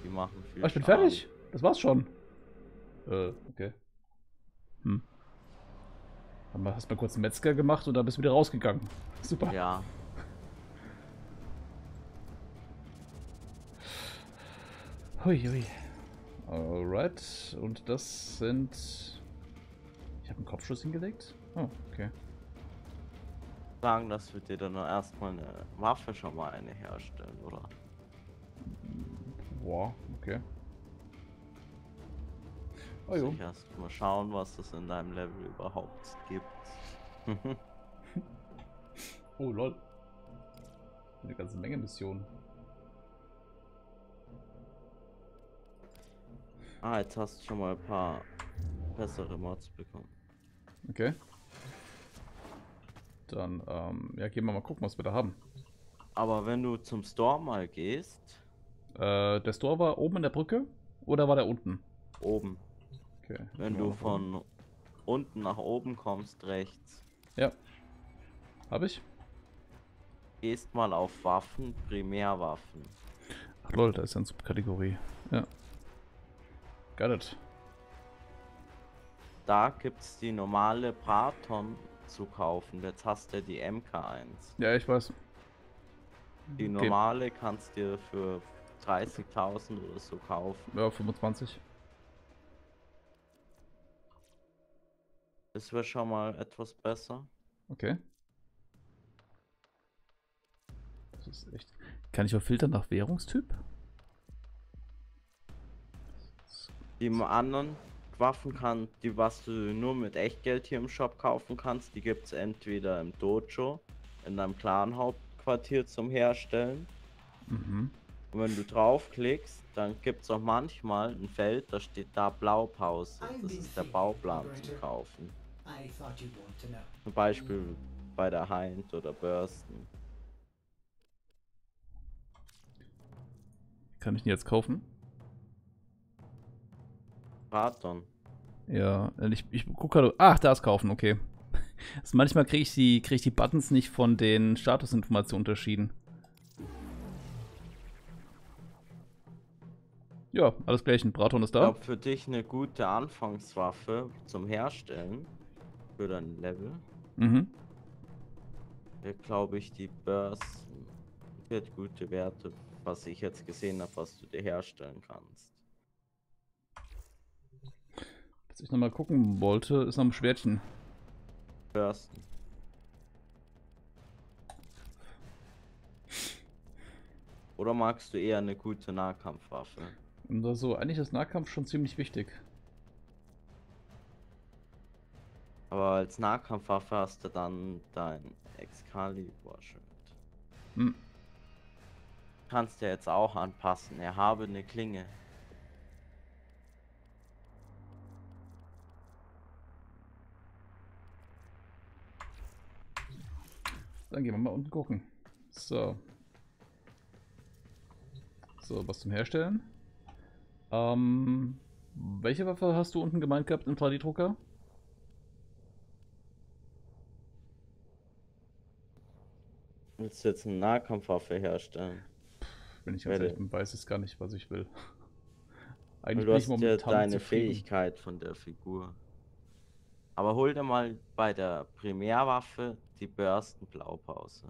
die machen viel Ah, ich bin Schaden. fertig. Das war's schon. Äh, okay. Hm. Aber hast mal kurz einen Metzger gemacht und dann bist du wieder rausgegangen. Super. Ja. Hui, hui. Alright. Und das sind... Ich habe einen Kopfschuss hingelegt? Oh, okay. Sagen, dass wir dir dann nur erstmal eine Waffe schon mal eine herstellen, oder? Boah, okay. Oh Muss jo. ich erst mal schauen, was es in deinem Level überhaupt gibt. Oh, lol. Eine ganze Menge Missionen. Ah, jetzt hast du schon mal ein paar bessere Mods bekommen. Okay. Dann, ähm, ja, gehen wir mal gucken, was wir da haben. Aber wenn du zum Store mal gehst, Äh, der Store war oben in der Brücke oder war der unten? oben, Okay. wenn gehen wir du mal nach oben. von unten nach oben kommst, rechts, Ja. Hab ich? gehst mal auf Waffen, Primärwaffen. Ach lol, da ist ja eine Subkategorie. Ja. Got it. Da gibt es die normale Braton zu kaufen. Jetzt hast du die M K eins. Ja, ich weiß. Die Okay. normale kannst du dir für dreißigtausend oder so kaufen. Ja, fünfundzwanzig. Das wäre schon mal etwas besser. Okay. Das ist echt... Kann ich auch filtern nach Währungstyp? Die anderen Waffen kann, die was du nur mit Echtgeld hier im Shop kaufen kannst, die gibt es entweder im Dojo, in deinem Clan-Hauptquartier zum Herstellen. Mhm. Und wenn du draufklickst, dann gibt es auch manchmal ein Feld, da steht da Blaupause. Das ist der Bauplan zum Kaufen. I thought you'd want to know. Zum Beispiel bei der Hind oder Börsten. Kann ich den jetzt kaufen? Braton. Ja, ich, ich gucke gerade. Ach, da ist kaufen, okay. Also manchmal kriege ich, die, krieg ich die Buttons nicht von den Statusinformationen unterschieden. Ja, alles gleich. Ein Braton ist Ich da. glaube, für dich eine gute Anfangswaffe zum Herstellen, für dein Level, Mhm. wäre, glaube ich, die Börsen. Die hat gute Werte, was ich jetzt gesehen habe, was du dir herstellen kannst. Was ich nochmal gucken wollte, ist noch ein Schwertchen. Börsten. Oder magst du eher eine gute Nahkampfwaffe? Und also, eigentlich ist Nahkampf schon ziemlich wichtig. Aber als Nahkampfwaffe hast du dann dein Excalibur-Schild. Hm. Kannst du jetzt auch anpassen. Er habe eine Klinge. Dann gehen wir mal unten gucken. So. So, was zum Herstellen. Ähm, welche Waffe hast du unten gemeint gehabt im drei D-Drucker? Willst du jetzt eine Nahkampfwaffe herstellen? Wenn ich ganz Werde. ehrlich bin, weiß ich gar nicht, was ich will. Weil Eigentlich du bin ich hast ja momentan deine zufrieden. Fähigkeit von der Figur. Aber hol dir mal bei der Primärwaffe die Börstenblaupause.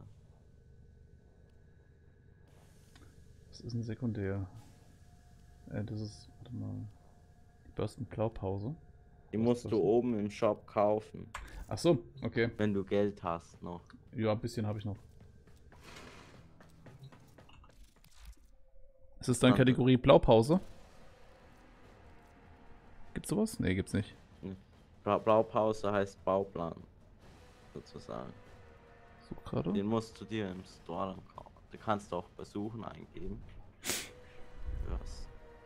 Das ist ein Sekundär. Äh, das ist, warte mal, die Börstenblaupause. Die Was musst ist du das? oben im Shop kaufen, Ach so, okay. wenn du Geld hast noch. Ja, ein bisschen habe ich noch. Ist es dann Warte. Kategorie Blaupause? Gibt's sowas? Nee, gibt's nicht. Bla Blaupause heißt Bauplan, sozusagen. So gerade. Den musst du dir im Store dann kaufen. Du kannst auch bei Suchen eingeben. Was?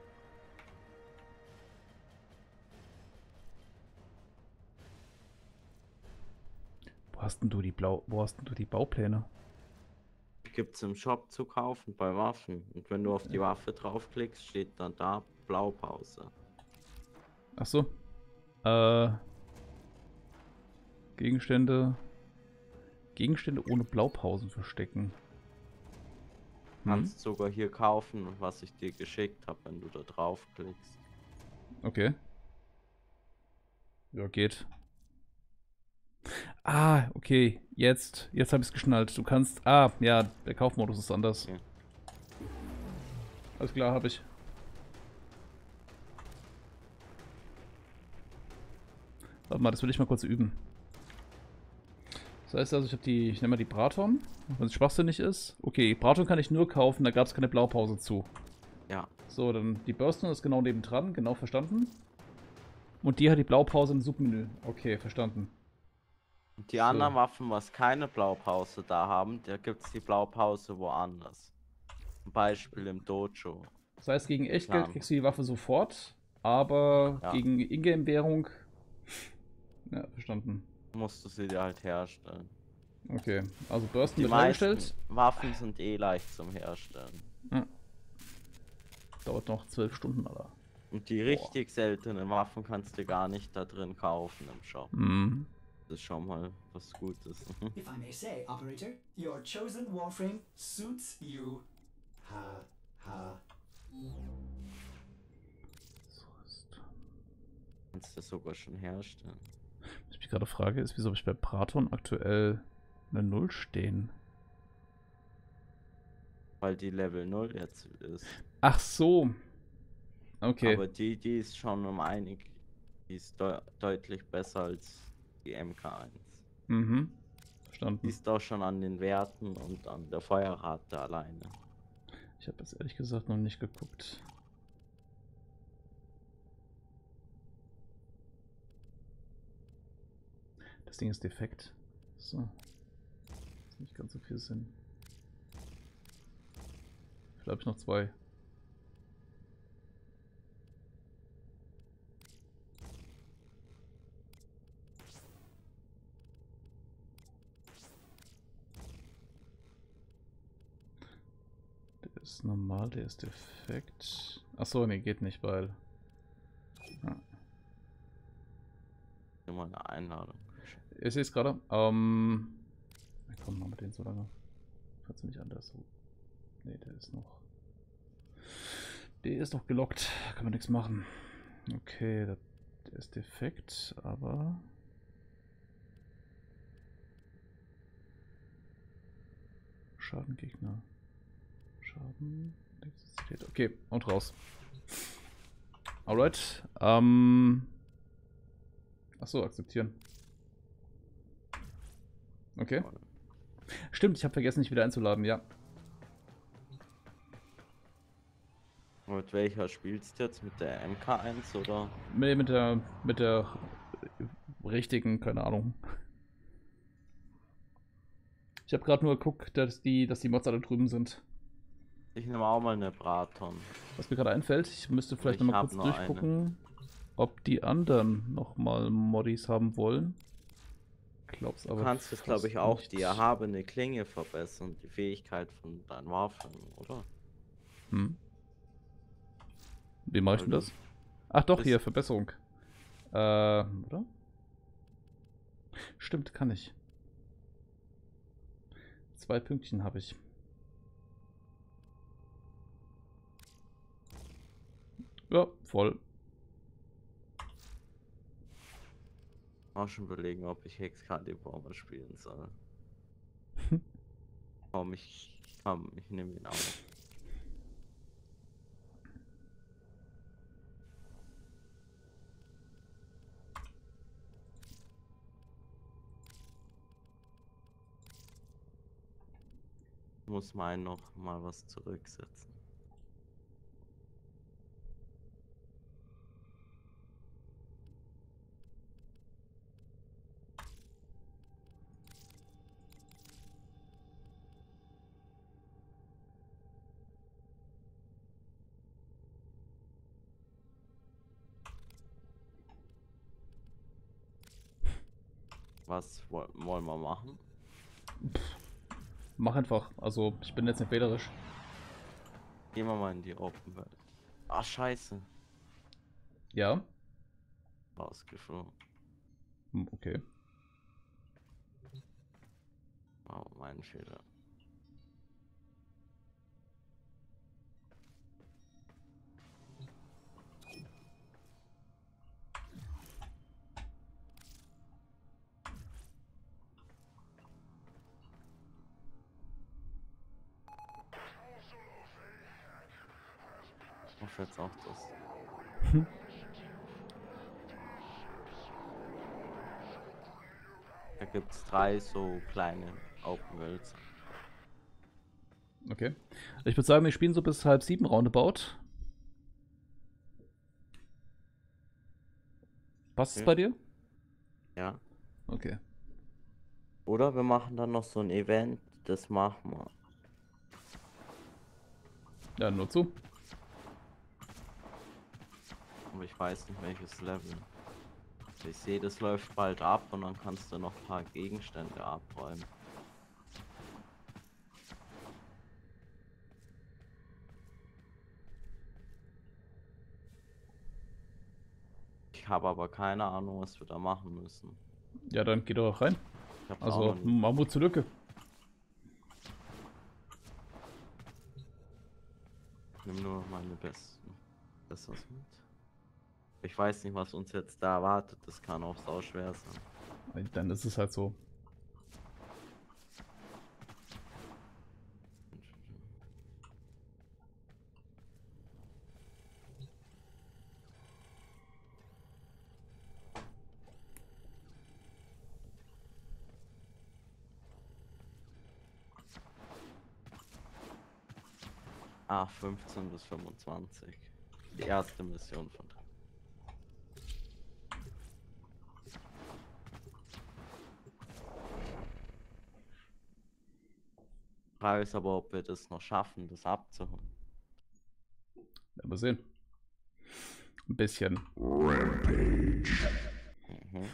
Wo hast denn du die Blau, wo hast denn du die Baupläne? Gibt es im Shop zu kaufen bei Waffen. Und wenn du auf die Waffe draufklickst, steht dann da Blaupause. Ach so. Äh. Gegenstände. Gegenstände ohne Blaupausen verstecken. Kannst sogar hier kaufen, was ich dir geschickt habe, wenn du da draufklickst. Okay. Ja, geht. Ah, okay. Jetzt. Jetzt habe ich es geschnallt. Du kannst. Ah, ja, der Kaufmodus ist anders. Okay. Alles klar, habe ich. Warte mal, das will ich mal kurz üben. Das heißt also, ich habe die. Ich nehme mal die Braton. Wenn es schwachsinnig ist. Okay, Braton kann ich nur kaufen, da gab es keine Blaupause zu. Ja. So, dann die Bürsten ist genau nebendran, genau verstanden. Und die hat die Blaupause im Submenü. Okay, verstanden. Und die So. anderen Waffen, was keine Blaupause da haben, da gibt es die Blaupause woanders. Zum Beispiel im Dojo. Das heißt, gegen Echtgeld Ja. kriegst du die Waffe sofort, aber Ja. gegen Ingame-Währung. Ja, verstanden. Musst du sie dir halt herstellen. Okay, also Bürsten Die wird meisten hergestellt. Waffen sind eh leicht zum Herstellen. Dauert noch zwölf Stunden, Alter. Und die richtig seltenen Waffen kannst du gar nicht da drin kaufen im Shop. Mhm. Das ist schon mal was Gutes. If I may say, Operator, your chosen warframe suits you. Ha, ha. So ist. Kannst du sogar schon herstellen. Was ich mich gerade frage, ist, wieso habe ich bei Braton aktuell eine Null stehen? Weil die Level null jetzt ist. Ach so. Okay. Aber die, die ist schon um einig. Die ist deu deutlich besser als die M K eins. Mhm. Die Verstanden. ist auch schon an den Werten und an der Feuerrate alleine. Ich habe jetzt ehrlich gesagt noch nicht geguckt. Das Ding ist defekt. So. Das nicht ganz so viel Sinn. Vielleicht habe ich noch zwei. Der ist normal, der ist defekt. Achso, nee, geht nicht, weil. Ja. Immer eine Einladung. Ich sehe es gerade. Ähm. Ja, komm, machen wir den so lange. Falls du nicht anders so. Nee, der ist noch. Der ist noch gelockt. Kann man nichts machen. Okay, der, der ist defekt, aber. Schadengegner. Schaden. Elektrizität. Okay, und raus. Alright. Ähm. Achso, akzeptieren. Okay. Stimmt, ich habe vergessen, dich wieder einzuladen, ja. Mit welcher spielst du jetzt? Mit der M K eins oder? Nee, mit der, mit der richtigen, keine Ahnung. Ich habe gerade nur geguckt, dass die, dass die Mods alle drüben sind. Ich nehme auch mal eine Braton. Was mir gerade einfällt, ich müsste vielleicht Ich noch mal hab kurz nur durchgucken, ob die anderen noch mal Moddis haben wollen. Glaub's aber Du kannst jetzt, glaube ich, fast auch nicht. die erhabene Klinge verbessern, die Fähigkeit von deinen Waffen, oder? Hm. Wie mache ich denn Also, das? Ach doch, das- hier, Verbesserung. Äh, oder? Stimmt, kann ich. Zwei Pünktchen habe ich. Ja, voll. Auch schon überlegen, ob ich Hexcalibur mal spielen soll. Komm, ich, komm, ich nehme ihn auch. Muss meinen noch mal was zurücksetzen. Was woll- wollen wir machen? Mach einfach. Also, ich bin jetzt nicht wählerisch. Gehen wir mal in die Open Welt. Ah, scheiße. Ja? Rausgeflogen. Hm, okay. Oh, mein Fehler. mache jetzt auch das. Da gibt es drei so kleine Open Worlds. Okay. Ich würde sagen, wir spielen so bis halb sieben roundabout. Passt es Okay. bei dir? Ja. Okay. Oder wir machen dann noch so ein Event, das machen wir. Ja, nur zu. Aber ich weiß nicht welches Level. Ich sehe, das läuft bald ab und dann kannst du noch ein paar Gegenstände abräumen. Ich habe aber keine Ahnung, was wir da machen müssen. Ja, dann geh doch rein. Ich hab's auch Also, noch nicht. Mammut zur Lücke. Ich nimm nur meine besten. Das was mit. Ich weiß nicht, was uns jetzt da erwartet. Das kann auch sau schwer sein. Dann ist es halt so. Ah, fünfzehn bis fünfundzwanzig. Die erste Mission von. Frage ist aber, ob wir das noch schaffen, das abzuholen. Ja, mal sehen. Ein bisschen. Rampage. Mhm.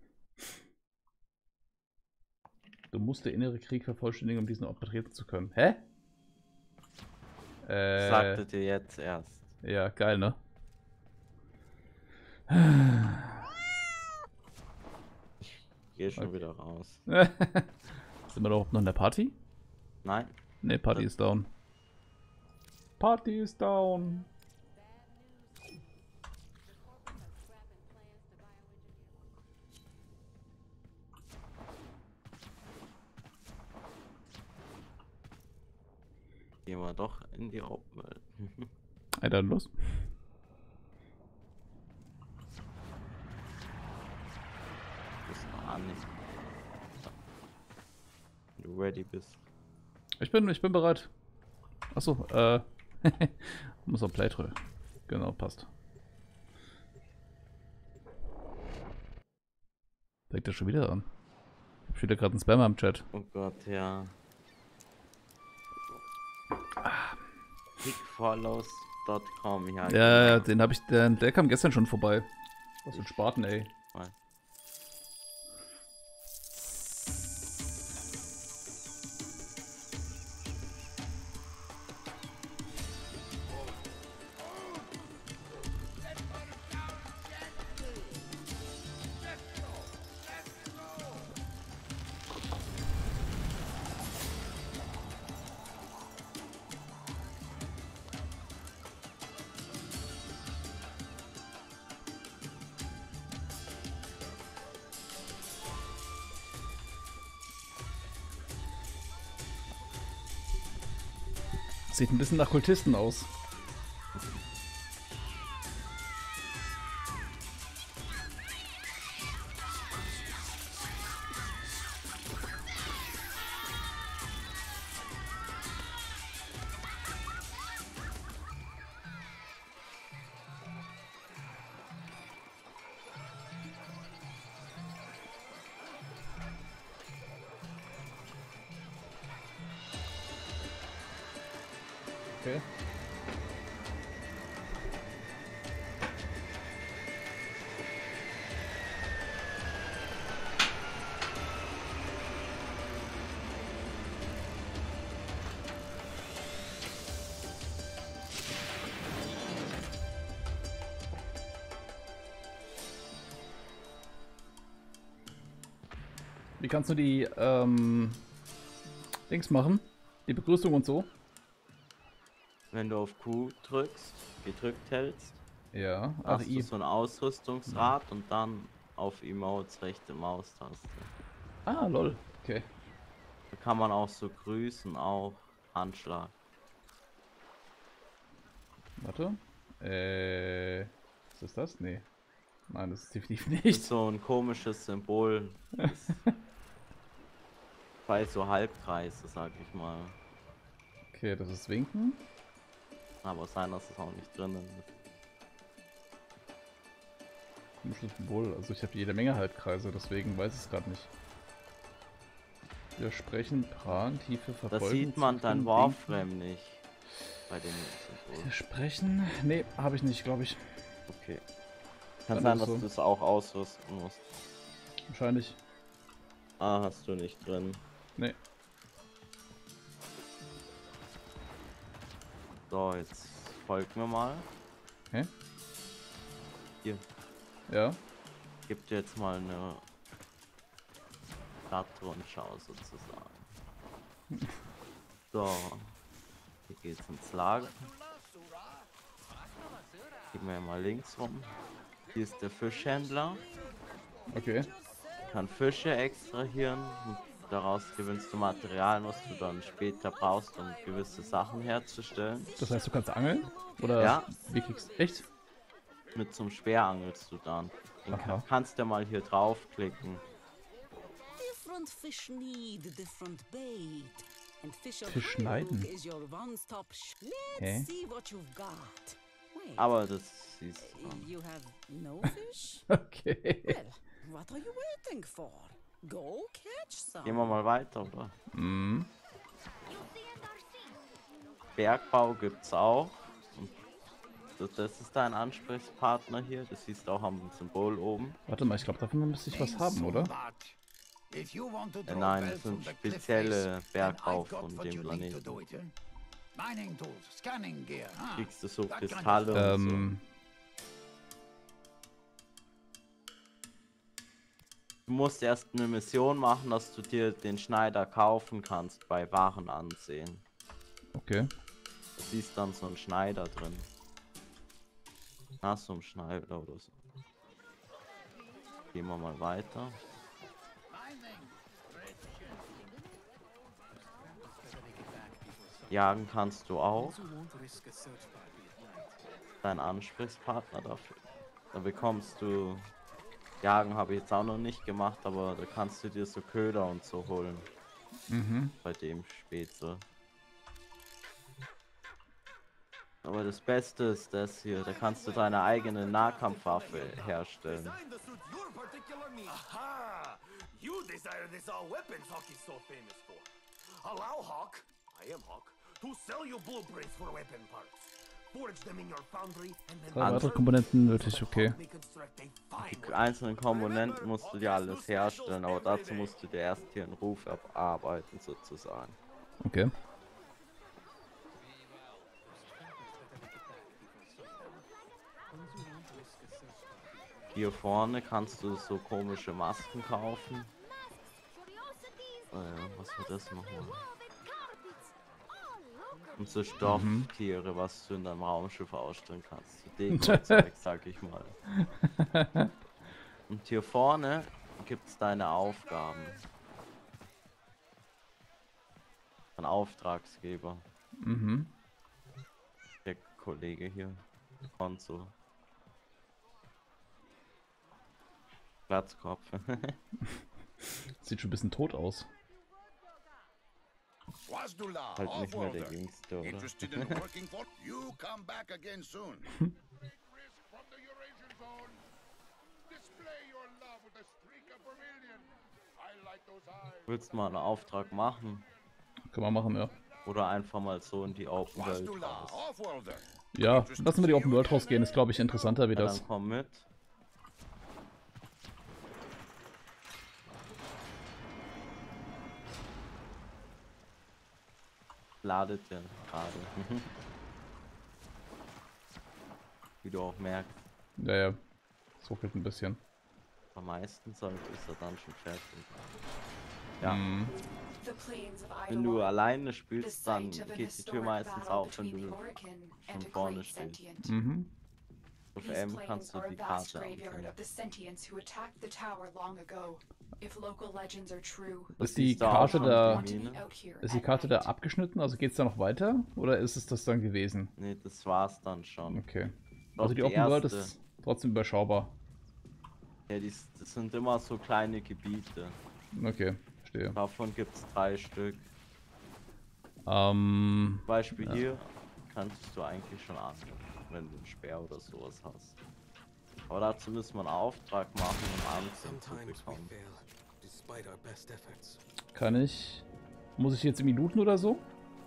Du musst den innere Krieg vervollständigen, um diesen Ort betreten zu können. Hä? Ich Äh, sagte dir jetzt erst. ja, geil, ne? Geh schon Okay. wieder raus. Sind wir doch noch in der Party? Nein? Ne, Party Das- ist down. Party ist down. Gehen wir doch in die Open World. Ey, dann los. Das war annehmen. Wenn du ready bist. Ich bin, ich bin bereit. Achso, äh. muss auf Play drücken. Genau, passt. Fängt er schon wieder an. Ich hab wieder gerade einen Spammer im Chat. Oh Gott, ja. kickfollows punkt com, ja. Ja, ja, den habe ich, der, der kam gestern schon vorbei. Was für ein Spaten, ey. Mal. Sieht ein bisschen nach Kultisten aus. Okay. Wie kannst du die ähm, Dings machen? Die Begrüßung und so? Wenn du auf Q drückst, gedrückt hältst, Ja. Ach, hast du I. so ein Ausrüstungsrad und dann auf Emotes rechte Maustaste. Ah, lol. Okay. Da kann man auch so grüßen, auch Handschlag. Warte. Äh. Was ist das? Nee. Nein, das ist definitiv Das ist nicht. so ein komisches Symbol. Das bei so Halbkreise, sag ich mal. Okay, das ist Winken. Aber sein, dass es auch nicht drinnen ist. Komisches Symbol. Also ich habe jede Menge Halbkreise, deswegen weiß ich es gerade nicht. Wir sprechen, Pran, tiefe Verfolgung. Da sieht man dein Zyklen, Warframe nicht. Bei dem Wir Symbol. sprechen? Nee, habe ich nicht, glaube ich. Okay. Kann Dann sein, ist dass so. du es auch ausrüsten musst. Wahrscheinlich. Ah, hast du nicht drin. Nee. So, jetzt folgt mir mal. Hä? Hier. Ja. Gib dir jetzt mal eine Stadtrundschau sozusagen. So. Hier geht's ins Lager. Gehen wir mal links rum. Hier ist der Fischhändler. Okay. Kann Fische extrahieren und daraus gewinnst du Materialien, was du dann später brauchst, um gewisse Sachen herzustellen. Das heißt, du kannst angeln? Oder Ja. wie kriegst Echt? Mit zum Speer angelst du dann. Den Aha. ka- kannst du mal hier draufklicken. Different fish need different bait. And fish of Fisch schneiden? Hook is your one-stop sh- Let's Hä? see what you've got. Wait, Aber das siehst du uh, dann. you have no fish? Okay. Well, what are you waiting for? Go catch some. Gehen wir mal weiter, oder? Mhm. Bergbau gibt's auch. Und das, das ist dein Ansprechpartner hier. Das siehst du auch am Symbol oben. Warte mal, ich glaube, davon müsste ich was haben, oder? Äh, nein, das sind spezielle Bergbau von dem Planeten. Kriegst du so Kristalle und Ähm. so. Du musst erst eine Mission machen, dass du dir den Schneider kaufen kannst bei Waren ansehen. Okay. Du siehst dann so einen Schneider drin. Hast du einen Schneider oder so. Gehen wir mal weiter. Jagen kannst du auch. Dein Ansprechpartner dafür. Da bekommst du... Jagen habe ich jetzt auch noch nicht gemacht, aber da kannst du dir so Köder und so holen. Mhm. Bei dem später. Aber das Beste ist das hier, da kannst du deine eigene Nahkampfwaffe herstellen. Aha! You desire this all weapons Hawk is so famous for. Allow Hawk, I am Hawk, to sell you blueprints for weapon parts. Forge them in your foundry and then Zwei weitere Komponenten nötig, okay. Die einzelnen Komponenten musst du dir alles herstellen, aber dazu musst du dir erst hier einen Ruf erarbeiten sozusagen. Okay. Hier vorne kannst du so komische Masken kaufen. Äh, was wird das nochmal? Und so Stofftiere, was du in deinem Raumschiff ausstellen kannst. So Deko-Zeug, sag ich mal. Und hier vorne gibt's deine Aufgaben. Ein Auftragsgeber. Mhm. Der Kollege hier. Konsul. Platzkopf. Sieht schon ein bisschen tot aus. Halt nicht mehr der Jüngste, oder? Interested in working for you? Come back again soon. Willst du mal einen Auftrag machen? Können wir machen, ja. Oder einfach mal so in die Open World Wasdula, raus? Offworlder. Ja, lassen wir die Open World rausgehen. Ist, glaube ich, interessanter wie Ja, das. dann komm mit. Ladet ja gerade. Wie du auch merkst. Ja, ja. Es ruckelt ein bisschen. Am meisten sollte ist er dann schon fertig. Ja. Mhm. The plains of Wenn du Eidolon, alleine the spielst, dann site of an geht die Tür historic meistens battle auf, wenn between du the Oricon schon and a vorne great stehst. sentient. Mhm. Auf These M plains kannst du are a die vast Karte graveyard ansehen. of the sentients who attacked the tower long ago. If local legends are true, Das Ist die siehst du auch Karte schon, da- want to Mine. be out here Ist die at Karte da night. abgeschnitten? Also geht's da noch weiter? Oder ist es das dann gewesen? Nee, das war's dann schon. Okay. Also die Open World ist trotzdem überschaubar. Ja, die, das sind immer so kleine Gebiete. Okay, verstehe. Davon gibt es drei Stück. Ähm. Zum Beispiel ja. hier kannst du eigentlich schon an, wenn du einen Speer oder sowas hast. Aber dazu müssen wir einen Auftrag machen, um Anzug zu bekommen. Kann ich... Muss ich jetzt irgendwie looten oder so?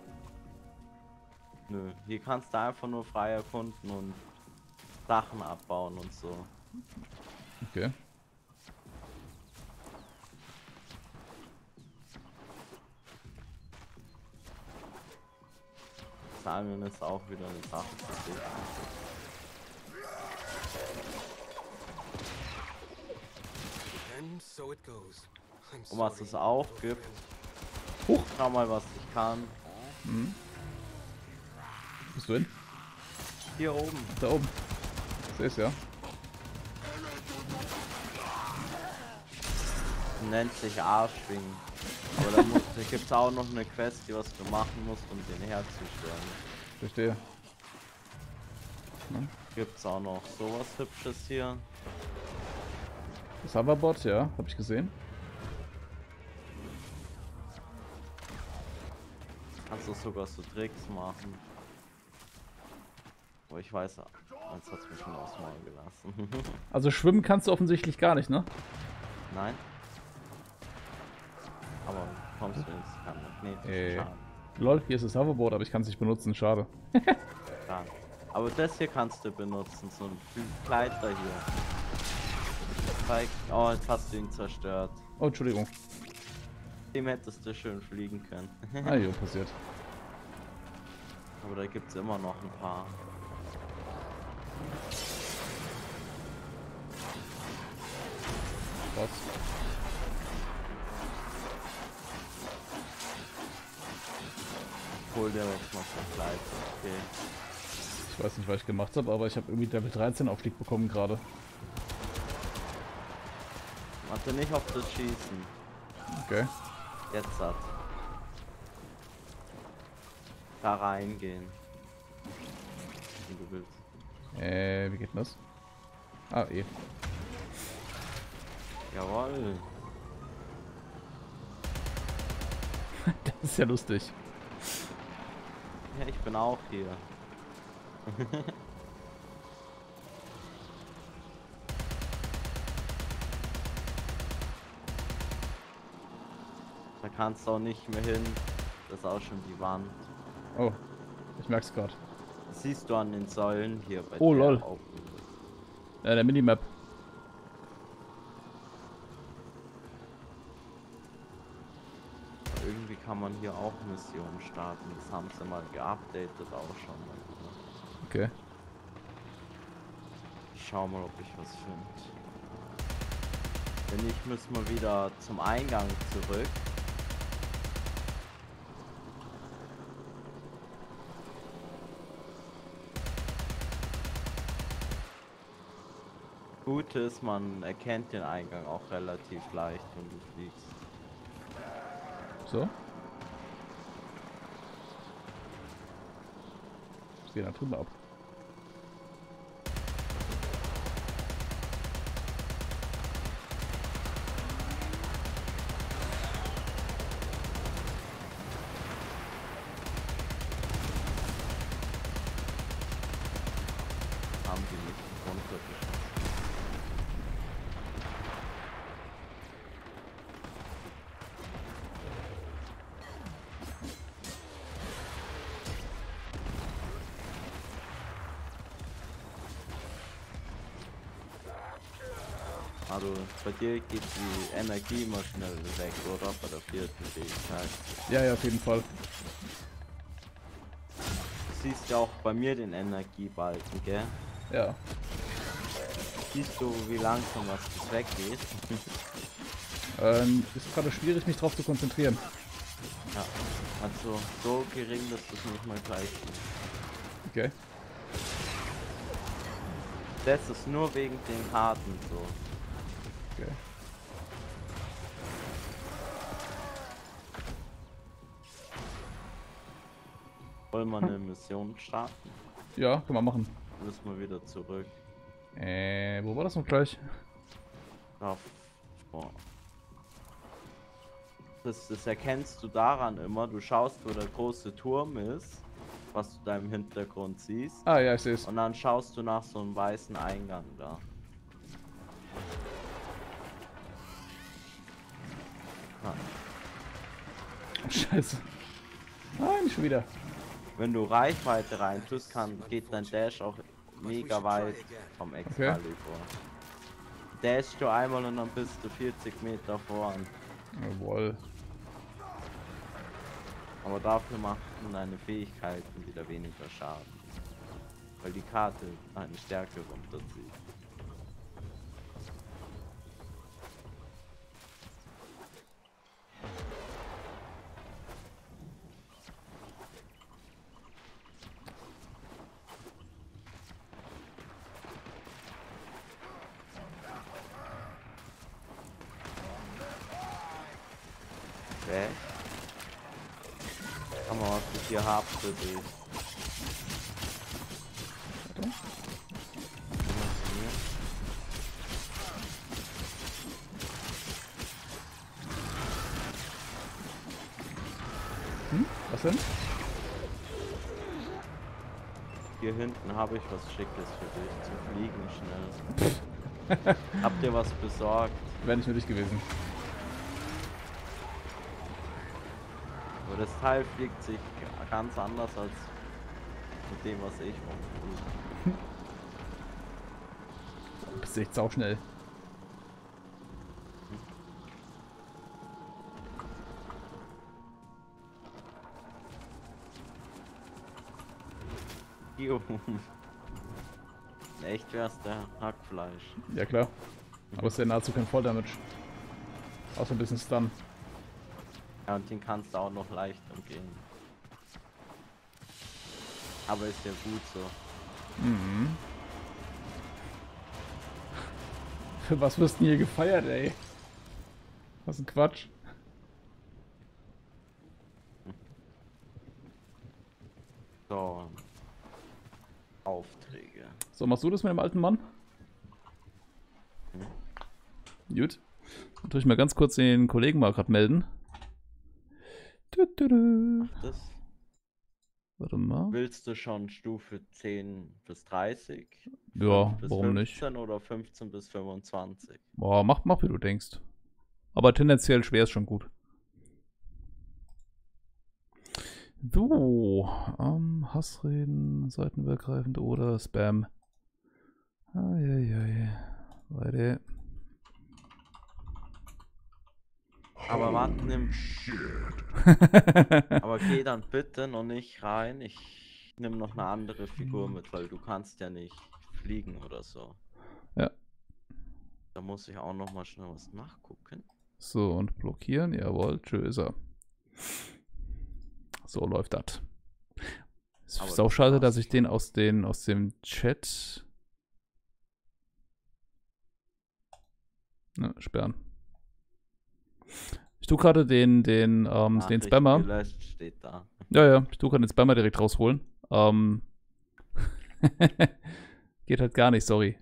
Nö, hier kannst du einfach nur frei erkunden und Sachen abbauen und so. Okay. Simon ist auch wieder eine Sache für sich. Und was es auch gibt. Huch. Schau mal, was ich kann. Mhm. Wo bist du hin? Hier oben. Da oben. Ich seh's ja. Nennt sich Arschwing. Aber da, muss, da gibt es auch noch eine Quest, die was du machen musst, um den herzustellen. Verstehe. Ja. Gibt's auch noch sowas Hübsches hier. Das Hoverbot, ja, habe ich gesehen. Kannst du sogar so Tricks machen. Aber ich weiß, jetzt hat's mich schon aufs Maul gelassen. Also schwimmen kannst du offensichtlich gar nicht, ne? Nein. Aber kommst du ins magnetischen Äh. Schaden. Lol, hier ist das Hoverboard, aber ich kann es nicht benutzen, schade. Ja. Aber das hier kannst du benutzen, so ein Gleiter hier. Zeig. Oh, jetzt hast du ihn zerstört. Oh, Entschuldigung. Dem hättest du schön fliegen können. Ah, jo, passiert. Aber da gibt's immer noch ein paar. Was? Hol dir jetzt mal so Gleiter. Okay. Ich weiß nicht, was ich gemacht habe, aber ich habe irgendwie Level dreizehn Aufstieg bekommen gerade. Warte nicht auf das Schießen. Okay. Jetzt hat. Da reingehen. Wenn du willst. Äh, wie geht denn das? Ah, eh. Jawohl. Das ist ja lustig. Ja, ich bin auch hier. Da kannst du auch nicht mehr hin. Das ist auch schon die Wand. Oh, ich merk's gerade. Das siehst du an den Säulen hier bei Oh, der lol. Open. Äh, der Minimap. Irgendwie kann man hier auch Missionen starten. Das haben sie mal geupdatet auch schon. Okay. Ich schau mal, ob ich was finde. Wenn nicht, müssen wir wieder zum Eingang zurück. Gute ist, man erkennt den Eingang auch relativ leicht, wenn du fliegst. So. Was geht da drüben ab? Haben die nicht runtergeschossen. Also bei dir geht die Energie immer schnell weg, oder? Bei der vierten Fähigkeit. Ja, ja, auf jeden Fall. Du siehst ja auch bei mir den Energiebalken, gell? Ja. Siehst du, wie langsam was das weggeht? Ähm, ist gerade schwierig, mich drauf zu konzentrieren. Ja, also so gering, dass du es nicht mal gleich siehst. Okay. Das ist nur wegen den Karten so. Okay. Wollen wir eine Mission starten? Ja, können wir machen. müssen wir wieder zurück. Äh, wo war das noch gleich? Auf, oh. das, das erkennst du daran immer, du schaust, wo der große Turm ist, was du da im Hintergrund siehst. Ah ja, ich sehe es. Und dann schaust du nach so einem weißen Eingang da. Ah. Oh, Scheiße. Nein, nicht schon wieder. Wenn du Reichweite rein tust, kann, geht dein Dash auch mega weit vom Excalibur. Okay. Dashst du einmal und dann bist du vierzig Meter vorn. Jawohl. Aber dafür machen deine Fähigkeiten wieder weniger Schaden. Weil die Karte eine Stärke runterzieht. Okay. Schau mal, was ich hier hab für dich. Hm? Was denn? Hier hinten habe ich was Schickes für dich. Zum Fliegen schnell. Habt ihr was besorgt? Wäre nicht nötig gewesen. Aber das Teil fliegt sich ganz anders als mit dem, was ich rumfliege. Du bist echt sauschnell. Jo. Echt wär's der Hackfleisch. Ja klar. Aber es ist ja nahezu kein Volldamage. Außer ein bisschen Stun. Ja, und den kannst du auch noch leicht umgehen. Aber ist ja gut so. Mhm. Für was wirst du denn hier gefeiert, ey? Was ein Quatsch. So. Aufträge. So, machst du das mit dem alten Mann? Hm. Gut. Dann tue ich mal ganz kurz den Kollegen mal gerade melden. Du, du, du. Das. Warte mal. Willst du schon Stufe zehn bis dreißig? Ja, bis warum fünfzehn nicht? Oder fünfzehn bis fünfundzwanzig? Boah, mach, mach wie du denkst. Aber tendenziell schwer ist schon gut. So, ähm, Hassreden, seitenübergreifend oder Spam. Eieiei. Weiter. Aber warte, nimm. Aber geh dann bitte noch nicht rein. Ich nehme noch eine andere Figur mit, weil du kannst ja nicht fliegen oder so. Ja. Da muss ich auch noch mal schnell was nachgucken. So, und blockieren. Jawohl, tschüss. So läuft das. Es ist auch schade, dass ich den aus, den aus dem Chat... Ne, sperren. Ich tue gerade den, den, ähm, den Spammer. Gelöscht steht da. Ja, ja, ich tue gerade den Spammer direkt rausholen. Ähm. Geht halt gar nicht, sorry.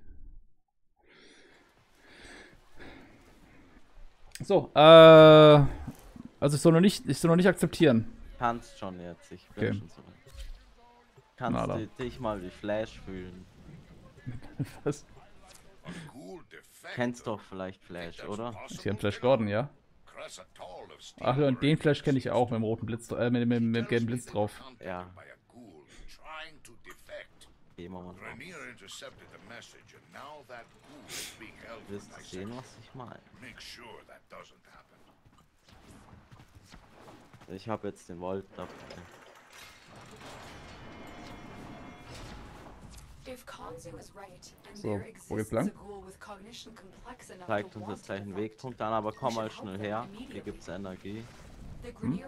So, äh. Also ich soll noch nicht, ich soll noch nicht akzeptieren. Kannst schon jetzt, ich bin Okay. schon so. Kannst Na, du dich mal wie Flash fühlen. Was? Kennst doch vielleicht Flash, oder? Ich kenne Flash Gordon, ja? Ach ja, und den Flash kenne ich auch mit dem roten Blitz, äh, mit, mit, mit dem gelben Blitz drauf. Ja. Gehen wir mal drauf. Wirst du sehen, was ich meine? Ich habe jetzt den Volt dabei. So, wo geht's lang? Zeigt uns jetzt gleich einen Wegpunkt an, aber komm mal schnell her. Hier gibt's Energie. Hm?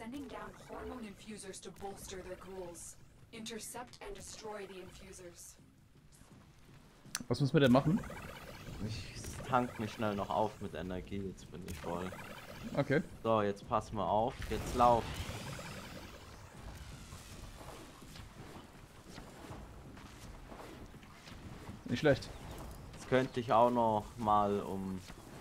Was müssen wir denn machen? Ich tank mich schnell noch auf mit Energie, jetzt bin ich voll. Okay. So, jetzt pass mal auf, jetzt lauf. Nicht schlecht. Das könnte ich auch noch mal um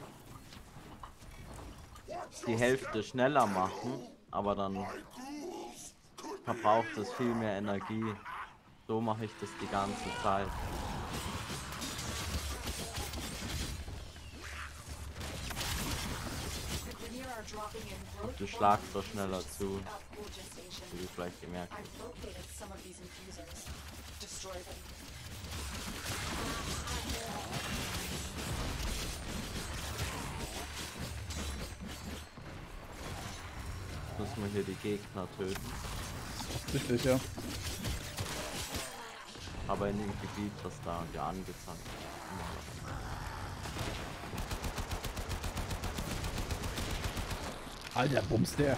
die Hälfte schneller machen, aber dann verbraucht es viel mehr Energie. So mache ich das die ganze Zeit. Und du schlagst doch schneller zu, wie du vielleicht gemerkt hast. Müssen wir hier die Gegner töten. Richtig, ja. Aber in dem Gebiet, das da dir angezeigt wird. Alter, Bums der.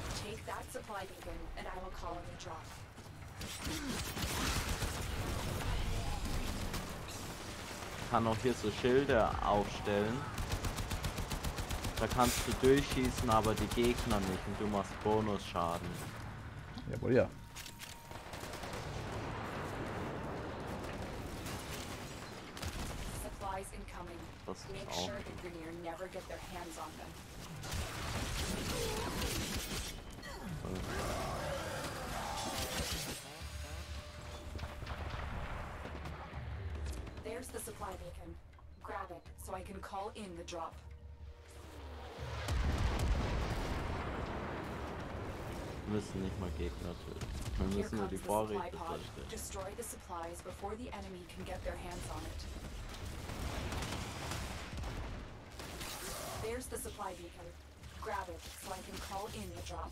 Ich kann auch hier so Schilder aufstellen. Da kannst du durchschießen, aber die Gegner nicht und du machst Bonusschaden. Jawohl, ja. Das ist auch. There's the supply beacon. Grab it so I can call in the drop. Wir müssen nicht mal Gegner töten. Wir müssen nur die Vorräte zerstören. Destroy the supplies before the enemy can get their hands on it. There's the supply beacon. Grab it so I can call in the drop.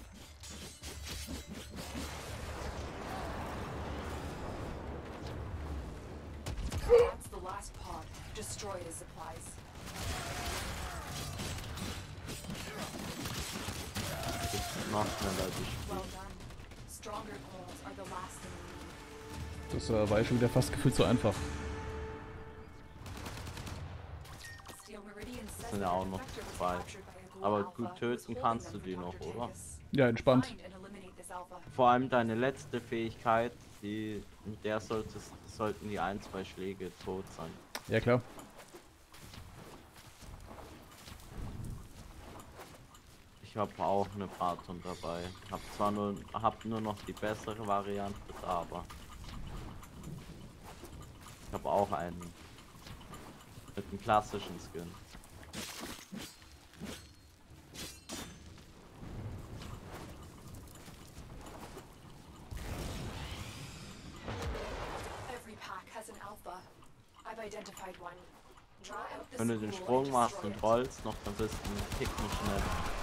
That's the last pod. Destroy the supplies. Noch schneller die Well done. Stronger goals are the last thing we need. Das äh, war ja schon wieder fast gefühlt so einfach. Das sind ja auch noch zwei. Aber gut töten kannst du die noch, oder? Ja, entspannt. Vor allem deine letzte Fähigkeit, die mit der solltest, sollten die ein, zwei Schläge tot sein. Ja, klar. Ich habe auch eine Braton dabei. Hab zwar nur, hab nur noch die bessere Variante, aber ich habe auch einen mit einem klassischen Skin. Every pack has an alpha. I've identified one. Draw out the Wenn du den spool and Sprung machst destroy und it. rollst noch, dann bist du einen Ticken schneller.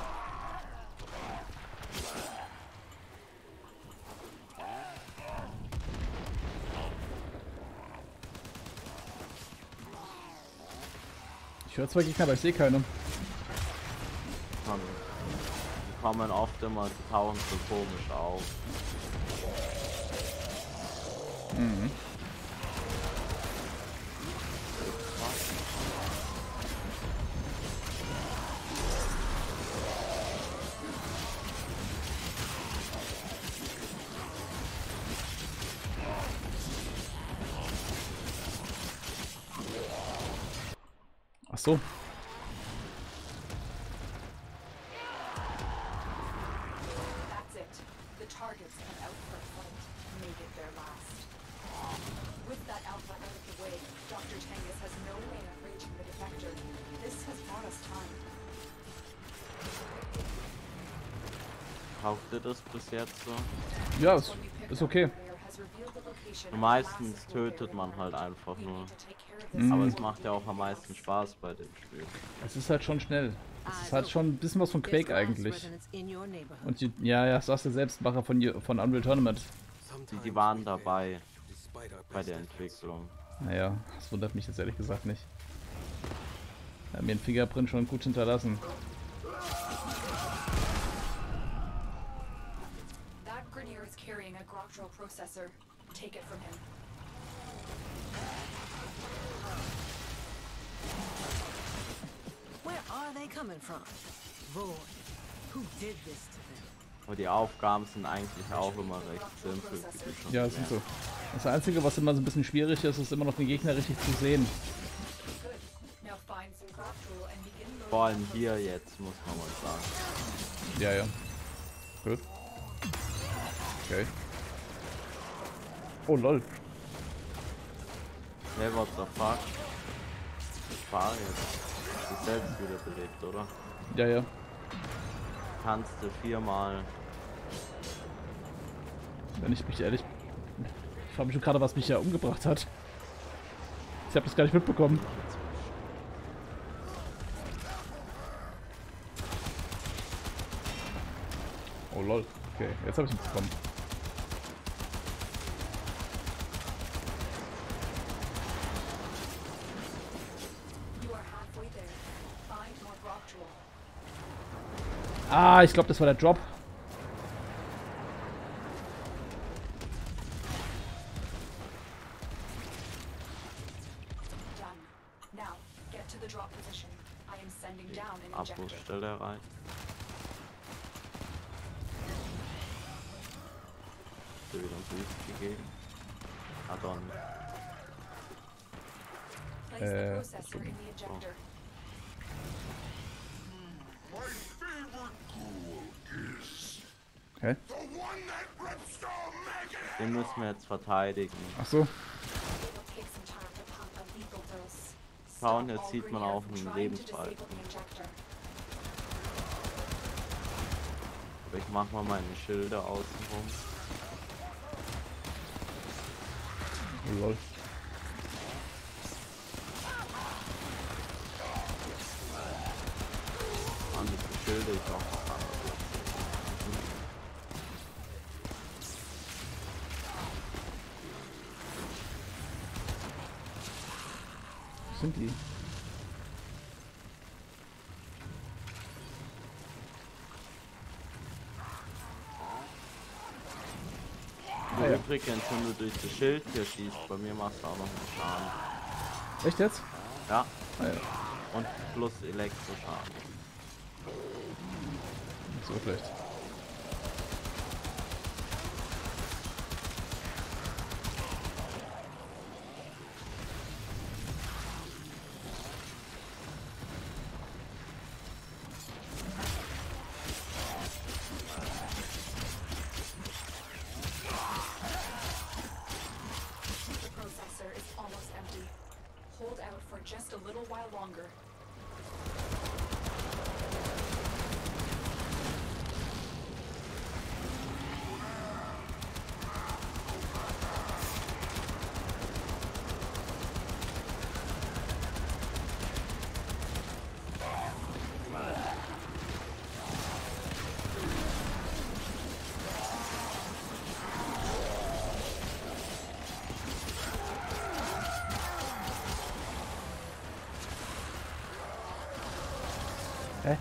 Ich höre zwei Gegner, aber ich sehe keine. Die kommen oft immer, die tauchen so komisch auf. Mhm. Ach so. That's it. The targets come out for a fight. Make it their last. With that alpha out of the way, Doctor Tangus has no way of reaching the defector. This has bought us time. Kauft ihr das bis jetzt so? Ja, ist, ist okay. Meistens tötet man halt einfach nur. Mhm. Aber es macht ja auch am meisten Spaß bei dem Spiel. Es ist halt schon schnell. Es ist halt schon ein bisschen was von Quake eigentlich. Und die, ja, ja, sagst du selbst, Macher von, von Unreal Tournament. Die, die waren dabei bei der Entwicklung. Naja, das wundert mich jetzt ehrlich gesagt nicht. Er hat mir den Fingerprint schon gut hinterlassen. That Grenier is carrying a Groctro processor. Take it from him. Where are they coming from? Void. Who did this to them? Aber die Aufgaben sind eigentlich auch immer recht simpel. Wie du schon Ja, das sind gemerkt so. Das Einzige, was immer so ein bisschen schwierig ist, ist immer noch den Gegner richtig zu sehen. Now find some crop tool and begin loading Vor allem up hier those- jetzt, muss man mal sagen. Ja, ja. Gut. Okay. Oh, lol. Hey, what the fuck? Ich fahre jetzt. Du bist selbst wieder belebt, oder? Ja, ja. Kannst du viermal. Wenn ich mich ehrlich... Ich frage mich schon gerade, was mich ja umgebracht hat. Ich habe das gar nicht mitbekommen. Oh lol. Okay, jetzt habe ich es bekommen. You are halfway there. Find more crop tool. Ah, ich glaube, das war der Drop. Done. Now, get to the drop position. I am sending down an injector. Abwurfstelle rein. Hast du wieder einen Boost gegeben? Ah, dann. Place the Äh, processor in the injector. My favorite ghoul is Hä? the one that rips the maggot. Den müssen wir jetzt verteidigen. Ach so. It will take some time to pump a lethal dose. Schauen, Stop jetzt all sieht man Grenier auch from einen trying to Lebensbalken. disable the injector. Aber ich mach mal meine Schilde außen rum. Oh, lol. An die Schilde ich auch noch an. Wo sind die? Du, Ah, ja. übrigens, wenn du durch das Schild hier schießt, bei mir machst du auch noch einen Schaden. Echt jetzt? Ja, Ah ja. und plus Elektroschaden. Nicht so schlecht. The processor is almost empty. Hold out for just a little while longer. Hä?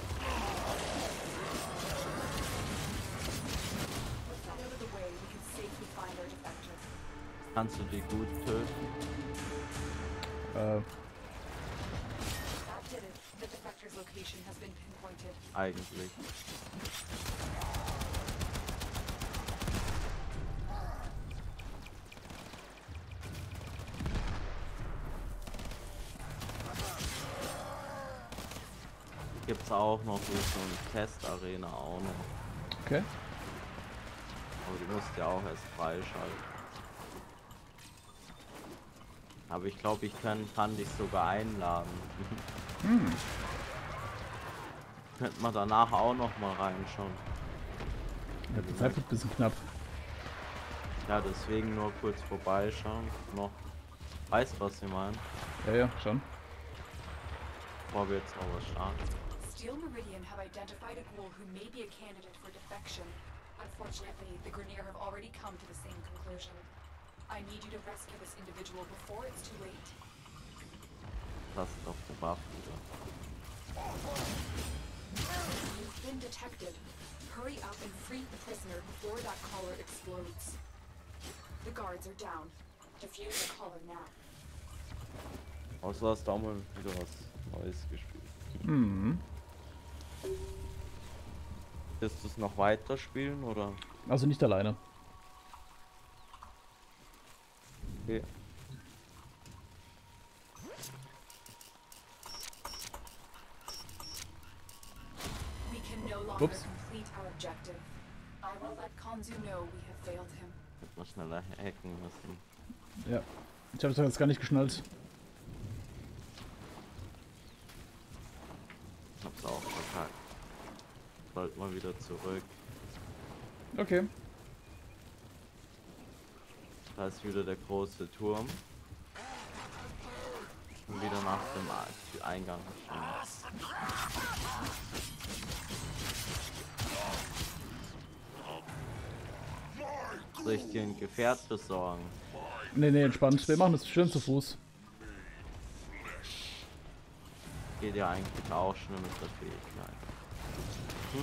With that out of the way, we can safely find our defector. Kannst du die gut töten? Äh, That did it. The defector's location has been pinpointed. Eigentlich. Gibt's auch noch so eine Testarena auch noch. okay. Aber die musst du ja auch erst freischalten. Aber ich glaube, ich kann, kann dich sogar einladen. Hm. Könnte man danach auch noch mal reinschauen. Ja, die Zeit wird ein bisschen knapp. Ja, deswegen nur kurz vorbeischauen. Noch. Weißt du, was ich meine? Ja, ja, schon. Bevor wir jetzt noch was starten. Steel Meridian have identified a ghoul who may be a candidate for defection. Unfortunately, the Grenier have already come to the same conclusion. I need you to rescue this individual before it's too late. Das ist doch der Buff wieder. You've been detected. Hurry up and free the prisoner before that collar explodes. The guards are down. Defuse the collar now. Außer hast du auch mal wieder was Neues gespielt. Hm. Wirst du es noch weiter spielen oder? Also nicht alleine. Okay. We can no longer Ups. complete our objective. I will let Konzu know we have failed him. Hätte man schneller hacken müssen. Ja. Ich habe es jetzt gar nicht geschnallt. Ich hab's auch verkackt. Bald mal wieder zurück. Okay. Da ist wieder der große Turm. Und wieder nach dem Eingang wahrscheinlich. Soll ich dir ein Gefährt besorgen? Nee, nee, entspannt. Wir machen das schön zu Fuß. Geht ja eigentlich auch schon mit der Fähigkeit. Hm.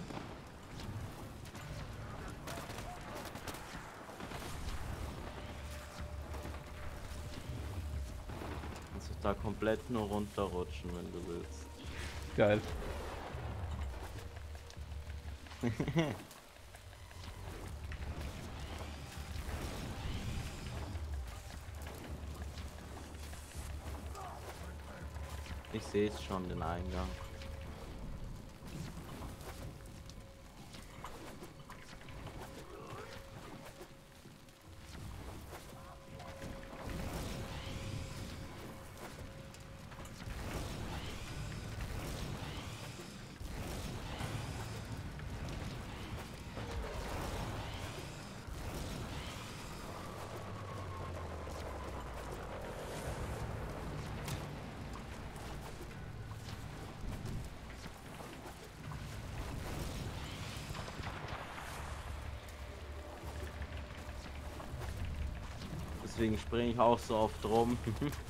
Kannst du da komplett nur runterrutschen, wenn du willst. Geil. Ich sehe es schon, den Eingang. Deswegen springe ich auch so oft rum.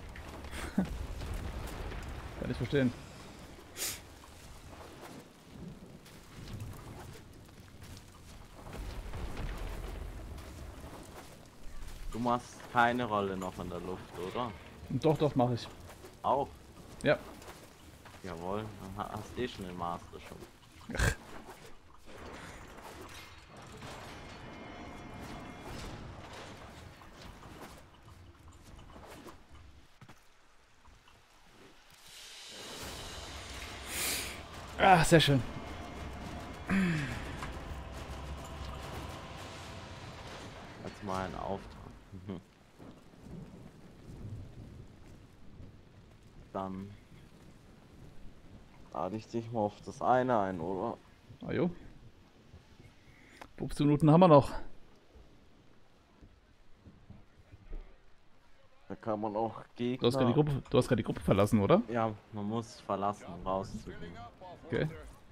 Kann ich verstehen. Du machst keine Rolle noch in der Luft, oder? Doch, doch, mache ich. Auch? Ja. Jawohl, dann ha- hast du eh schon den Master schon. Ah, sehr schön. Als mal ein Auftrag. Dann lade ich dich mal auf das eine ein, oder? Ah jo. fünfzehn Minuten haben wir noch. Da kann man auch Gegner... Du hast gerade die Gruppe, du hast gerade die Gruppe verlassen, oder? Ja, man muss verlassen, um rauszugehen. Okay.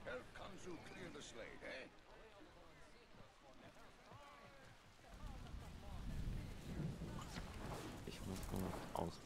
Ich muss nur noch aus.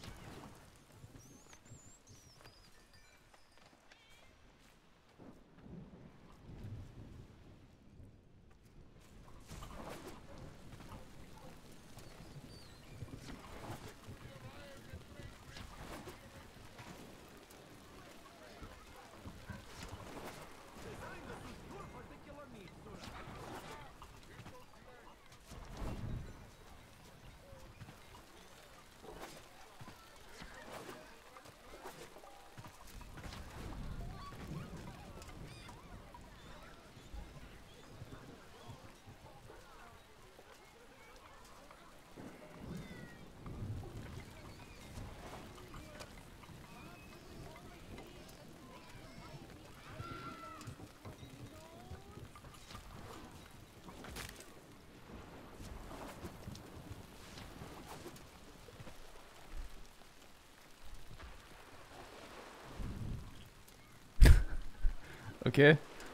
Okay.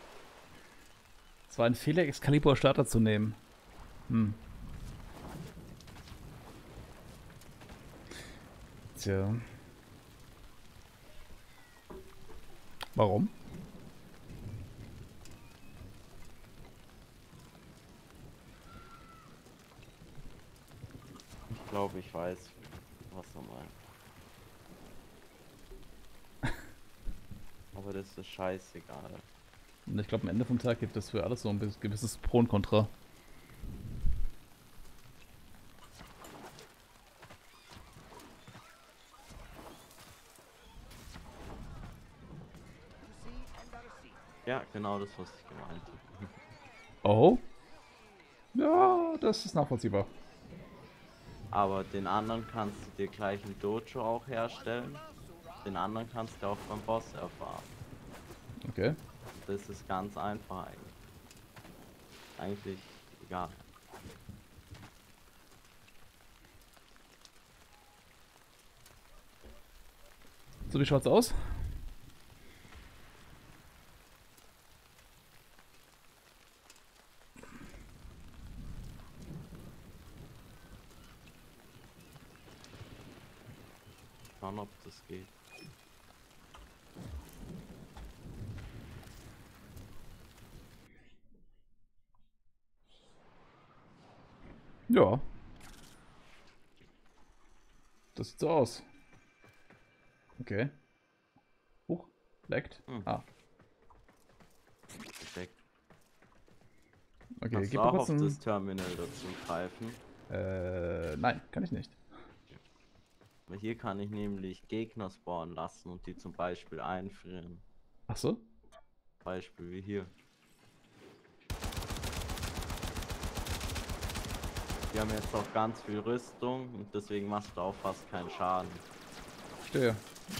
Es war ein Fehler, Excalibur Starter zu nehmen. Hm. Tja. Warum? Ich glaube, ich weiß, was er meint. Aber das ist scheißegal. Und ich glaube, am Ende vom Tag gibt es für alles so ein gewisses Pro und Contra. Ja, genau das, was ich gemeint habe. Oh. Ja, das ist nachvollziehbar. Aber den anderen kannst du dir gleich im Dojo auch herstellen. Den anderen kannst du auch beim Boss erfahren. Okay. Das ist ganz einfach eigentlich. Eigentlich egal. So, wie schaut's aus? Schauen, ob das geht. Ja. Das sieht so aus. Okay. Huch, leckt. Hm. Ah, Perfekt. okay, Kannst gib du mir auch kurz auf ein... das Terminal dazu greifen. Äh, nein, kann ich nicht. Weil hier kann ich nämlich Gegner spawnen lassen und die zum Beispiel einfrieren. Ach so? Beispiel wie hier. Die haben jetzt auch ganz viel Rüstung und deswegen machst du auch fast keinen Schaden. Verstehe.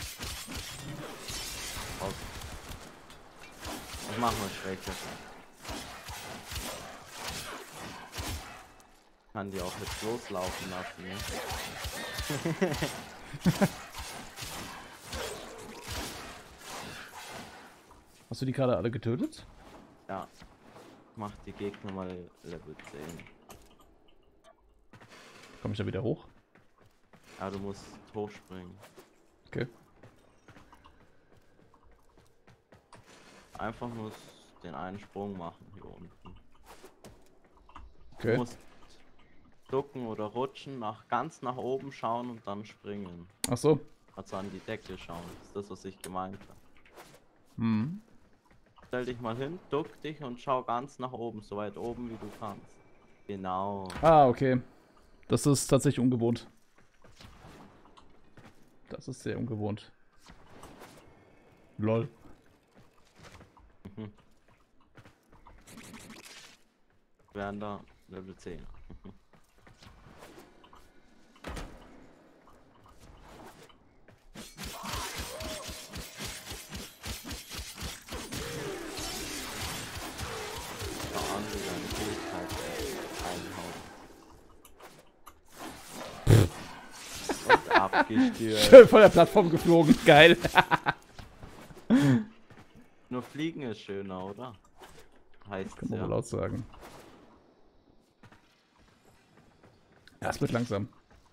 Aus. Ich mach mal schwächer. Kann die auch jetzt loslaufen lassen, ne? Hast du die gerade alle getötet? Ja. Mach die Gegner mal Level zehn. Komme ich da wieder hoch? Ja, du musst hochspringen. Okay. Einfach nur den einen Sprung machen hier unten. Okay. Du musst ducken oder rutschen, nach ganz nach oben schauen und dann springen. Ach so. Also an die Decke schauen. Das ist das, was ich gemeint habe. Hm. Stell dich mal hin, duck dich und schau ganz nach oben, so weit oben wie du kannst. Genau. Ah, okay. Das ist tatsächlich ungewohnt. Das ist sehr ungewohnt. Lol. Mhm. Wären da Level zehn. Schön von der Plattform geflogen. Geil. Nur Fliegen ist schöner, oder? Heißt Kann man ja. wohl laut sagen. Ja, es wird langsam.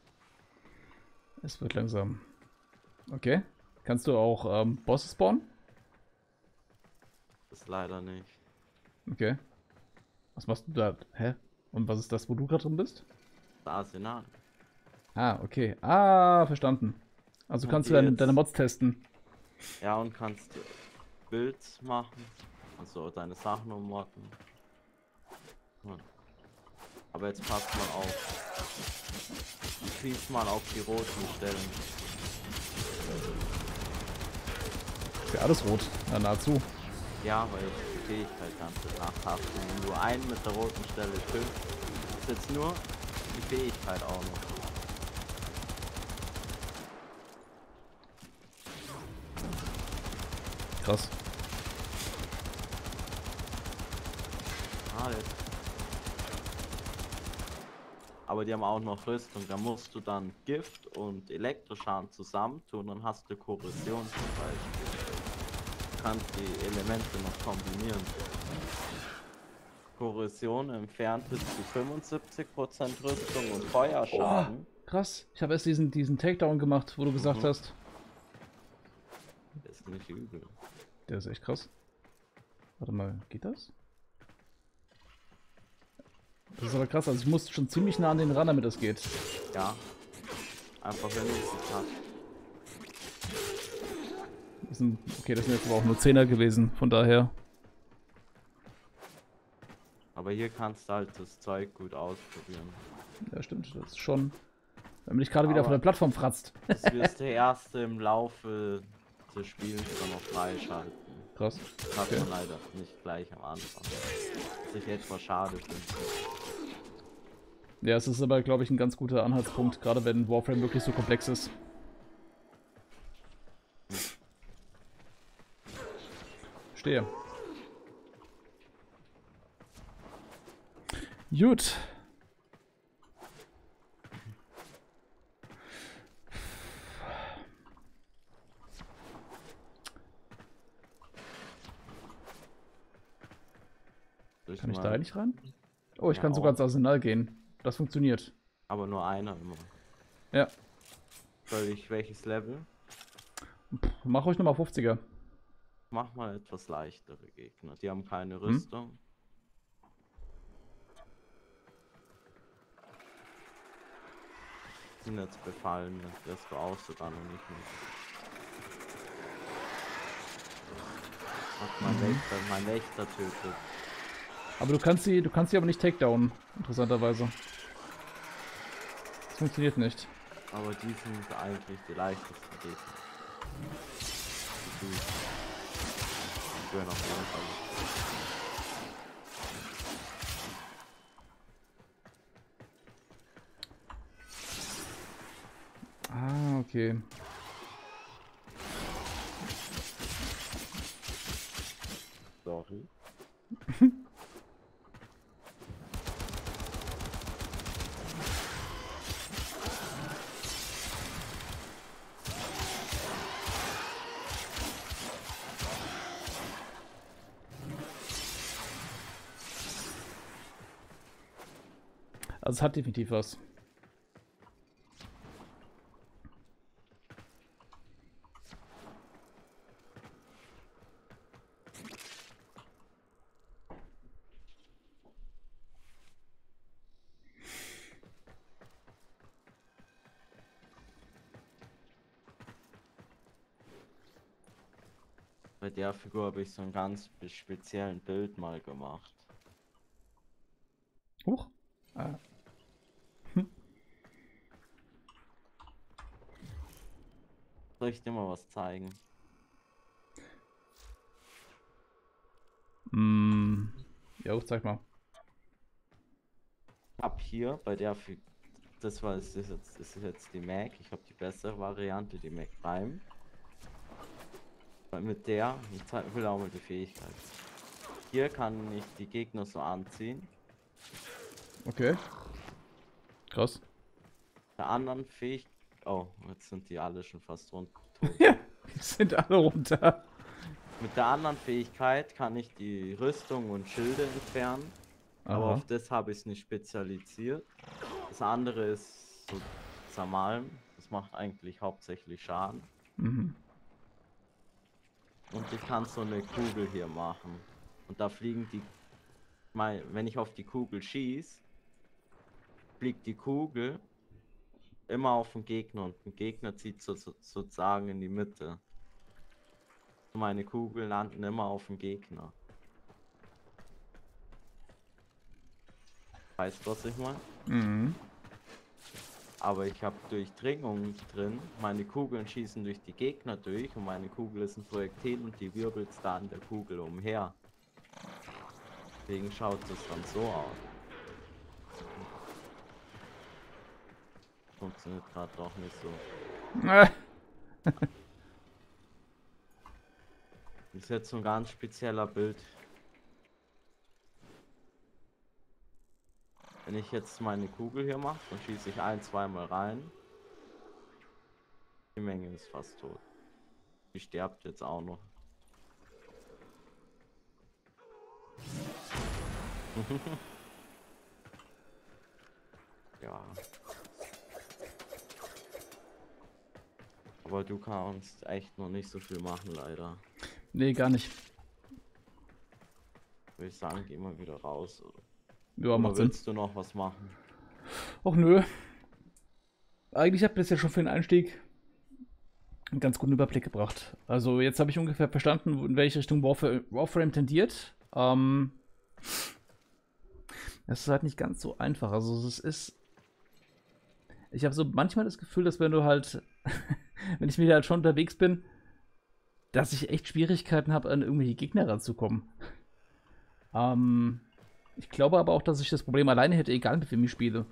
Es wird langsam. Okay. Kannst du auch ähm, Bosse spawnen? Das leider nicht. Okay. Was machst du da? Hä? Und was ist das, wo du gerade drin bist? Das Arsenal. Ah, okay. Ah, verstanden. Also Und kannst du die deine, jetzt- deine Mods testen. Ja, und kannst Builds machen. Also deine Sachen ummotten. Hm. Aber jetzt passt mal auf. Schieß mal auf die roten Stellen. Ist ja alles rot. Na, nahezu. Ja, weil die Fähigkeit kannst du nachhaben. Wenn du einen mit der roten Stelle tötest, ist jetzt nur die Fähigkeit auch noch. Krass. Ah, jetzt. Aber die haben auch noch Rüstung. Da musst du dann Gift und Elektroschaden zusammentun, dann hast du Korrosion zum Beispiel. Du kannst die Elemente noch kombinieren. Korrosion entfernt bis zu fünfundsiebzig Prozent Rüstung und Feuerschaden. Krass. Ich habe erst diesen, diesen Takedown gemacht, wo du gesagt Mhm. hast. Ist nicht übel. Der ist echt krass. Warte mal, geht das? Das ist aber krass, also ich muss schon ziemlich nah an den ran, damit das geht. Ja. Einfach wenn du es hast. Das sind, okay, das sind jetzt aber auch nur Zehner gewesen, von daher. Aber hier kannst du halt das Zeug gut ausprobieren. Ja, stimmt, das ist schon. Wenn man nicht gerade wieder Aber- von der Plattform fratzt. Das wirst du erst im Laufe des Spiels dann noch freischalten. Krass. Hat Okay. man leider nicht gleich am Anfang. Was ich etwas schade finde. Ja, es ist aber, glaube ich, ein ganz guter Anhaltspunkt, gerade wenn Warframe wirklich so komplex ist. Stehe. Gut. Soll Kann ich mal- da eigentlich rein? Oh, ich Ja, kann sogar auch. ins Arsenal gehen. Das funktioniert. Aber nur einer immer. Ja. Soll ich welches Level? Mach ruhig nochmal fünfziger. Mach mal etwas leichtere Gegner. Die haben keine Hm? Rüstung. Sind jetzt befallen, das wirst du auch sogar noch nicht mit. Ach, mein Wächter, mein Wächter tötet. Aber du kannst sie, du kannst sie aber nicht takedownen, interessanterweise. Das funktioniert nicht. Aber die sind eigentlich die leichtesten Gegner. Die Die gehören auf jeden Fall. Ah, okay. Sorry. Also es hat definitiv was. Bei der Figur habe ich so einen ganz be- speziellen Bild mal gemacht. Huch. Ah. Soll ich dir mal was zeigen? Mm. Ja, zeig mal. Ich hab hier bei der Figur, das war es ist jetzt, das ist jetzt die Mac. Ich habe die bessere Variante, die Mac Prime. Weil mit der, ich zeig- will auch mal die Fähigkeit. Hier kann ich die Gegner so anziehen. Okay. Krass. Der anderen Fähigkeit. Oh, jetzt sind die alle schon fast rund. Ja, die sind alle runter. Mit der anderen Fähigkeit kann ich die Rüstung und Schilde entfernen. Aber Aha. auf das habe ich es nicht spezialisiert. Das andere ist so zermalmen. Das macht eigentlich hauptsächlich Schaden. Mhm. Und ich kann so eine Kugel hier machen. Und da fliegen die. Mein, wenn ich auf die Kugel schieße, fliegt die Kugel immer auf den Gegner und ein Gegner zieht so, so, sozusagen in die Mitte. Meine Kugeln landen immer auf dem Gegner. Weißt du, was ich meine? Mhm. Aber ich habe Durchdringung drin. Meine Kugeln schießen durch die Gegner durch und meine Kugel ist ein Projektil und die wirbelt da an der Kugel umher. Deswegen schaut es dann so aus. Funktioniert gerade doch nicht so. Ah. Das ist jetzt so ein ganz spezieller Bild. Wenn ich jetzt meine Kugel hier mache, dann schieße ich ein, zweimal rein. Die Menge ist fast tot. Die stirbt jetzt auch noch. Ja. Aber du kannst echt noch nicht so viel machen, leider. Nee, gar nicht. Würde ich sagen, geh mal wieder raus. Oder, Ja, oder macht Sinn. willst du noch was machen? Och nö. Eigentlich habt ihr das ja schon für den Einstieg einen ganz guten Überblick gebracht. Also jetzt habe ich ungefähr verstanden, in welche Richtung Warframe, Warframe tendiert. Ähm, es ist halt nicht ganz so einfach. Also es ist... Ich habe so manchmal das Gefühl, dass wenn du halt... wenn ich wieder halt schon unterwegs bin, dass ich echt Schwierigkeiten habe, an irgendwelche Gegner ranzukommen. Ähm, ich glaube aber auch, dass ich das Problem alleine hätte, egal mit wem ich spiele.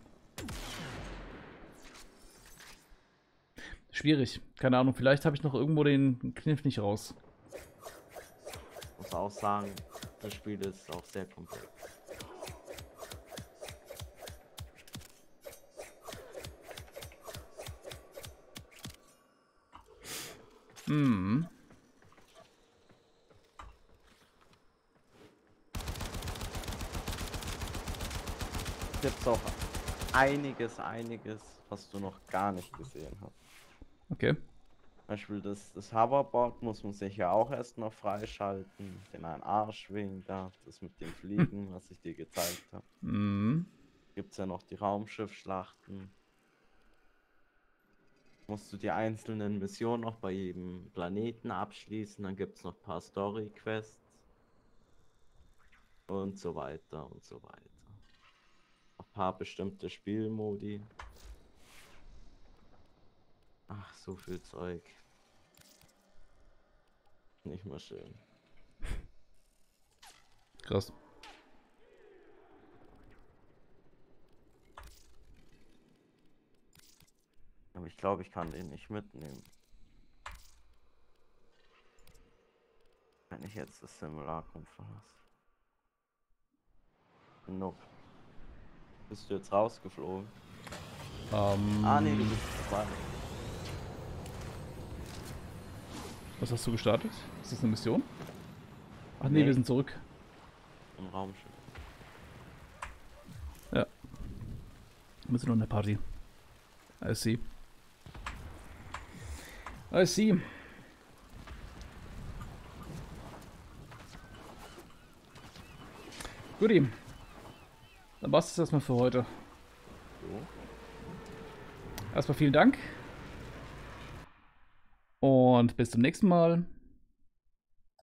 Schwierig. Keine Ahnung, vielleicht habe ich noch irgendwo den Kniff nicht raus. Ich muss auch sagen, das Spiel ist auch sehr komplex. Hm. Es gibt auch einiges, einiges, was du noch gar nicht gesehen hast. Okay. Zum Beispiel das, das Hoverboard muss man sich ja auch erstmal freischalten. Den einen Arschwing da, das mit dem Fliegen, was ich dir gezeigt habe. Mhm. Gibt es ja noch die Raumschiffschlachten. Musst du die einzelnen Missionen noch bei jedem Planeten abschließen. Dann gibt es noch ein paar Story-Quests. Und so weiter und so weiter. Ein paar bestimmte Spielmodi. Ach, so viel Zeug. Nicht mal schön. Krass. Aber ich glaube, ich kann den nicht mitnehmen. Wenn ich jetzt das Simulacrum verlasse. Nope. Bist du jetzt rausgeflogen? Ähm, Ah, nee, du bist dabei. Was hast du gestartet? Ist das eine Mission? Ach nee, Nee. wir sind zurück. Im Raumschiff. Ja. Wir sind noch in der Party. I see. I see. Guti. Dann war's das erstmal für heute. So. Erstmal vielen Dank. Und bis zum nächsten Mal.